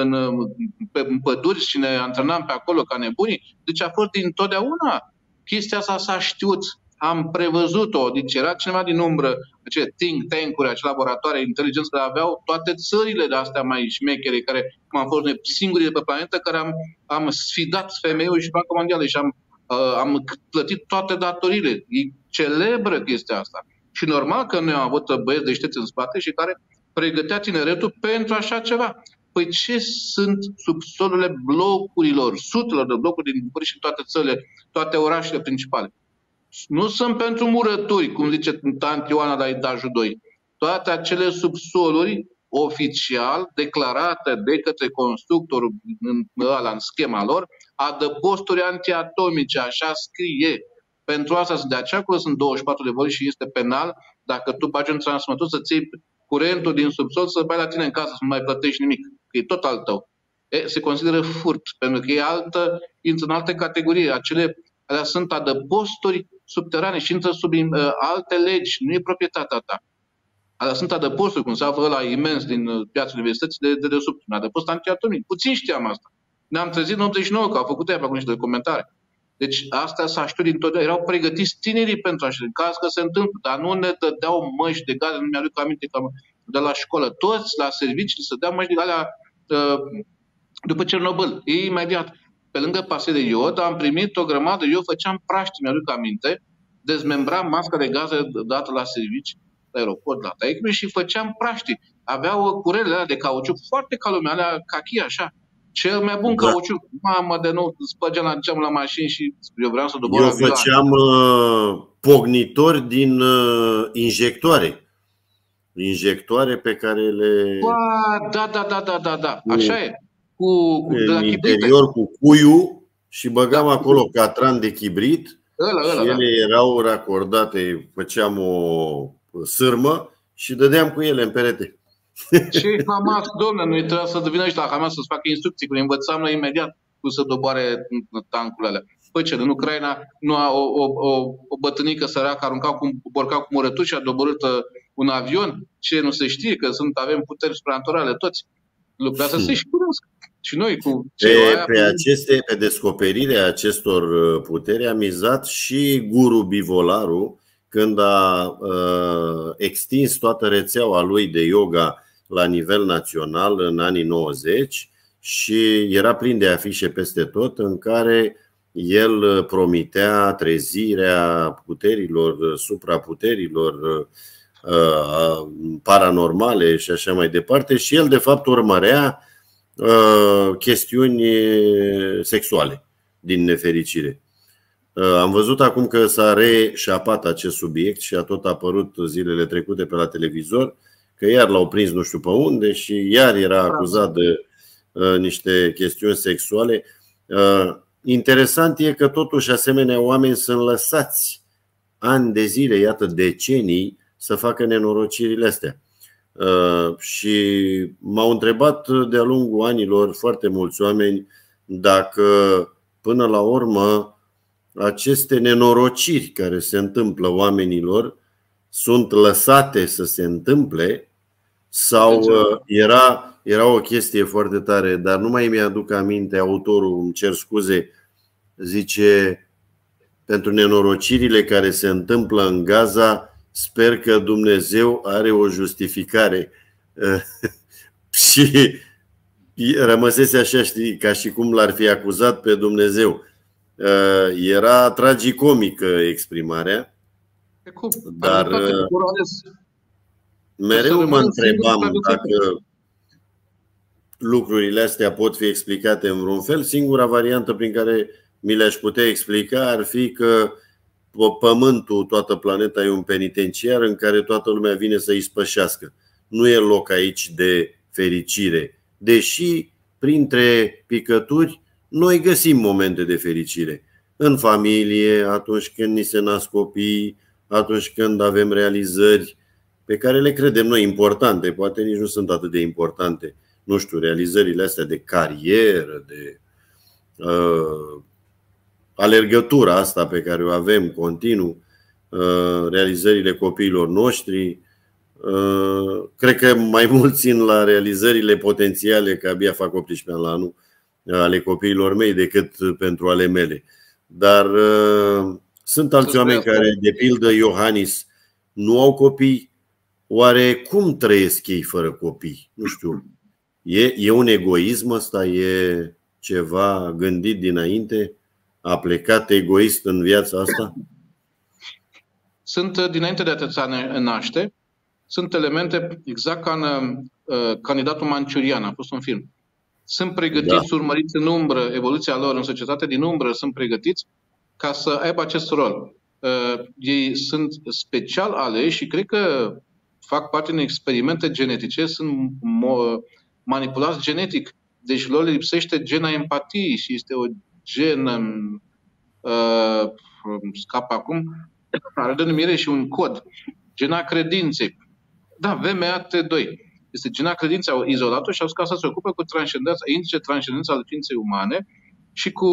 în păduri și ne antrenam pe acolo ca nebunii. Deci a fost dintotdeauna. Chestia asta s-a știut, am prevăzut-o. Deci era cineva din umbră, acele think tank-uri, acele laboratoare inteligență care aveau toate țările de astea mai șmechere, care am fost noi singurii de pe planetă care am sfidat femeiul și Banca Mondială și am plătit toate datoriile. E celebră chestia asta. Și normal că noi am avut băieți deștepți în spate și care pregătea tineretul pentru așa ceva. Păi ce sunt subsolurile blocurilor, sutelor de blocuri din București și toate țările, toate orașele principale? Nu sunt pentru murături, cum zice tanti Ioana de la etajul 2. Toate acele subsoluri oficial declarate de către constructorul în schema lor, adăposturi antiatomice, așa scrie. Pentru asta de aceea acolo sunt 24 de voli și este penal dacă tu bagi un transformator să ții curentul din subsol să bai la tine în casă, să nu mai plătești nimic, că e tot al tău. Se consideră furt, pentru că intră în alte categorii. Alea sunt adăposturi subterane și intră sub alte legi, nu e proprietatea ta. Alea sunt adăposturi, cum se află ăla imens din piața universității de desubt, un adăpost antiatomic. Puțin știam asta. Ne-am trezit în 89 că au făcut aia pe acolo niște documentare. Deci astea s-a știut dintotdeauna. Erau pregătiți tinerii pentru așa, în caz că se întâmplă, dar nu ne dădeau măști de gaze, nu mi-aduc aminte că de la școală, toți la servicii să dea măști de alea după Cernobâl. Ei imediat, pe lângă pase de iod, am primit o grămadă, eu făceam praști, mi-aduc aminte, dezmembram masca de gaze dată la servicii, la aeroport, la Taicmi și făceam praști. Aveau curelele alea de cauciuc foarte calome, alea cachi așa. Cel mai bun cauciuc. Mamă, de nou spărgeam la geamul la mașini și eu vreau să dobor. Eu făceam pognitori din injectoare. Injectoare pe care le... Da. Așa e. În interior cu cuiu și băgam acolo catran de chibrit și ele erau racordate. Făceam o sârmă și dădeam cu ele în perete. Ce Hamas, domnule, noi trebuia să devină ăștia la Hamas să-ți facă instrucții, când învățam noi imediat cum să doboare tancurile alea. Păi ce, în Ucraina nu a o bătrânică săracă borcau cu morătuși, a doborât un avion? Ce nu se știe? Că avem puteri supranaturale toți. Lucrează să se știrească. Și noi cu pe descoperirea acestor puteri a mizat și Guru Bivolaru când a extins toată rețeaua lui de yoga la nivel național în anii 90 și era plin de afișe peste tot în care el promitea trezirea puterilor, supraputerilor paranormale și așa mai departe. Și el de fapt urmărea chestiuni sexuale, din nefericire. Am văzut acum că s-a reșapat acest subiect și a tot apărut zilele trecute pe la televizor, că iar l-au prins nu știu pe unde și iar era acuzat de niște chestiuni sexuale. Interesant e că totuși asemenea oameni sunt lăsați ani de zile, iată decenii, să facă nenorocirile astea. Și m-au întrebat de-a lungul anilor foarte mulți oameni dacă până la urmă aceste nenorociri care se întâmplă oamenilor sunt lăsate să se întâmple sau era o chestie foarte tare, dar nu mai mi-aduc aminte, autorul, îmi cer scuze, zice: pentru nenorocirile care se întâmplă în Gaza, sper că Dumnezeu are o justificare. Și rămăsese așa, știi, ca și cum l-ar fi acuzat pe Dumnezeu. Era tragicomică exprimarea. Dar mereu mă întrebam dacă lucrurile astea pot fi explicate în vreun fel. Singura variantă prin care mi le-aș putea explica ar fi că Pământul, toată planeta, e un penitenciar în care toată lumea vine să îi spășească. Nu e loc aici de fericire, deși printre picături noi găsim momente de fericire. În familie, atunci când ni se nasc copii, atunci când avem realizări pe care le credem noi importante, poate nici nu sunt atât de importante. Nu știu, realizările astea de carieră, de alergătura asta pe care o avem continuu, realizările copiilor noștri. Cred că mai mult țin la realizările potențiale, că abia fac 18 ani la anul, ale copiilor mei decât pentru ale mele. Dar sunt alți oameni care, de pildă Iohannis, nu au copii. Oare cum trăiesc ei fără copii? Nu știu. E un egoism ăsta? E ceva gândit dinainte? A plecat egoist în viața asta? Sunt, dinainte de a te naște, sunt elemente exact ca în Candidatul Manciurian, a fost un film. Sunt pregătiți, urmăriți în umbră, evoluția lor în societate, din umbră sunt pregătiți ca să aibă acest rol. Ei sunt special aleși și cred că fac parte din experimente genetice, sunt manipulați genetic. Deci lor lipsește gena empatiei și este o genă, scap acum, are denumire și un cod. Gena credinței. Da, VMAT2. Este gena credinței, au izolat-o și au scos să se ocupe cu transcendența, indice transcendența al ființei umane și cu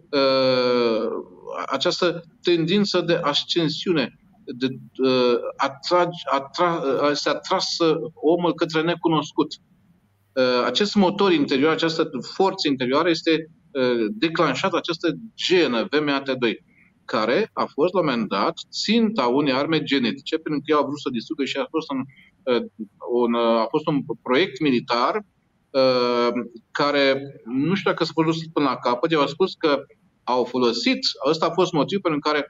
această tendință de ascensiune, de se atrasă omul către necunoscut. Acest motor interior, această forță interioară este declanșată, această genă VMAT2, care a fost la un moment dat ținta unei arme genetice, pentru că ei au vrut să distrugă și a fost un proiect militar care nu știu dacă s-a folosit până la capăt. Eu am spus că au folosit, ăsta a fost motivul pentru care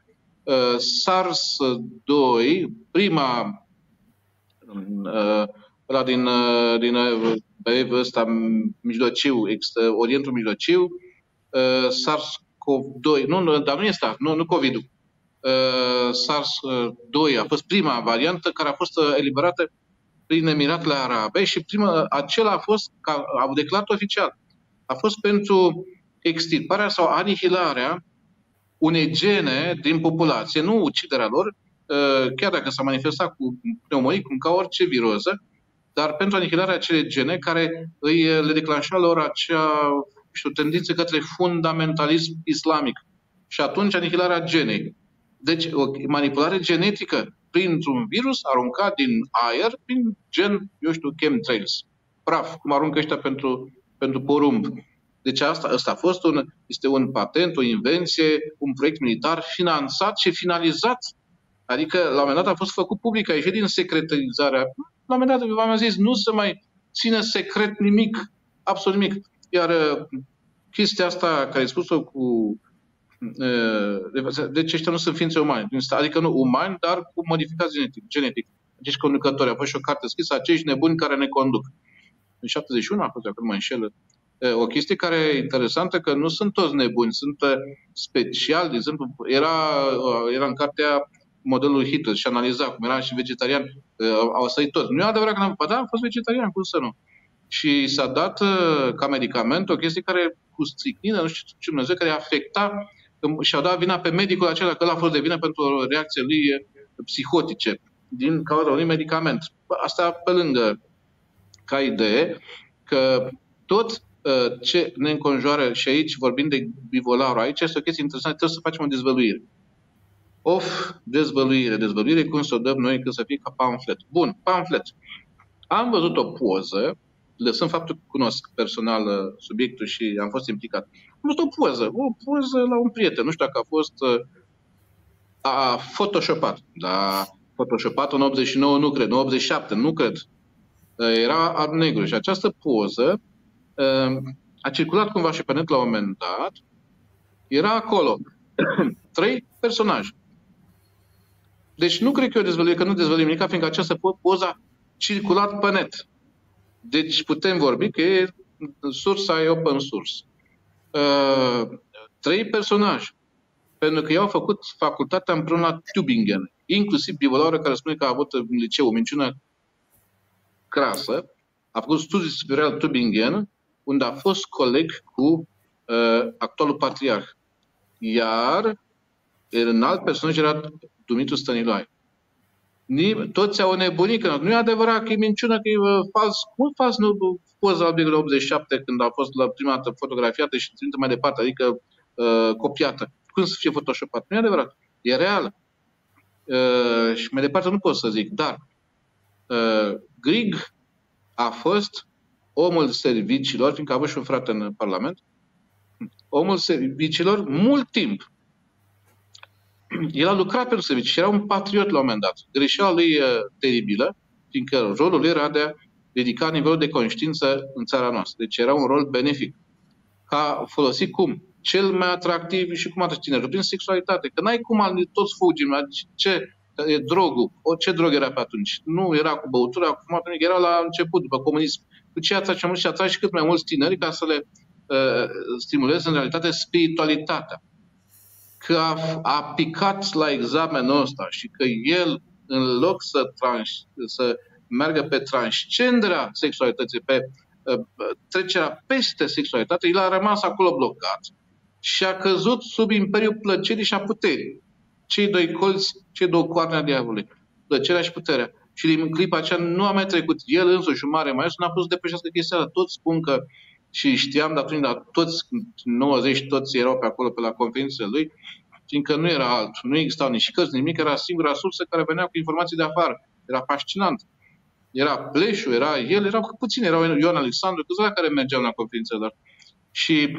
SARS-2, prima din ăsta mijlociu, Orientul Mijlociu, SARS-CoV-2, dar nu este, nu COVID-ul. SARS-2 a fost prima variantă care a fost eliberată prin Emiratele Arabe și acela a fost, au declarat oficial, a fost pentru extirparea sau anihilarea unei gene din populație, nu uciderea lor, chiar dacă s-a manifestat cu pneumonie, cum ca orice viroză, dar pentru anihilarea acelei gene care le declanșa lor acea tendință către fundamentalism islamic. Și atunci anihilarea genei. Deci o manipulare genetică printr-un virus aruncat din aer, prin gen, chemtrails. Praf, cum aruncă ăștia pentru porumb. Deci asta a fost este un patent, o invenție, un proiect militar finanțat și finalizat. Adică, la un moment dat a fost făcut public, a ieșit din secretizarea. La un moment dat, v-am zis, nu se mai ține secret nimic, absolut nimic. Iar chestia asta care ai spus-o cu... Deci ăștia nu sunt ființe umane. Adică nu umani, dar cu modificați genetic. Acești conducători. A fost și o carte scrisă, acești nebuni care ne conduc. În 71 a fost, dacă nu mă înșel. O chestie care e interesantă, că nu sunt toți nebuni, sunt special, de exemplu, era în cartea modelul Hitler și analiza cum era și vegetarian, au sărit toți. Nu e adevărat că am fost vegetarian, cum să nu? Și s-a dat ca medicament o chestie care, cu stricnină, nu știu ce Dumnezeu, care afecta și-au dat vina pe medicul acela, că ăla a fost de vină pentru reacție lui psihotice, din cauza unui medicament. Asta pe lângă ca idee, că tot ce ne înconjoară, și aici vorbim de Bivolarul, aici este o chestie interesantă, trebuie să facem o dezvăluire. Dezvăluire, cum să o dăm noi, când să fie ca pamflet. Bun, pamflet. Am văzut o poză, lăsând faptul că cunosc personal subiectul și am fost implicat. Am văzut o poză la un prieten, nu știu dacă a fost photoshopat. Da, photoshopat în 89, nu cred, în 87, nu cred. Era alb-negru și această poză a circulat cumva și pe net la un moment dat. Era acolo 3 personaje. Deci nu cred că e o dezvăluire, că nu dezvăluim nimic, fiindcă această poză a circulat pe net. Deci putem vorbi că sursa e open source. 3 personaje. Pentru că ei au făcut facultatea împreună la Tübingen. Inclusiv Bivolarul, care spune că a avut în liceu o minciună crasă, a făcut studii superioare la Tübingen, unde a fost coleg cu actualul patriarh. Iar în alt personaj era Dumitru Stăniloae. Toți au nebunit, că nu e adevărat că e minciună, că e fals. Cum fals? Nu poza la 87 când a fost la prima dată fotografiată și trimită mai departe, adică copiată. Cum să fie photoshopat? Nu e adevărat. E real. Și mai departe nu pot să zic. Dar Grig a fost omul serviciilor, fiindcă a avut și un frate în Parlament, omul serviciilor mult timp. El a lucrat pentru servicii și era un patriot la un moment dat. Greșeala lui teribilă, fiindcă rolul lui era de a ridica nivelul de conștiință în țara noastră. Deci era un rol benefic. A folosit cum? Cel mai atractiv și cum atrage tinerul? Prin sexualitate. Că n-ai cum toți fugim. Ce e drogul? Ce drog era pe atunci? Nu era cu băutura, cu fumatul, era la început, după comunism. Cu ce atrage mult și atrage cât mai mulți tineri ca să le stimuleze în realitate spiritualitatea. Că a picat la examenul ăsta și că el, în loc să meargă pe transcenderea sexualității, pe trecerea peste sexualitate, el a rămas acolo blocat și a căzut sub imperiul plăcerii și a puterii. Cei 2 colți, cei 2 coarne a diavolului, plăcerea și puterea. Și din clipa aceea nu a mai trecut. El însuși, un mare maestru, n-a putut să depășească chestia asta. Toți spun că, și știam de atunci, dar toți, 90, toți erau pe acolo, pe la conferințele lui, fiindcă nu era alt, nu existau nici cărți, nimic, era singura sursă care venea cu informații de afară. Era fascinant. Era Pleșu, era el, erau puțini, erau Ioan Alexandru, câțiva care mergeau la conferințele lor. Și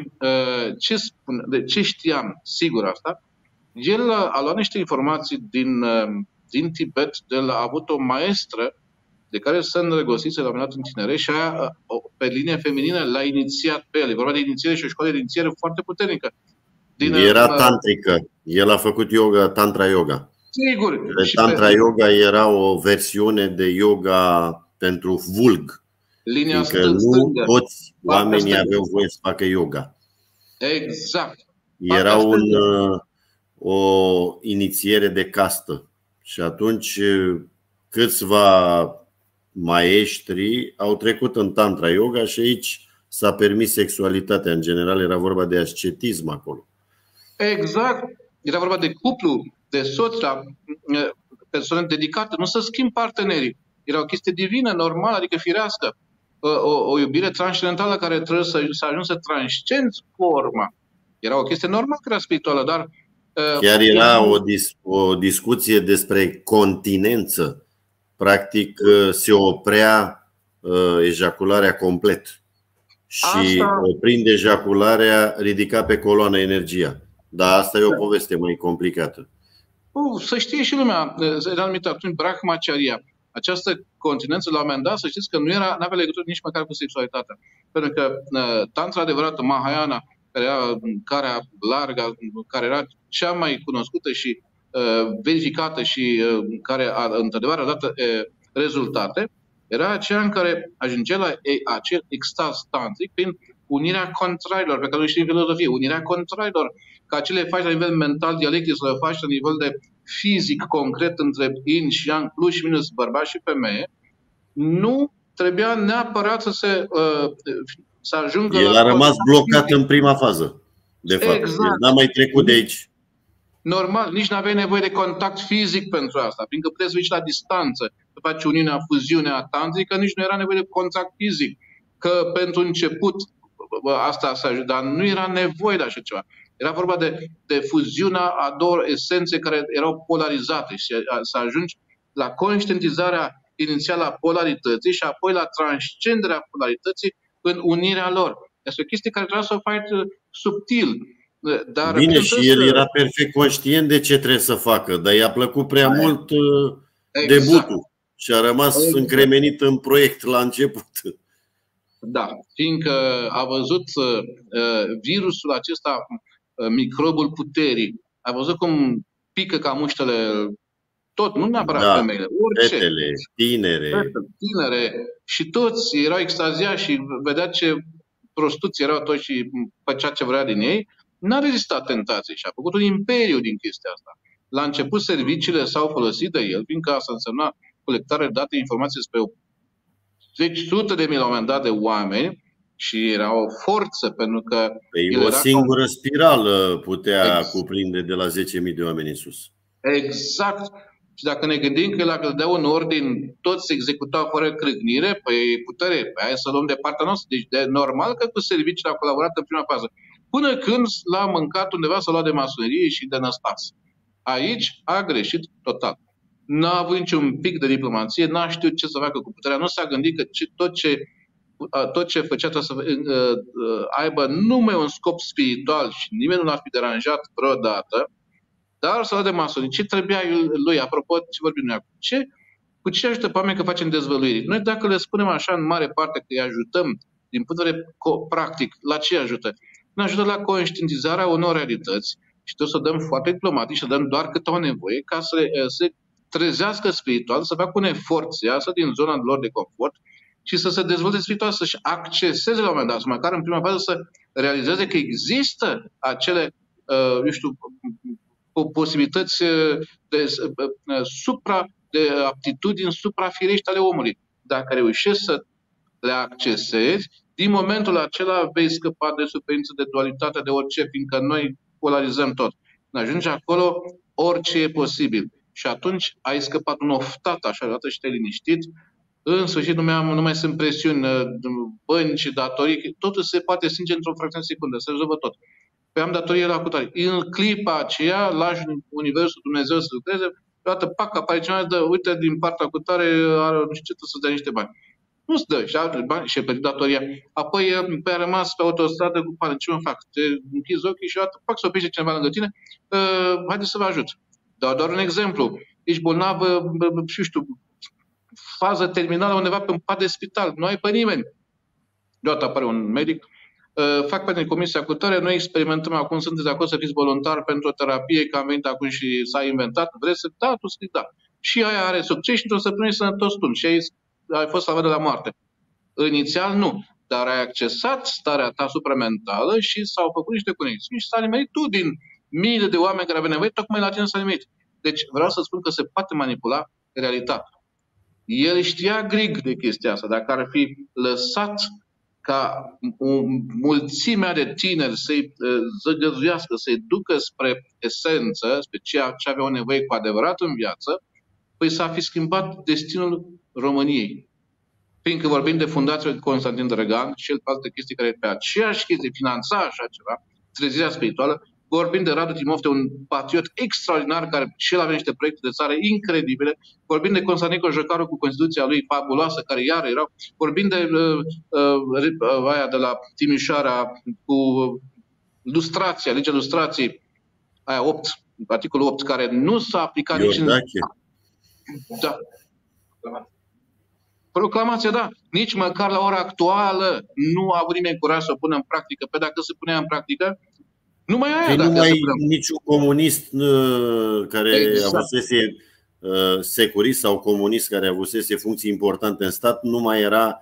ce știam, sigur asta, el a luat niște informații din Tibet, a avut o maestră de care se îndrăgostise la un moment dat în tineret și aia, pe linie feminină, l-a inițiat pe el. E vorba de inițiere și o școală de inițiere foarte puternică. Era tantrică. El a făcut yoga, tantra yoga. Sigur. Tantra yoga era o versiune de yoga pentru vulg. Linia nu toți oamenii aveau voie să facă yoga. Exact. Era o inițiere de castă. Și atunci câțiva maestri au trecut în tantra yoga și aici s-a permis sexualitatea. În general era vorba de ascetism acolo. Exact. Era vorba de cuplu, de soț, la persoane dedicate. Nu să schimb partenerii. Era o chestie divină, normală, adică firească. O iubire transcendentală care trebuie să ajungă să transcenzi forma. Era o chestie normală că era spirituală, dar... Chiar era o discuție despre continență. Practic se oprea ejacularea complet. Și oprind ejacularea, ridica pe coloană energia. Dar asta e o poveste mai complicată. Să știe și lumea, era numită atunci Brahmacharya. Această continență, la un moment dat, să știți că nu avea legătură nici măcar cu sexualitatea. Pentru că tantra adevărată, Mahayana, care era care largă, care era cea mai cunoscută și verificată și care într-adevăr a dat rezultate, era aceea în care ajungea la acel extaz tantric prin unirea contrarilor, pe care o știm în filozofie, unirea contrarilor, ca ce le faci la nivel mental, dialectic, să le faci la nivel de fizic, concret, între yin și yang, plus și minus, bărbat și femeie, nu trebuia neapărat să ajungă El a rămas blocat în prima fază, de fapt. Exact. El n-a mai trecut de aici. Normal, nici nu aveai nevoie de contact fizic pentru asta, fiindcă puteți să la distanță, să faci uniunea, fuziunea tantrică, nici nu era nevoie de contact fizic. Că pentru început asta s-a ajutat, dar nu era nevoie de așa ceva. Era vorba de fuziunea a două esențe care erau polarizate și să ajungi la conștientizarea inițială a polarității și apoi la transcenderea polarității în unirea lor. Este o chestie care trebuie să o faci subtil. Dar bine, și el era perfect conștient de ce trebuie să facă, dar i-a plăcut prea mult debutul și a rămas încremenit în proiect la început. Da, fiindcă a văzut virusul acesta, microbul puterii, a văzut cum pică ca muștele tot, nu neapărat femeile, orice. Fetele, tinere și toți erau extaziați și vedea ce prostuți erau toți și făcea ce vrea din ei. N-a rezistat tentației și a făcut un imperiu din chestia asta. La început serviciile s-au folosit de el, fiindcă asta însemna colectare de date, informații despre sute de mii la un moment dat de oameni și era o forță pentru că... O singură spirală putea cuprinde de la 10.000 de oameni în sus. Exact. Și dacă ne gândim că la dădea un ordin, toți se executau fără crâgnire, păi putere, hai să luăm de partea noastră. Deci de normal că cu serviciile a colaborat în prima fază. Până când l-a mâncat undeva să lua de masonerie și de năstas. Aici a greșit total. N-a avut niciun pic de diplomație, n-a știut ce să facă cu puterea, nu s-a gândit că tot ce făcea să aibă numai un scop spiritual și nimeni nu l-ar fi deranjat vreodată, dar să lua de masonerie. Ce trebuia lui? Apropo, ce vorbim noi acum? Cu ce ajută pe oameni că facem dezvăluiri? Noi dacă le spunem așa în mare parte că îi ajutăm din punct de vedere practic, la ce ajută? Ne ajută la conștientizarea unor realități și trebuie să dăm foarte diplomatic și să dăm doar cât au nevoie ca să se trezească spiritual, să facă un efort să iasă din zona lor de confort și să se dezvolte spiritual, să-și acceseze la un moment dat, sau măcar în prima fază să realizeze că există acele, posibilități de aptitudini suprafirești ale omului. Dacă reușești să le accesezi, din momentul acela vei scăpa de suferință, de dualitate, de orice, fiindcă noi polarizăm tot. Când ajungi acolo, orice e posibil. Și atunci ai scăpat un oftat așa deodată și te-ai liniștit. În sfârșit nu mai sunt presiuni, bănci, datorii, totul se poate stinge într-o fracțiune de secundă, se rezolvă tot. Păi am datorie la cutare. În clipa aceea, lași Universul Dumnezeu să lucreze, deodată, pac, apare cineva, dă, uite, din partea cutare, are nu știu ce, să-ți dea niște bani. Nu-ți dă, și alte bani și pe datoria. Apoi a rămas pe autostradă cu bani. Ce mă fac? Te închizi ochii și odată, pac, să oprește cineva lângă tine, haideți să vă ajut. Doar un exemplu. Ești bolnavă, fază terminală undeva pe un pat de spital. Nu ai pe nimeni. Deodată apare un medic. Fac pe comisia cu tare, noi experimentăm acum, sunteți de acord să fiți voluntar pentru o terapie, că am venit acum și s-a inventat, vreți să... Da, tu scrii da. Și aia are succes și într-o săptămână sănătos tu și ai fost salvat de la moarte. Inițial nu, dar ai accesat starea ta supramentală și s-au făcut niște conexiuni și s-a nimerit tu din miile de oameni care aveau nevoie, tocmai la tine s-a nimerit. Deci vreau să spun că se poate manipula realitatea. El știa grig de chestia asta. Dacă ar fi lăsat ca o mulțime de tineri să-i zăgăzuiască, să-i ducă spre esență, spre ceea ce aveau nevoie cu adevărat în viață, păi s-a fi schimbat destinul României. Fiindcă vorbim de Fundația Constantin Drăgan și alte chestii care pe aceeași chestie finanța așa ceva, trezirea spirituală, vorbim de Radu Timofte, un patriot extraordinar care și el avea niște proiecte de țară incredibile, vorbim de Constantin Cojocaru cu Constituția lui fabuloasă, care iar erau, vorbim de aia de la Timișoara cu lustrația, legea lustrației, aia 8, articolul 8, care nu s-a aplicat nici în... Da. Proclamația, da. Nici măcar la ora actuală nu a avut nimeni curaj să o pună în practică. Pe dacă se punea în practică, numai aia. Nu mai niciun comunist care avusese securist sau comunist care avusese funcții importante în stat nu mai era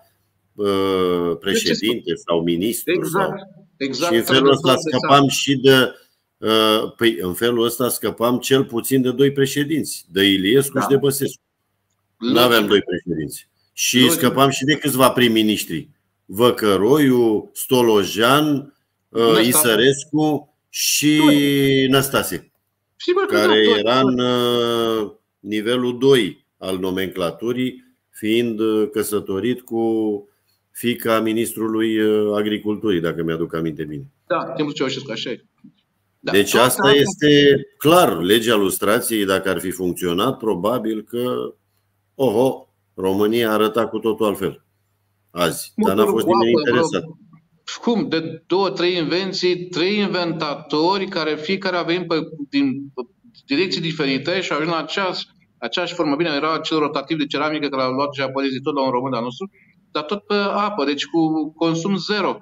președinte sau ministru. Exact. Și în felul ăsta scăpam și de... Păi în felul ăsta scăpam cel puțin de 2 președinți, de Iliescu și de Băsescu. Nu aveam 2 președinți. Și scăpam și de câțiva prim-ministri. Văcăroiu, Stolojan, Isărescu și Năstase, care era în nivelul 2 al nomenclaturii, fiind căsătorit cu fiica ministrului agriculturii, dacă mi-aduc aminte bine. Da, timpul Ceaușescu, așa e. Da, deci asta este clar. Legea lustrației, dacă ar fi funcționat, probabil că România arăta cu totul altfel azi. Dar n-a fost nimeni interesat. Cum? De 2-3 invenții, 3 inventatori care fiecare a venit din direcții diferite și au ajuns la aceeași formă. Bine, era cel rotativ de ceramică care l-au luat japonezii tot la un român al nostru, dar tot pe apă, deci cu consum zero.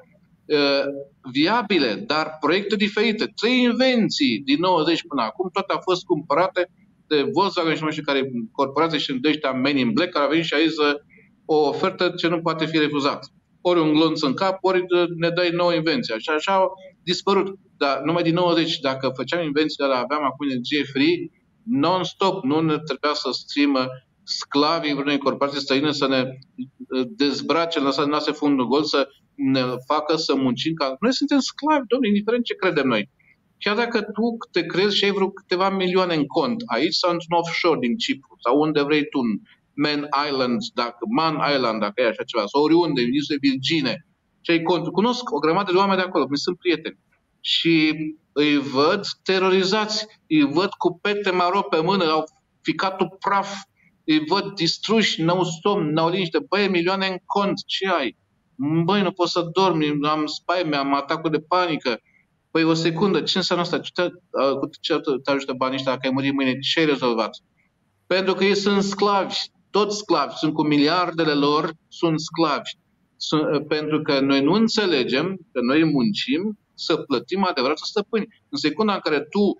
Viabile, dar proiecte diferite. 3 invenții din 90 până acum, toate au fost cumpărate de Volkswagen și nu știu care corporație și de ăștia Men in Black care au venit și a zis o ofertă ce nu poate fi refuzată. Ori un glonț în cap, ori ne dai nouă invenție. Și așa au dispărut. Dar numai din 90, dacă făceam invențiile alea, aveam acum energie free, non-stop, nu ne trebuia să strimă sclavii vreunei corporații străine să ne dezbrace, să ne lase fundul gol, să ne facă să muncim. Noi suntem sclavi, domnule, indiferent ce credem noi. Chiar dacă tu te crezi și ai vreo câteva milioane în cont, aici sau într-un offshore din Cipru, sau unde vrei tu, Man Island, dacă e așa ceva, sau oriunde, în insule Virgine, și ai cont. Cunosc o grămadă de oameni de acolo, mi sunt prieteni. Și îi văd terorizați, îi văd cu pete maro pe mână, au ficatul praf, îi văd distruși, n-au somn, n-au liniște. Băi, milioane în cont, ce ai? Băi, nu pot să dorm, am spaime, am atacuri de panică. Păi o secundă, ce înseamnă asta? Cu ce te ajută banii ăștia dacă ai murit mâine? Ce ai rezolvat? Pentru că ei sunt sclavi, toți sclavi, sunt cu miliardele lor, sunt sclavi. Pentru că noi nu înțelegem că noi muncim să plătim adevăratul stăpâni. În secunda în care tu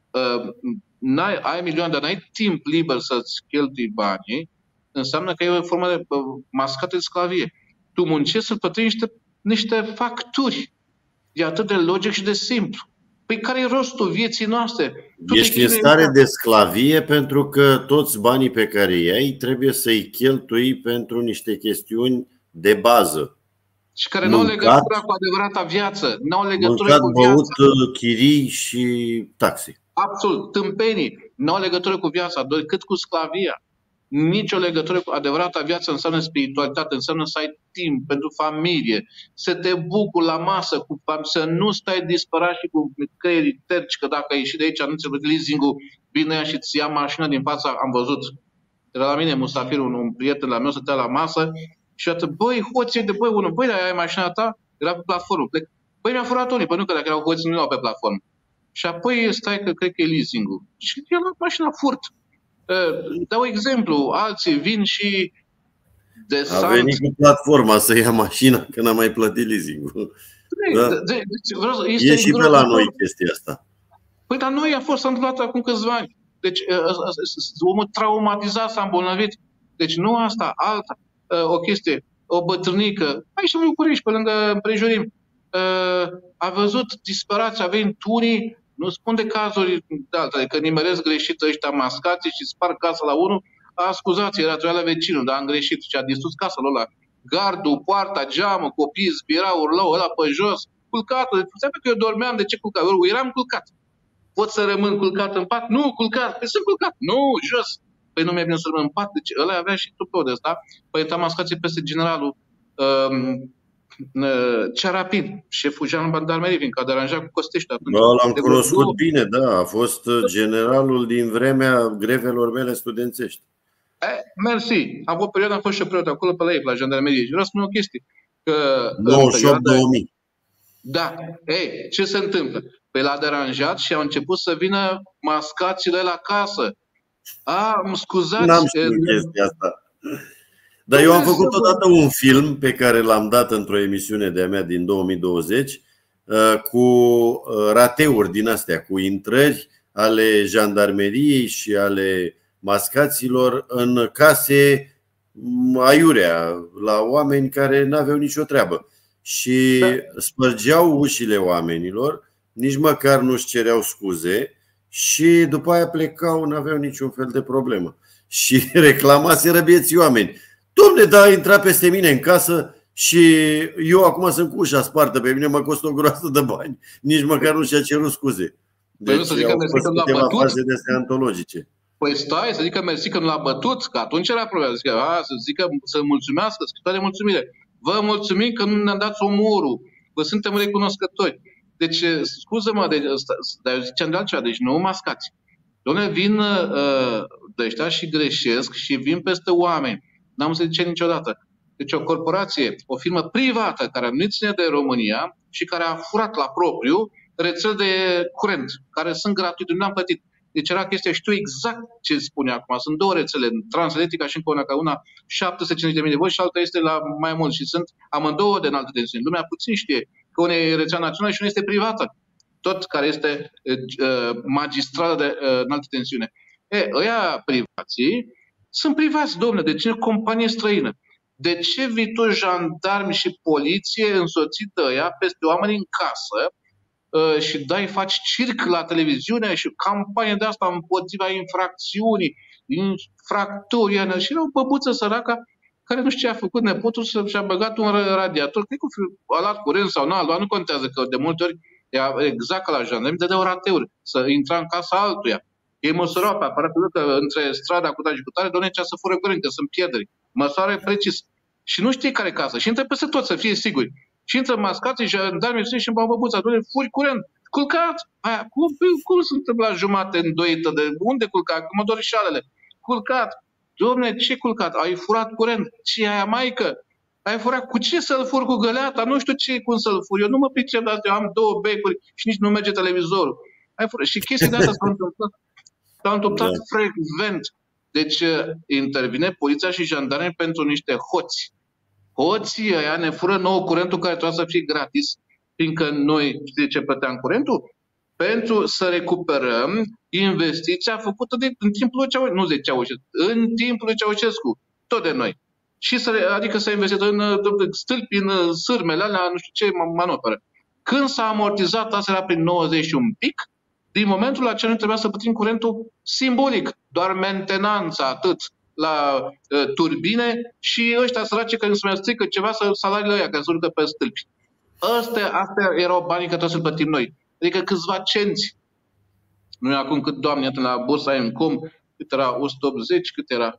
ai milioane, dar n-ai timp liber să-ți cheltui banii, înseamnă că e o formă de mascată de sclavie. Tu muncești să plătești niște facturi. E atât de logic și de simplu. Păi care e rostul vieții noastre? Ești în stare de sclavie pentru că toți banii pe care îi ai trebuie să-i cheltui pentru niște chestiuni de bază. Și care nu au legătură cu adevărata viață. Nu au legătură cu viața. Băut, chirii și taxe. Absolut. Tâmpenii. Nu au legătură cu viața, decât cu sclavia. Nicio legătură cu adevărata viață înseamnă spiritualitate, înseamnă să ai timp pentru familie, să te bucuri la masă, să nu stai disperat și cu creierii terci, că dacă ai ieșit de aici, nu ți-l leasing-ul, vine ea și ți ia mașina din fața, am văzut. Era la mine musafir, un prieten la meu, stătea la masă și atât, băi, hoție de băi, ai mașina ta? Era pe platformă. Băi, mi-a furat unii, păi nu, că dacă erau hoți, nu erau pe platformă. Și apoi stai că cred că e leasing-ul. Și el a luat mașina furt. Dau exemplu, alții vin și a venit cu platforma să ia mașina că n-a mai plătit leasing-ul. Da? E și pe la noi chestia asta. Păi, dar noi a fost întâmplat acum câțiva ani. Deci omul traumatizat, s-a îmbolnăvit. Deci nu asta, alta. O chestie, o bătrânică, aici în București, pe lângă împrejurim, a văzut disperați, a venit unii, nu spun de cazuri de altele, că nimeresc greșit ăștia mascați și sparg casa la unul, scuzați, era la vecinul, dar am greșit și a distrus casa lui ăla. Gardul, poarta, geamul, copii zbirau, urlau, ăla pe jos, culcatul. Înseamnă că eu dormeam, de ce culcat? Eu eram culcat. Pot să rămân culcat în pat? Nu, culcat. Păi sunt culcat. Nu, jos. Păi nu mi-a bine să rămân în pat. Deci ăla avea și tupeu de ăsta. Păi intra mascații peste generalul Ciarapin, șeful jandarmeriei, fiindcă a deranjat cu Costești atunci. L-am cunoscut bine, da. A fost generalul din vremea grevelor mele studențești. Mersi. Am avut perioadă, am fost și o perioadă acolo pe la ei, la jandarmerie. Și vreau să spun o chestie. 98-2000. Da. Ei, ce se întâmplă? Păi l-a deranjat și au început să vină mascațiile la casă. Scuzați. N-am știut chestia asta. Dar eu am făcut odată un film pe care l-am dat într-o emisiune de-a mea din 2020 cu rateuri din astea, cu intrări ale jandarmeriei și ale mascaților în case aiurea, la oameni care n-aveau nicio treabă. Și spărgeau ușile oamenilor, nici măcar nu-și cereau scuze și după aia plecau, n-aveau niciun fel de problemă. Și reclamaseră vieții oameni. Dom'le, da, a intrat peste mine în casă și eu acum sunt cu ușa spartă, pe mine mă costă o groasă de bani. Nici măcar nu și-a cerut scuze. Deci să zic că mersi că nu l-a bătut. Faze de astea antologice. Păi stai, să zic că mersi că nu l-a bătut, că atunci era problema. Să zic că să mulțumească, scrisoare de mulțumire. Vă mulțumim că nu ne-am dat omorul. Vă suntem recunoscători. Deci, scuză-mă, dar eu ziceam de altceva, deci nu mascați. Doamne, vin de ăștia și greșesc și vin peste oameni. N-am să zice niciodată. Deci o corporație, o firmă privată care nu ține de România și care a furat la propriu rețele de curent, care sunt gratuite, nu am plătit. Deci era chestia, știu exact ce spune acum. Sunt două rețele, Transelectrica și încă una 750.000 de volți și alta este la mai mult. Și sunt amândouă de înaltă tensiune. Lumea puțin știe că una e rețea națională și una este privată. Tot care este magistrală de înaltă tensiune. Ăia privații sunt privați, domnule, de cine? Companie străină. De ce vii tu jandarmi și poliție însoțit de ăia peste oameni în casă și faci circ la televiziune și campanie de asta împotriva infracțiunii, infractorii, și era o băbuță săracă care nu știu ce a făcut nepotul și-a băgat un radiator, cred că a luat curent sau n-a luat, nu contează, că de multe ori exact ca la jandarmi, dădeau rateuri, să intra în casa altuia. Ei măsurau pe aparatul că între strada cu tare și cu tare, doamne, ce să fură curent, că sunt pierderi. Măsoară precis. Și nu știe care casă. Și intră peste tot, să fie siguri. Și intră mascații, jandarmii și îmi bau băbuța, doamne, furi curent. Culcat! Aia, cum sunt la jumate îndoită? De unde culcat? Că mă dor șalele. Culcat! Doamne, ce culcat? Ai furat curent. Ce e aia, maică? Ai furat cu ce să-l fur? Cu găleata? Nu știu ce, cum să-l fur. Eu nu mă pricep de asta. Eu am două becuri și nici nu merge televizorul. Ai furat. Și chestii de asta s-au întâmplat. S-au întâmplat frecvent. Deci intervine poliția și jandarmii pentru niște hoți. Hoții ăia ne fură nouă curentul care trebuie să fie gratis, fiindcă noi, știi de ce plăteam curentul? Pentru să recuperăm investiția făcută în timpul lui Ceaușescu, nu de Ceaușescu, în timpul lui Ceaușescu, tot de noi. Și adică să investit în stâlpi, în sârmele alea, nu știu ce manoperă. Când s-a amortizat, asta era prin 90 și un pic, din momentul acela nu trebuia să plătim curentul simbolic, doar mentenanța, atât la turbine și ăștia săraci care nu se mai strică ceva, salariile ăia care se urcă pe stâlpi. Astea erau banii care trebuie să-l plătim noi. Adică câțiva cenți. Nu e acum cât, Doamne, la bursa Incom, cât era 180, cât era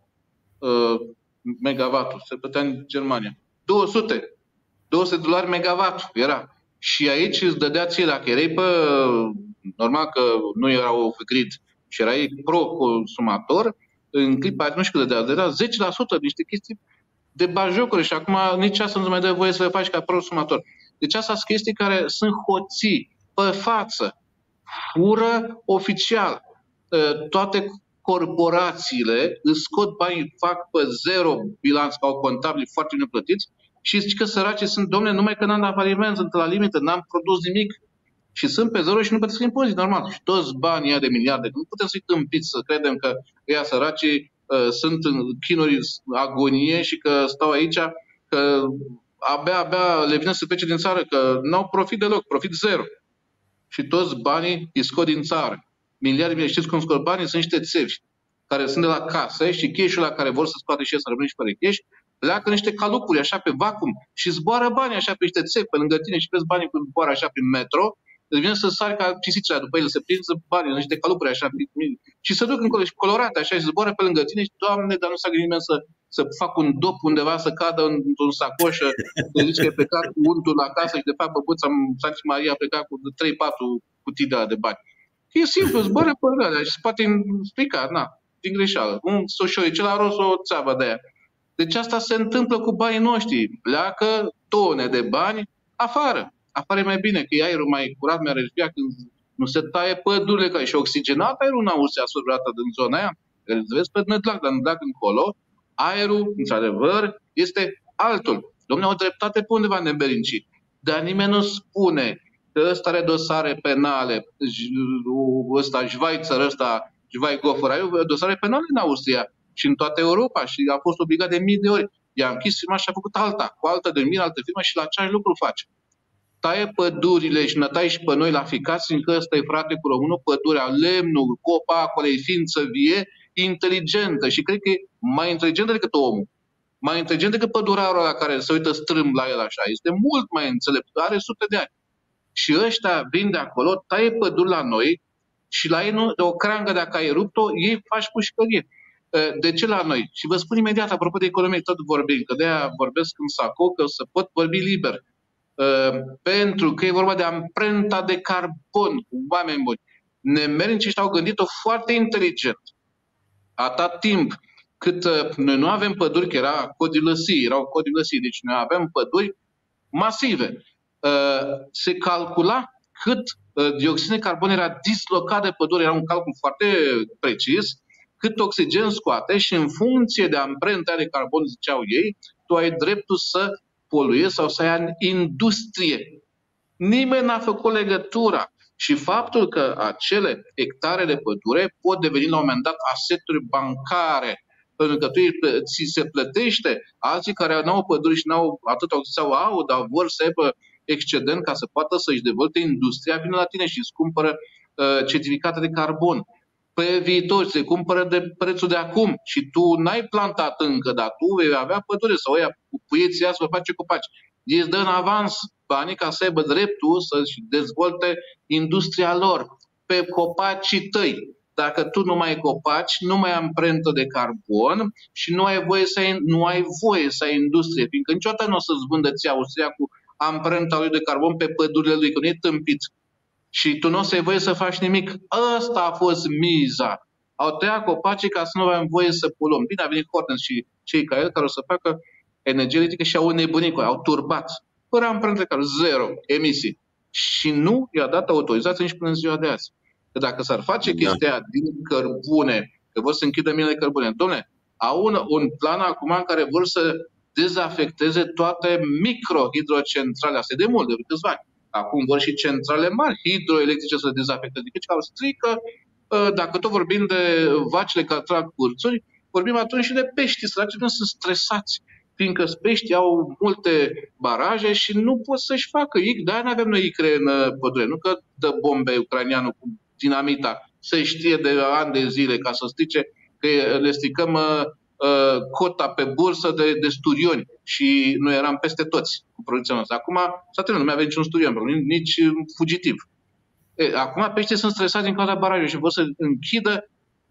megawattul, se plătea în Germania. 200 $200 megawattul era. Și aici îți dădea ție, dacă erai pe, normal că nu era off-grid și erai pro-consumator, în clipa nu știu cât dădea 10% niște chestii de bajocuri și acum nici asta nu mai dă voie să le faci ca pro-consumator. Deci asta sunt chestii care sunt hoții, pe față, fură oficial. Toate corporațiile îți scot banii, fac pe zero bilanț, ca au contabili foarte bine plătiți și zici că săracii sunt, domne, numai că n-am dat faliment, sunt la limită, n-am produs nimic și sunt pe zero și nu plătesc impozit, normal. Și toți banii ăia de miliarde, nu putem să-i tâmpiți să credem că ăia săracii sunt în chinuri, agonie și că stau aici, că abia le vine să plece din țară, că n-au profit deloc, profit zero. Și toți banii îi scot din țară. Miliarde, știți cum scot banii? Sunt niște țevi care sunt de la case și cash-ul la care vor să scoate și să rămână și fără cash, pleacă niște calupuri așa pe vacuum și zboară banii așa pe niște țevi pe lângă tine și vezi banii când zboară așa prin metro îți vine să sari ca pisicile după ele, să prinzi bani, niște calupuri așa, și să duc încolo și colorate așa, și să zboară pe lângă tine și, Doamne, dar nu s-a gândit nimeni să fac un dop undeva, să cadă într-un sacoșă, să zici că e plecat cu untul la casă și de fapt băbuța Santi Maria a plecat cu 3-4 cutii de bani. E simplu, zboară pe lângă și se poate explica, din greșeală. Un soșoricel a rost o țeavă de aia. Deci asta se întâmplă cu banii noștri. Pleacă tone de bani afară. Afară e mai bine, că e aerul mai curat, mai respirat, când nu se taie pădurile, că e și oxigenat aerul în Austria, surată din zona aia. Îl vezi pe Nădlac, dar Nădlac încolo, aerul, într-adevăr, este altul. Dom'le, o dreptate pe undeva neberincit. Dar nimeni nu spune că ăsta are dosare penale, ăsta Schweizer, ăsta Schweighöfer, are dosare penale în Austria și în toată Europa și a fost obligat de mii de ori. I-a închis firma și a făcut alta, cu altă denumire, altă firmă și la același lucru face. Taie pădurile și ne tai și pe noi la ficați, fiindcă ăsta e frate cu românul, pădurea, lemnul, copacul, e ființă vie, inteligentă și cred că e mai inteligentă decât omul. Mai inteligent decât pădurarul ăla care se uită strâmb la el așa. Este mult mai înțelept, are sute de ani. Și ăștia vin de acolo, taie păduri la noi și la ei nu, de o crangă dacă ai rupt-o, ei faci pușcărie. De ce la noi? Și vă spun imediat, apropo de economie, tot vorbim, că de-aia vorbesc în saco, că să pot vorbi liber. Pentru că e vorba de amprenta de carbon, oameni buni. Nemernicii ăștia au gândit-o foarte inteligent. Atât timp cât noi nu avem păduri, că erau codii lăsii, deci noi avem păduri masive. Se calcula cât dioxid de carbon era dislocat de pădure, era un calcul foarte precis, cât oxigen scoate și în funcție de amprenta de carbon, ziceau ei, tu ai dreptul să poluezi sau să ai în industrie. Nimeni n-a făcut legătura. Și faptul că acele hectare de pădure pot deveni la un moment dat aseturi bancare, pentru că ți se plătește, alții care n-au păduri și n-au atât sau au, dar vor să aibă excedent ca să poată să-și dezvolte industria, vin la tine și îți cumpără certificate de carbon. Pe viitor se cumpără de prețul de acum și tu n-ai plantat încă, dar tu vei avea pădure sau ăia cu puieții să vă face copaci. Ei îți dă în avans banii ca să aibă dreptul să-și dezvolte industria lor pe copacii tăi. Dacă tu nu mai ai copaci, nu mai ai amprentă de carbon și nu ai voie să ai industrie, fiindcă niciodată nu o să-ți vândă ție Austria cu amprenta lui de carbon pe pădurile lui, că nu e tâmpit. Și tu nu o să ai voie să faci nimic. Ăsta a fost miza. Au tăiat copacii ca să nu avem voie să poluăm. Bine, a venit Hortens și cei ca el care o să facă energie electrică și au nebunit cu ea, au turbat. Fără amprentă de carbon, zero emisii. Și nu i-a dat autorizație nici până în ziua de azi. Că dacă s-ar face chestia din cărbune, că vor să închidă minele de cărbune, dom'le, au un plan acum în care vor să dezafecteze toate microhidrocentrale. Asta e de mult, de câțiva ani. Acum vor și centrale mari hidroelectrice să dezafecteze. Deci au strică, dacă tot vorbim de vacile care trag curțuri, vorbim atunci și de pești. Săracii nu sunt stresați, fiindcă peștii au multe baraje și nu pot să-și facă ic. De-aia nu avem noi icre în pădure. Nu că dă bombe ucranianul cu dinamita, să știe de ani de zile ca să strice că le stricăm cota pe bursă de sturioni și noi eram peste toți cu producția noastră. Acum s-a terminat, nu mai avem niciun sturion, nici fugitiv. Acum peștii sunt stresați din cauza barajului și vor să închidă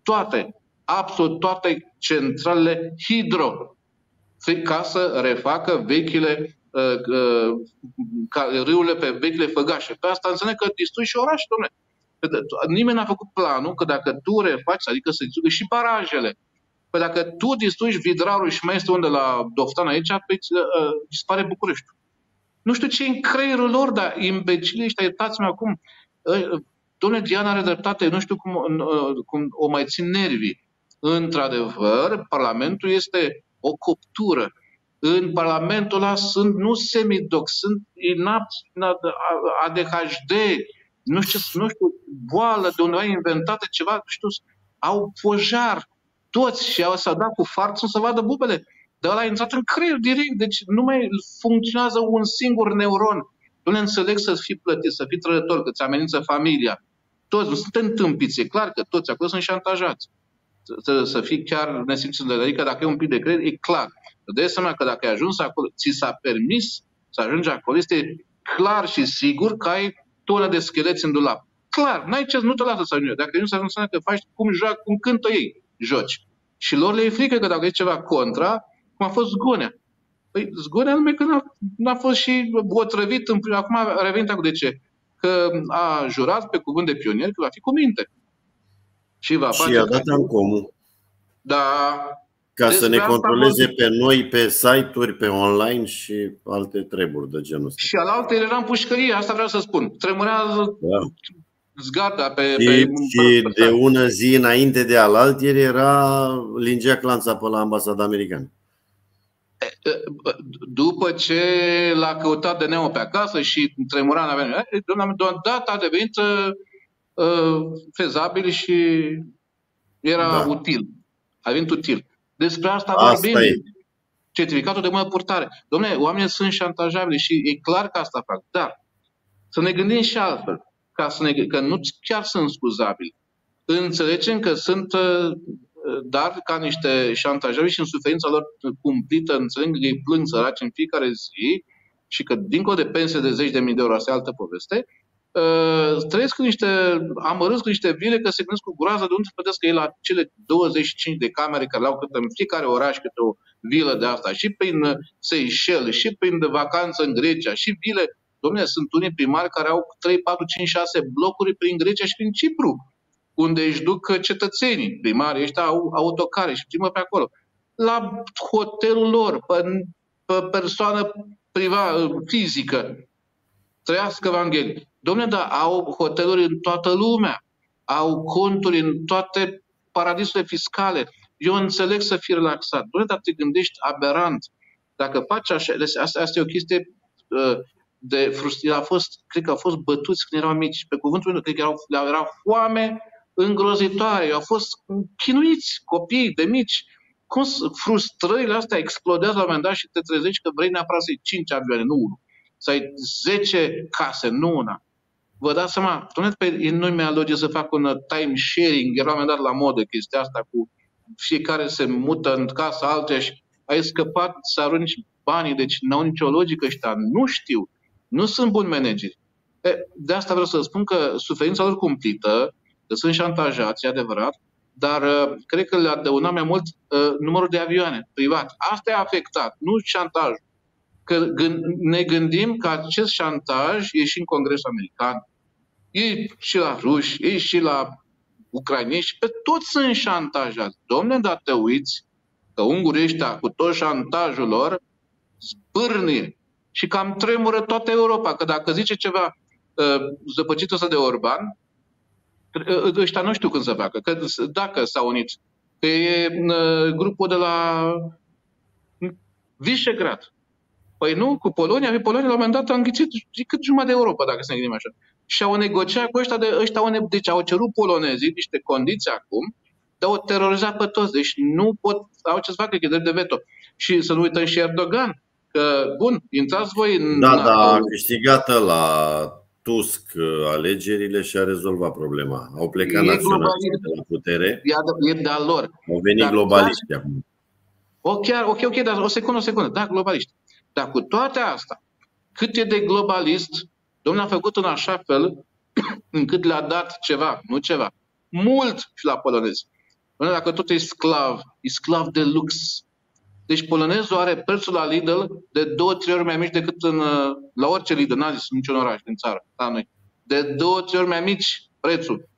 absolut toate centralele hidro ca să refacă vechile râurile pe vechile făgașe. Pe asta înseamnă că distrui și orașul, dom'le. Nimeni n-a făcut planul că dacă tu refaci, adică să distrugi și barajele, păi dacă tu distrugi Vidrarul și mai este unde la Doftan aici, dispare Bucureștiul. Nu știu ce e în creierul lor, dar imbecilii ăștia, iertați-mi acum, dom'le, Diana are dreptate, nu știu cum o mai țin nervii. Într-adevăr, Parlamentul este o coptură. În Parlamentul ăla sunt nu semidoc, sunt inapți, ADHD, nu știu, boală de undeva inventată ceva, nu știu, au pojar toți și s-au dat cu farțul să vadă bubele. Dar ăla a intrat în creier direct, deci nu mai funcționează un singur neuron. Nu le înțeleg să fii plătit, să fii trădător, că ți amenință familia. Toți, nu sunt întâmpiți, e clar că toți acolo sunt șantajați. Să fii chiar nesimțit, adică dacă e un pic de credit, e clar. De seama că dacă ai ajuns acolo, ți s-a permis să ajungi acolo, este clar și sigur că ai tonă de scheleți în dulap. Clar, n-ai ce, nu te lasă să ajungi. Dacă nu se înseamnă că faci cum cântă ei, joci. Și lor le e frică că dacă e ceva contra, cum a fost Zgonea. Păi Zgonea numai că n-a fost și otrăvit, acum a revenit acum de ce? Că a jurat pe cuvânt de pionier că va fi cu minte. Și va face... Și a dat în comun. Da. Ca să ne controleze pe noi, pe site-uri, pe online și alte treburi de genul ăsta. Și alaltă era în pușcărie, asta vreau să spun. Tremurează zgarda pe... Și de ună zi înainte de alaltieri era lingea clanța pe la ambasada americană. După ce l-a căutat de Neo pe acasă și tremura n-avea, data a devenit fezabil și era util. A devenit util. Despre asta vorbim. Certificatul de bună purtare. Dom'le, oamenii sunt șantajabili și e clar că asta fac. Dar să ne gândim și altfel. Că nu chiar sunt scuzabili. Înțelegem că sunt, dar ca niște șantajabili și în suferința lor cumplită, înțeleg că ei plâng săraci în fiecare zi și că dincolo de pensie de 10.000 de euro, asta e altă poveste, trăiesc amărâți cu niște vile că se gândesc cu groază de unde să plătesc că ei la cele 25 de camere care le-au câte în fiecare oraș câte o vilă de asta, și prin Seychelles, și prin vacanță în Grecia, și vile. Dom'le, sunt unii primari care au 3, 4, 5, 6 blocuri prin Grecia și prin Cipru, unde își duc cetățenii. Primarii ăștia au autocare și plimbă pe acolo. La hotelul lor, pe persoană fizică. Trăiască Evanghelie. Dom'le, dar au hoteluri în toată lumea. Au conturi în toate paradisurile fiscale. Eu înțeleg să fii relaxat. Dom'le, dar te gândești aberant. Dacă faci așa, asta e o chestie de frustrare. Cred că au fost bătuți când erau mici. Pe cuvântul meu, cred că era foame îngrozitoare. Au fost chinuiți copii de mici. Cum frustrările astea explodează la un moment dat și te trezești că vrei neapărat să-i 5 avioane, nu 1. Să ai 10 case, nu una. Vă dați seama, nu mi-a logic să fac un time sharing, era la un moment dat la modă chestia asta cu fiecare se mută în casa altuia și ai scăpat să arunci banii, deci n-au nicio logică ăștia, nu știu, nu sunt buni manageri. De asta vreau să spun că suferința lor cumplită, că sunt șantajați, e adevărat, dar cred că le-a dăunat mai mult numărul de avioane privat. Asta e afectat, nu șantajul. Că ne gândim că acest șantaj e și în Congresul American, e și la ruși, e și la ucraineni și pe toți sunt șantajați. Dom'le, dar te uiți că ungurii ăștia cu tot șantajul lor zbârnie și cam tremură toată Europa. Că dacă zice ceva zăpăcit ăsta de Orban, ăștia nu știu când să facă. Că dacă s-au unit, că e grupul de la Visegrad. Păi nu, cu Polonia la un moment dat a înghițit cât jumătate de Europa, dacă să ne gândim așa. Și au negociat cu ăștia, deci au cerut polonezii niște condiții acum, dar au terorizat pe toți. Deci nu au ce să facă, că e drept de veto. Și să nu uităm și Erdogan, că, bun, intrați voi în... Da, a câștigat la Tusk alegerile și a rezolvat problema. Au plecat naționaliștii de la putere. E de-a lor. Au venit globaliști acum. Ok, dar o secundă. Da, globaliști. Dar cu toate astea, cât e de globalist, Domnul a făcut în așa fel încât le-a dat ceva, nu ceva, mult și la polonezi. Până dacă tot e sclav de lux. Deci polonezul are prețul la Lidl de 2-3 ori mai mici decât la orice Lidl, n-a zis niciun oraș din țară, la noi. De 2-3 ori mai mici prețul.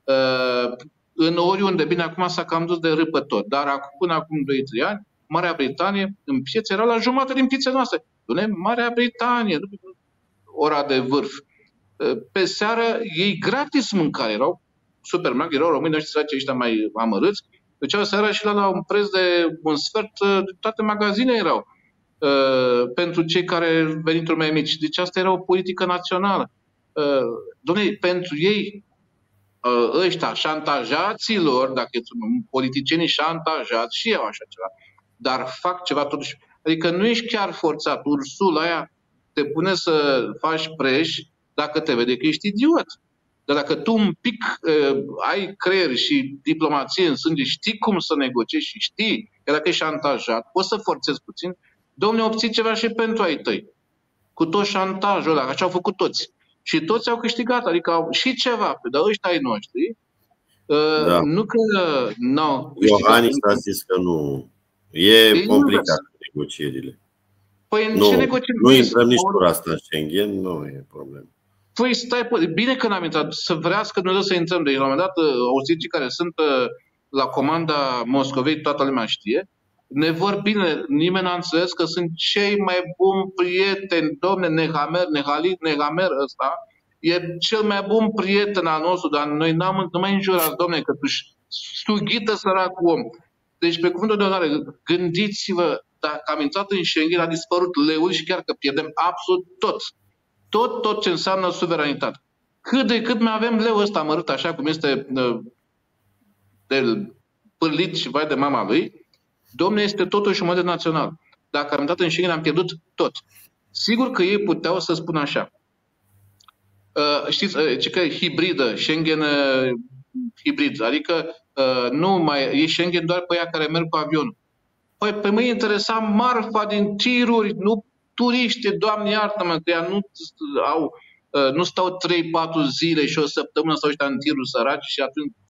În oriunde, bine, acum s-a cam dus de râpă tot, dar până acum 2-3 ani, Marea Britanie, în piețe, era la jumătate din piețele noastre. Marea Britanie, ora de vârf. Pe seară, ei gratis mâncare. Erau supermarket, erau români, ăștia mai amărâți. Deci seara și la un preț de un sfert, toate magazinele erau. Pentru cei care venituri mai mici. Deci asta era o politică națională. Dom'le, pentru ei, ăștia, șantajaților, dacă sunt politicienii șantajați, și eu așa ceva, dar fac ceva totuși. Adică nu ești chiar forțat. Ursula aia te pune să faci preș dacă te vede că ești idiot. Dar dacă tu un pic ai creier și diplomație în sânge, știi cum să negociezi și știi că dacă ești șantajat, poți să forțezi puțin, dom'le, obții ceva și pentru ai tăi. Cu tot șantajul ăla, așa au făcut toți. Și toți au câștigat, adică au și ceva, dar ăștia ai noștri, Da. nu că n-au câștigat. Iohannis a zis că nu. E complicat negocierile. Păi în ce negociem? Nu intrăm nici cu asta în Schengen, nu e problemă. Păi stai, bine că n-am intrat, să vrească Dumnezeu să intrăm. Deci la un moment dat, auziții care sunt la comanda Moscovei, toată lumea știe, ne vor bine, nimeni n-a înțeles că sunt cei mai buni prieteni, domne, Nehamer ăsta, e cel mai bun prieten al nostru, dar noi nu mai înjurați, domne, că tu sughită săracul om. Deci, pe cuvântul de onoare, gândiți-vă, dacă am intrat în Schengen, a dispărut leul și chiar că pierdem absolut tot. Tot ce înseamnă suveranitate. Cât de cât mai avem leu ăsta amărât așa cum este de pârlit și vai de mama lui, domne, este totuși un model național. Dacă am intrat în Schengen, am pierdut tot. Sigur că ei puteau să spună așa. Știți, ce că e hibridă, Schengen hibrid, adică nu mai e Schengen doar pe ea care merg cu avionul. Păi pe mine interesa marfa din tiruri, nu turiști, Doamne iartă-mă, că ea nu stau 3-4 zile și o săptămână sau ăștia în tiruri săraci și atunci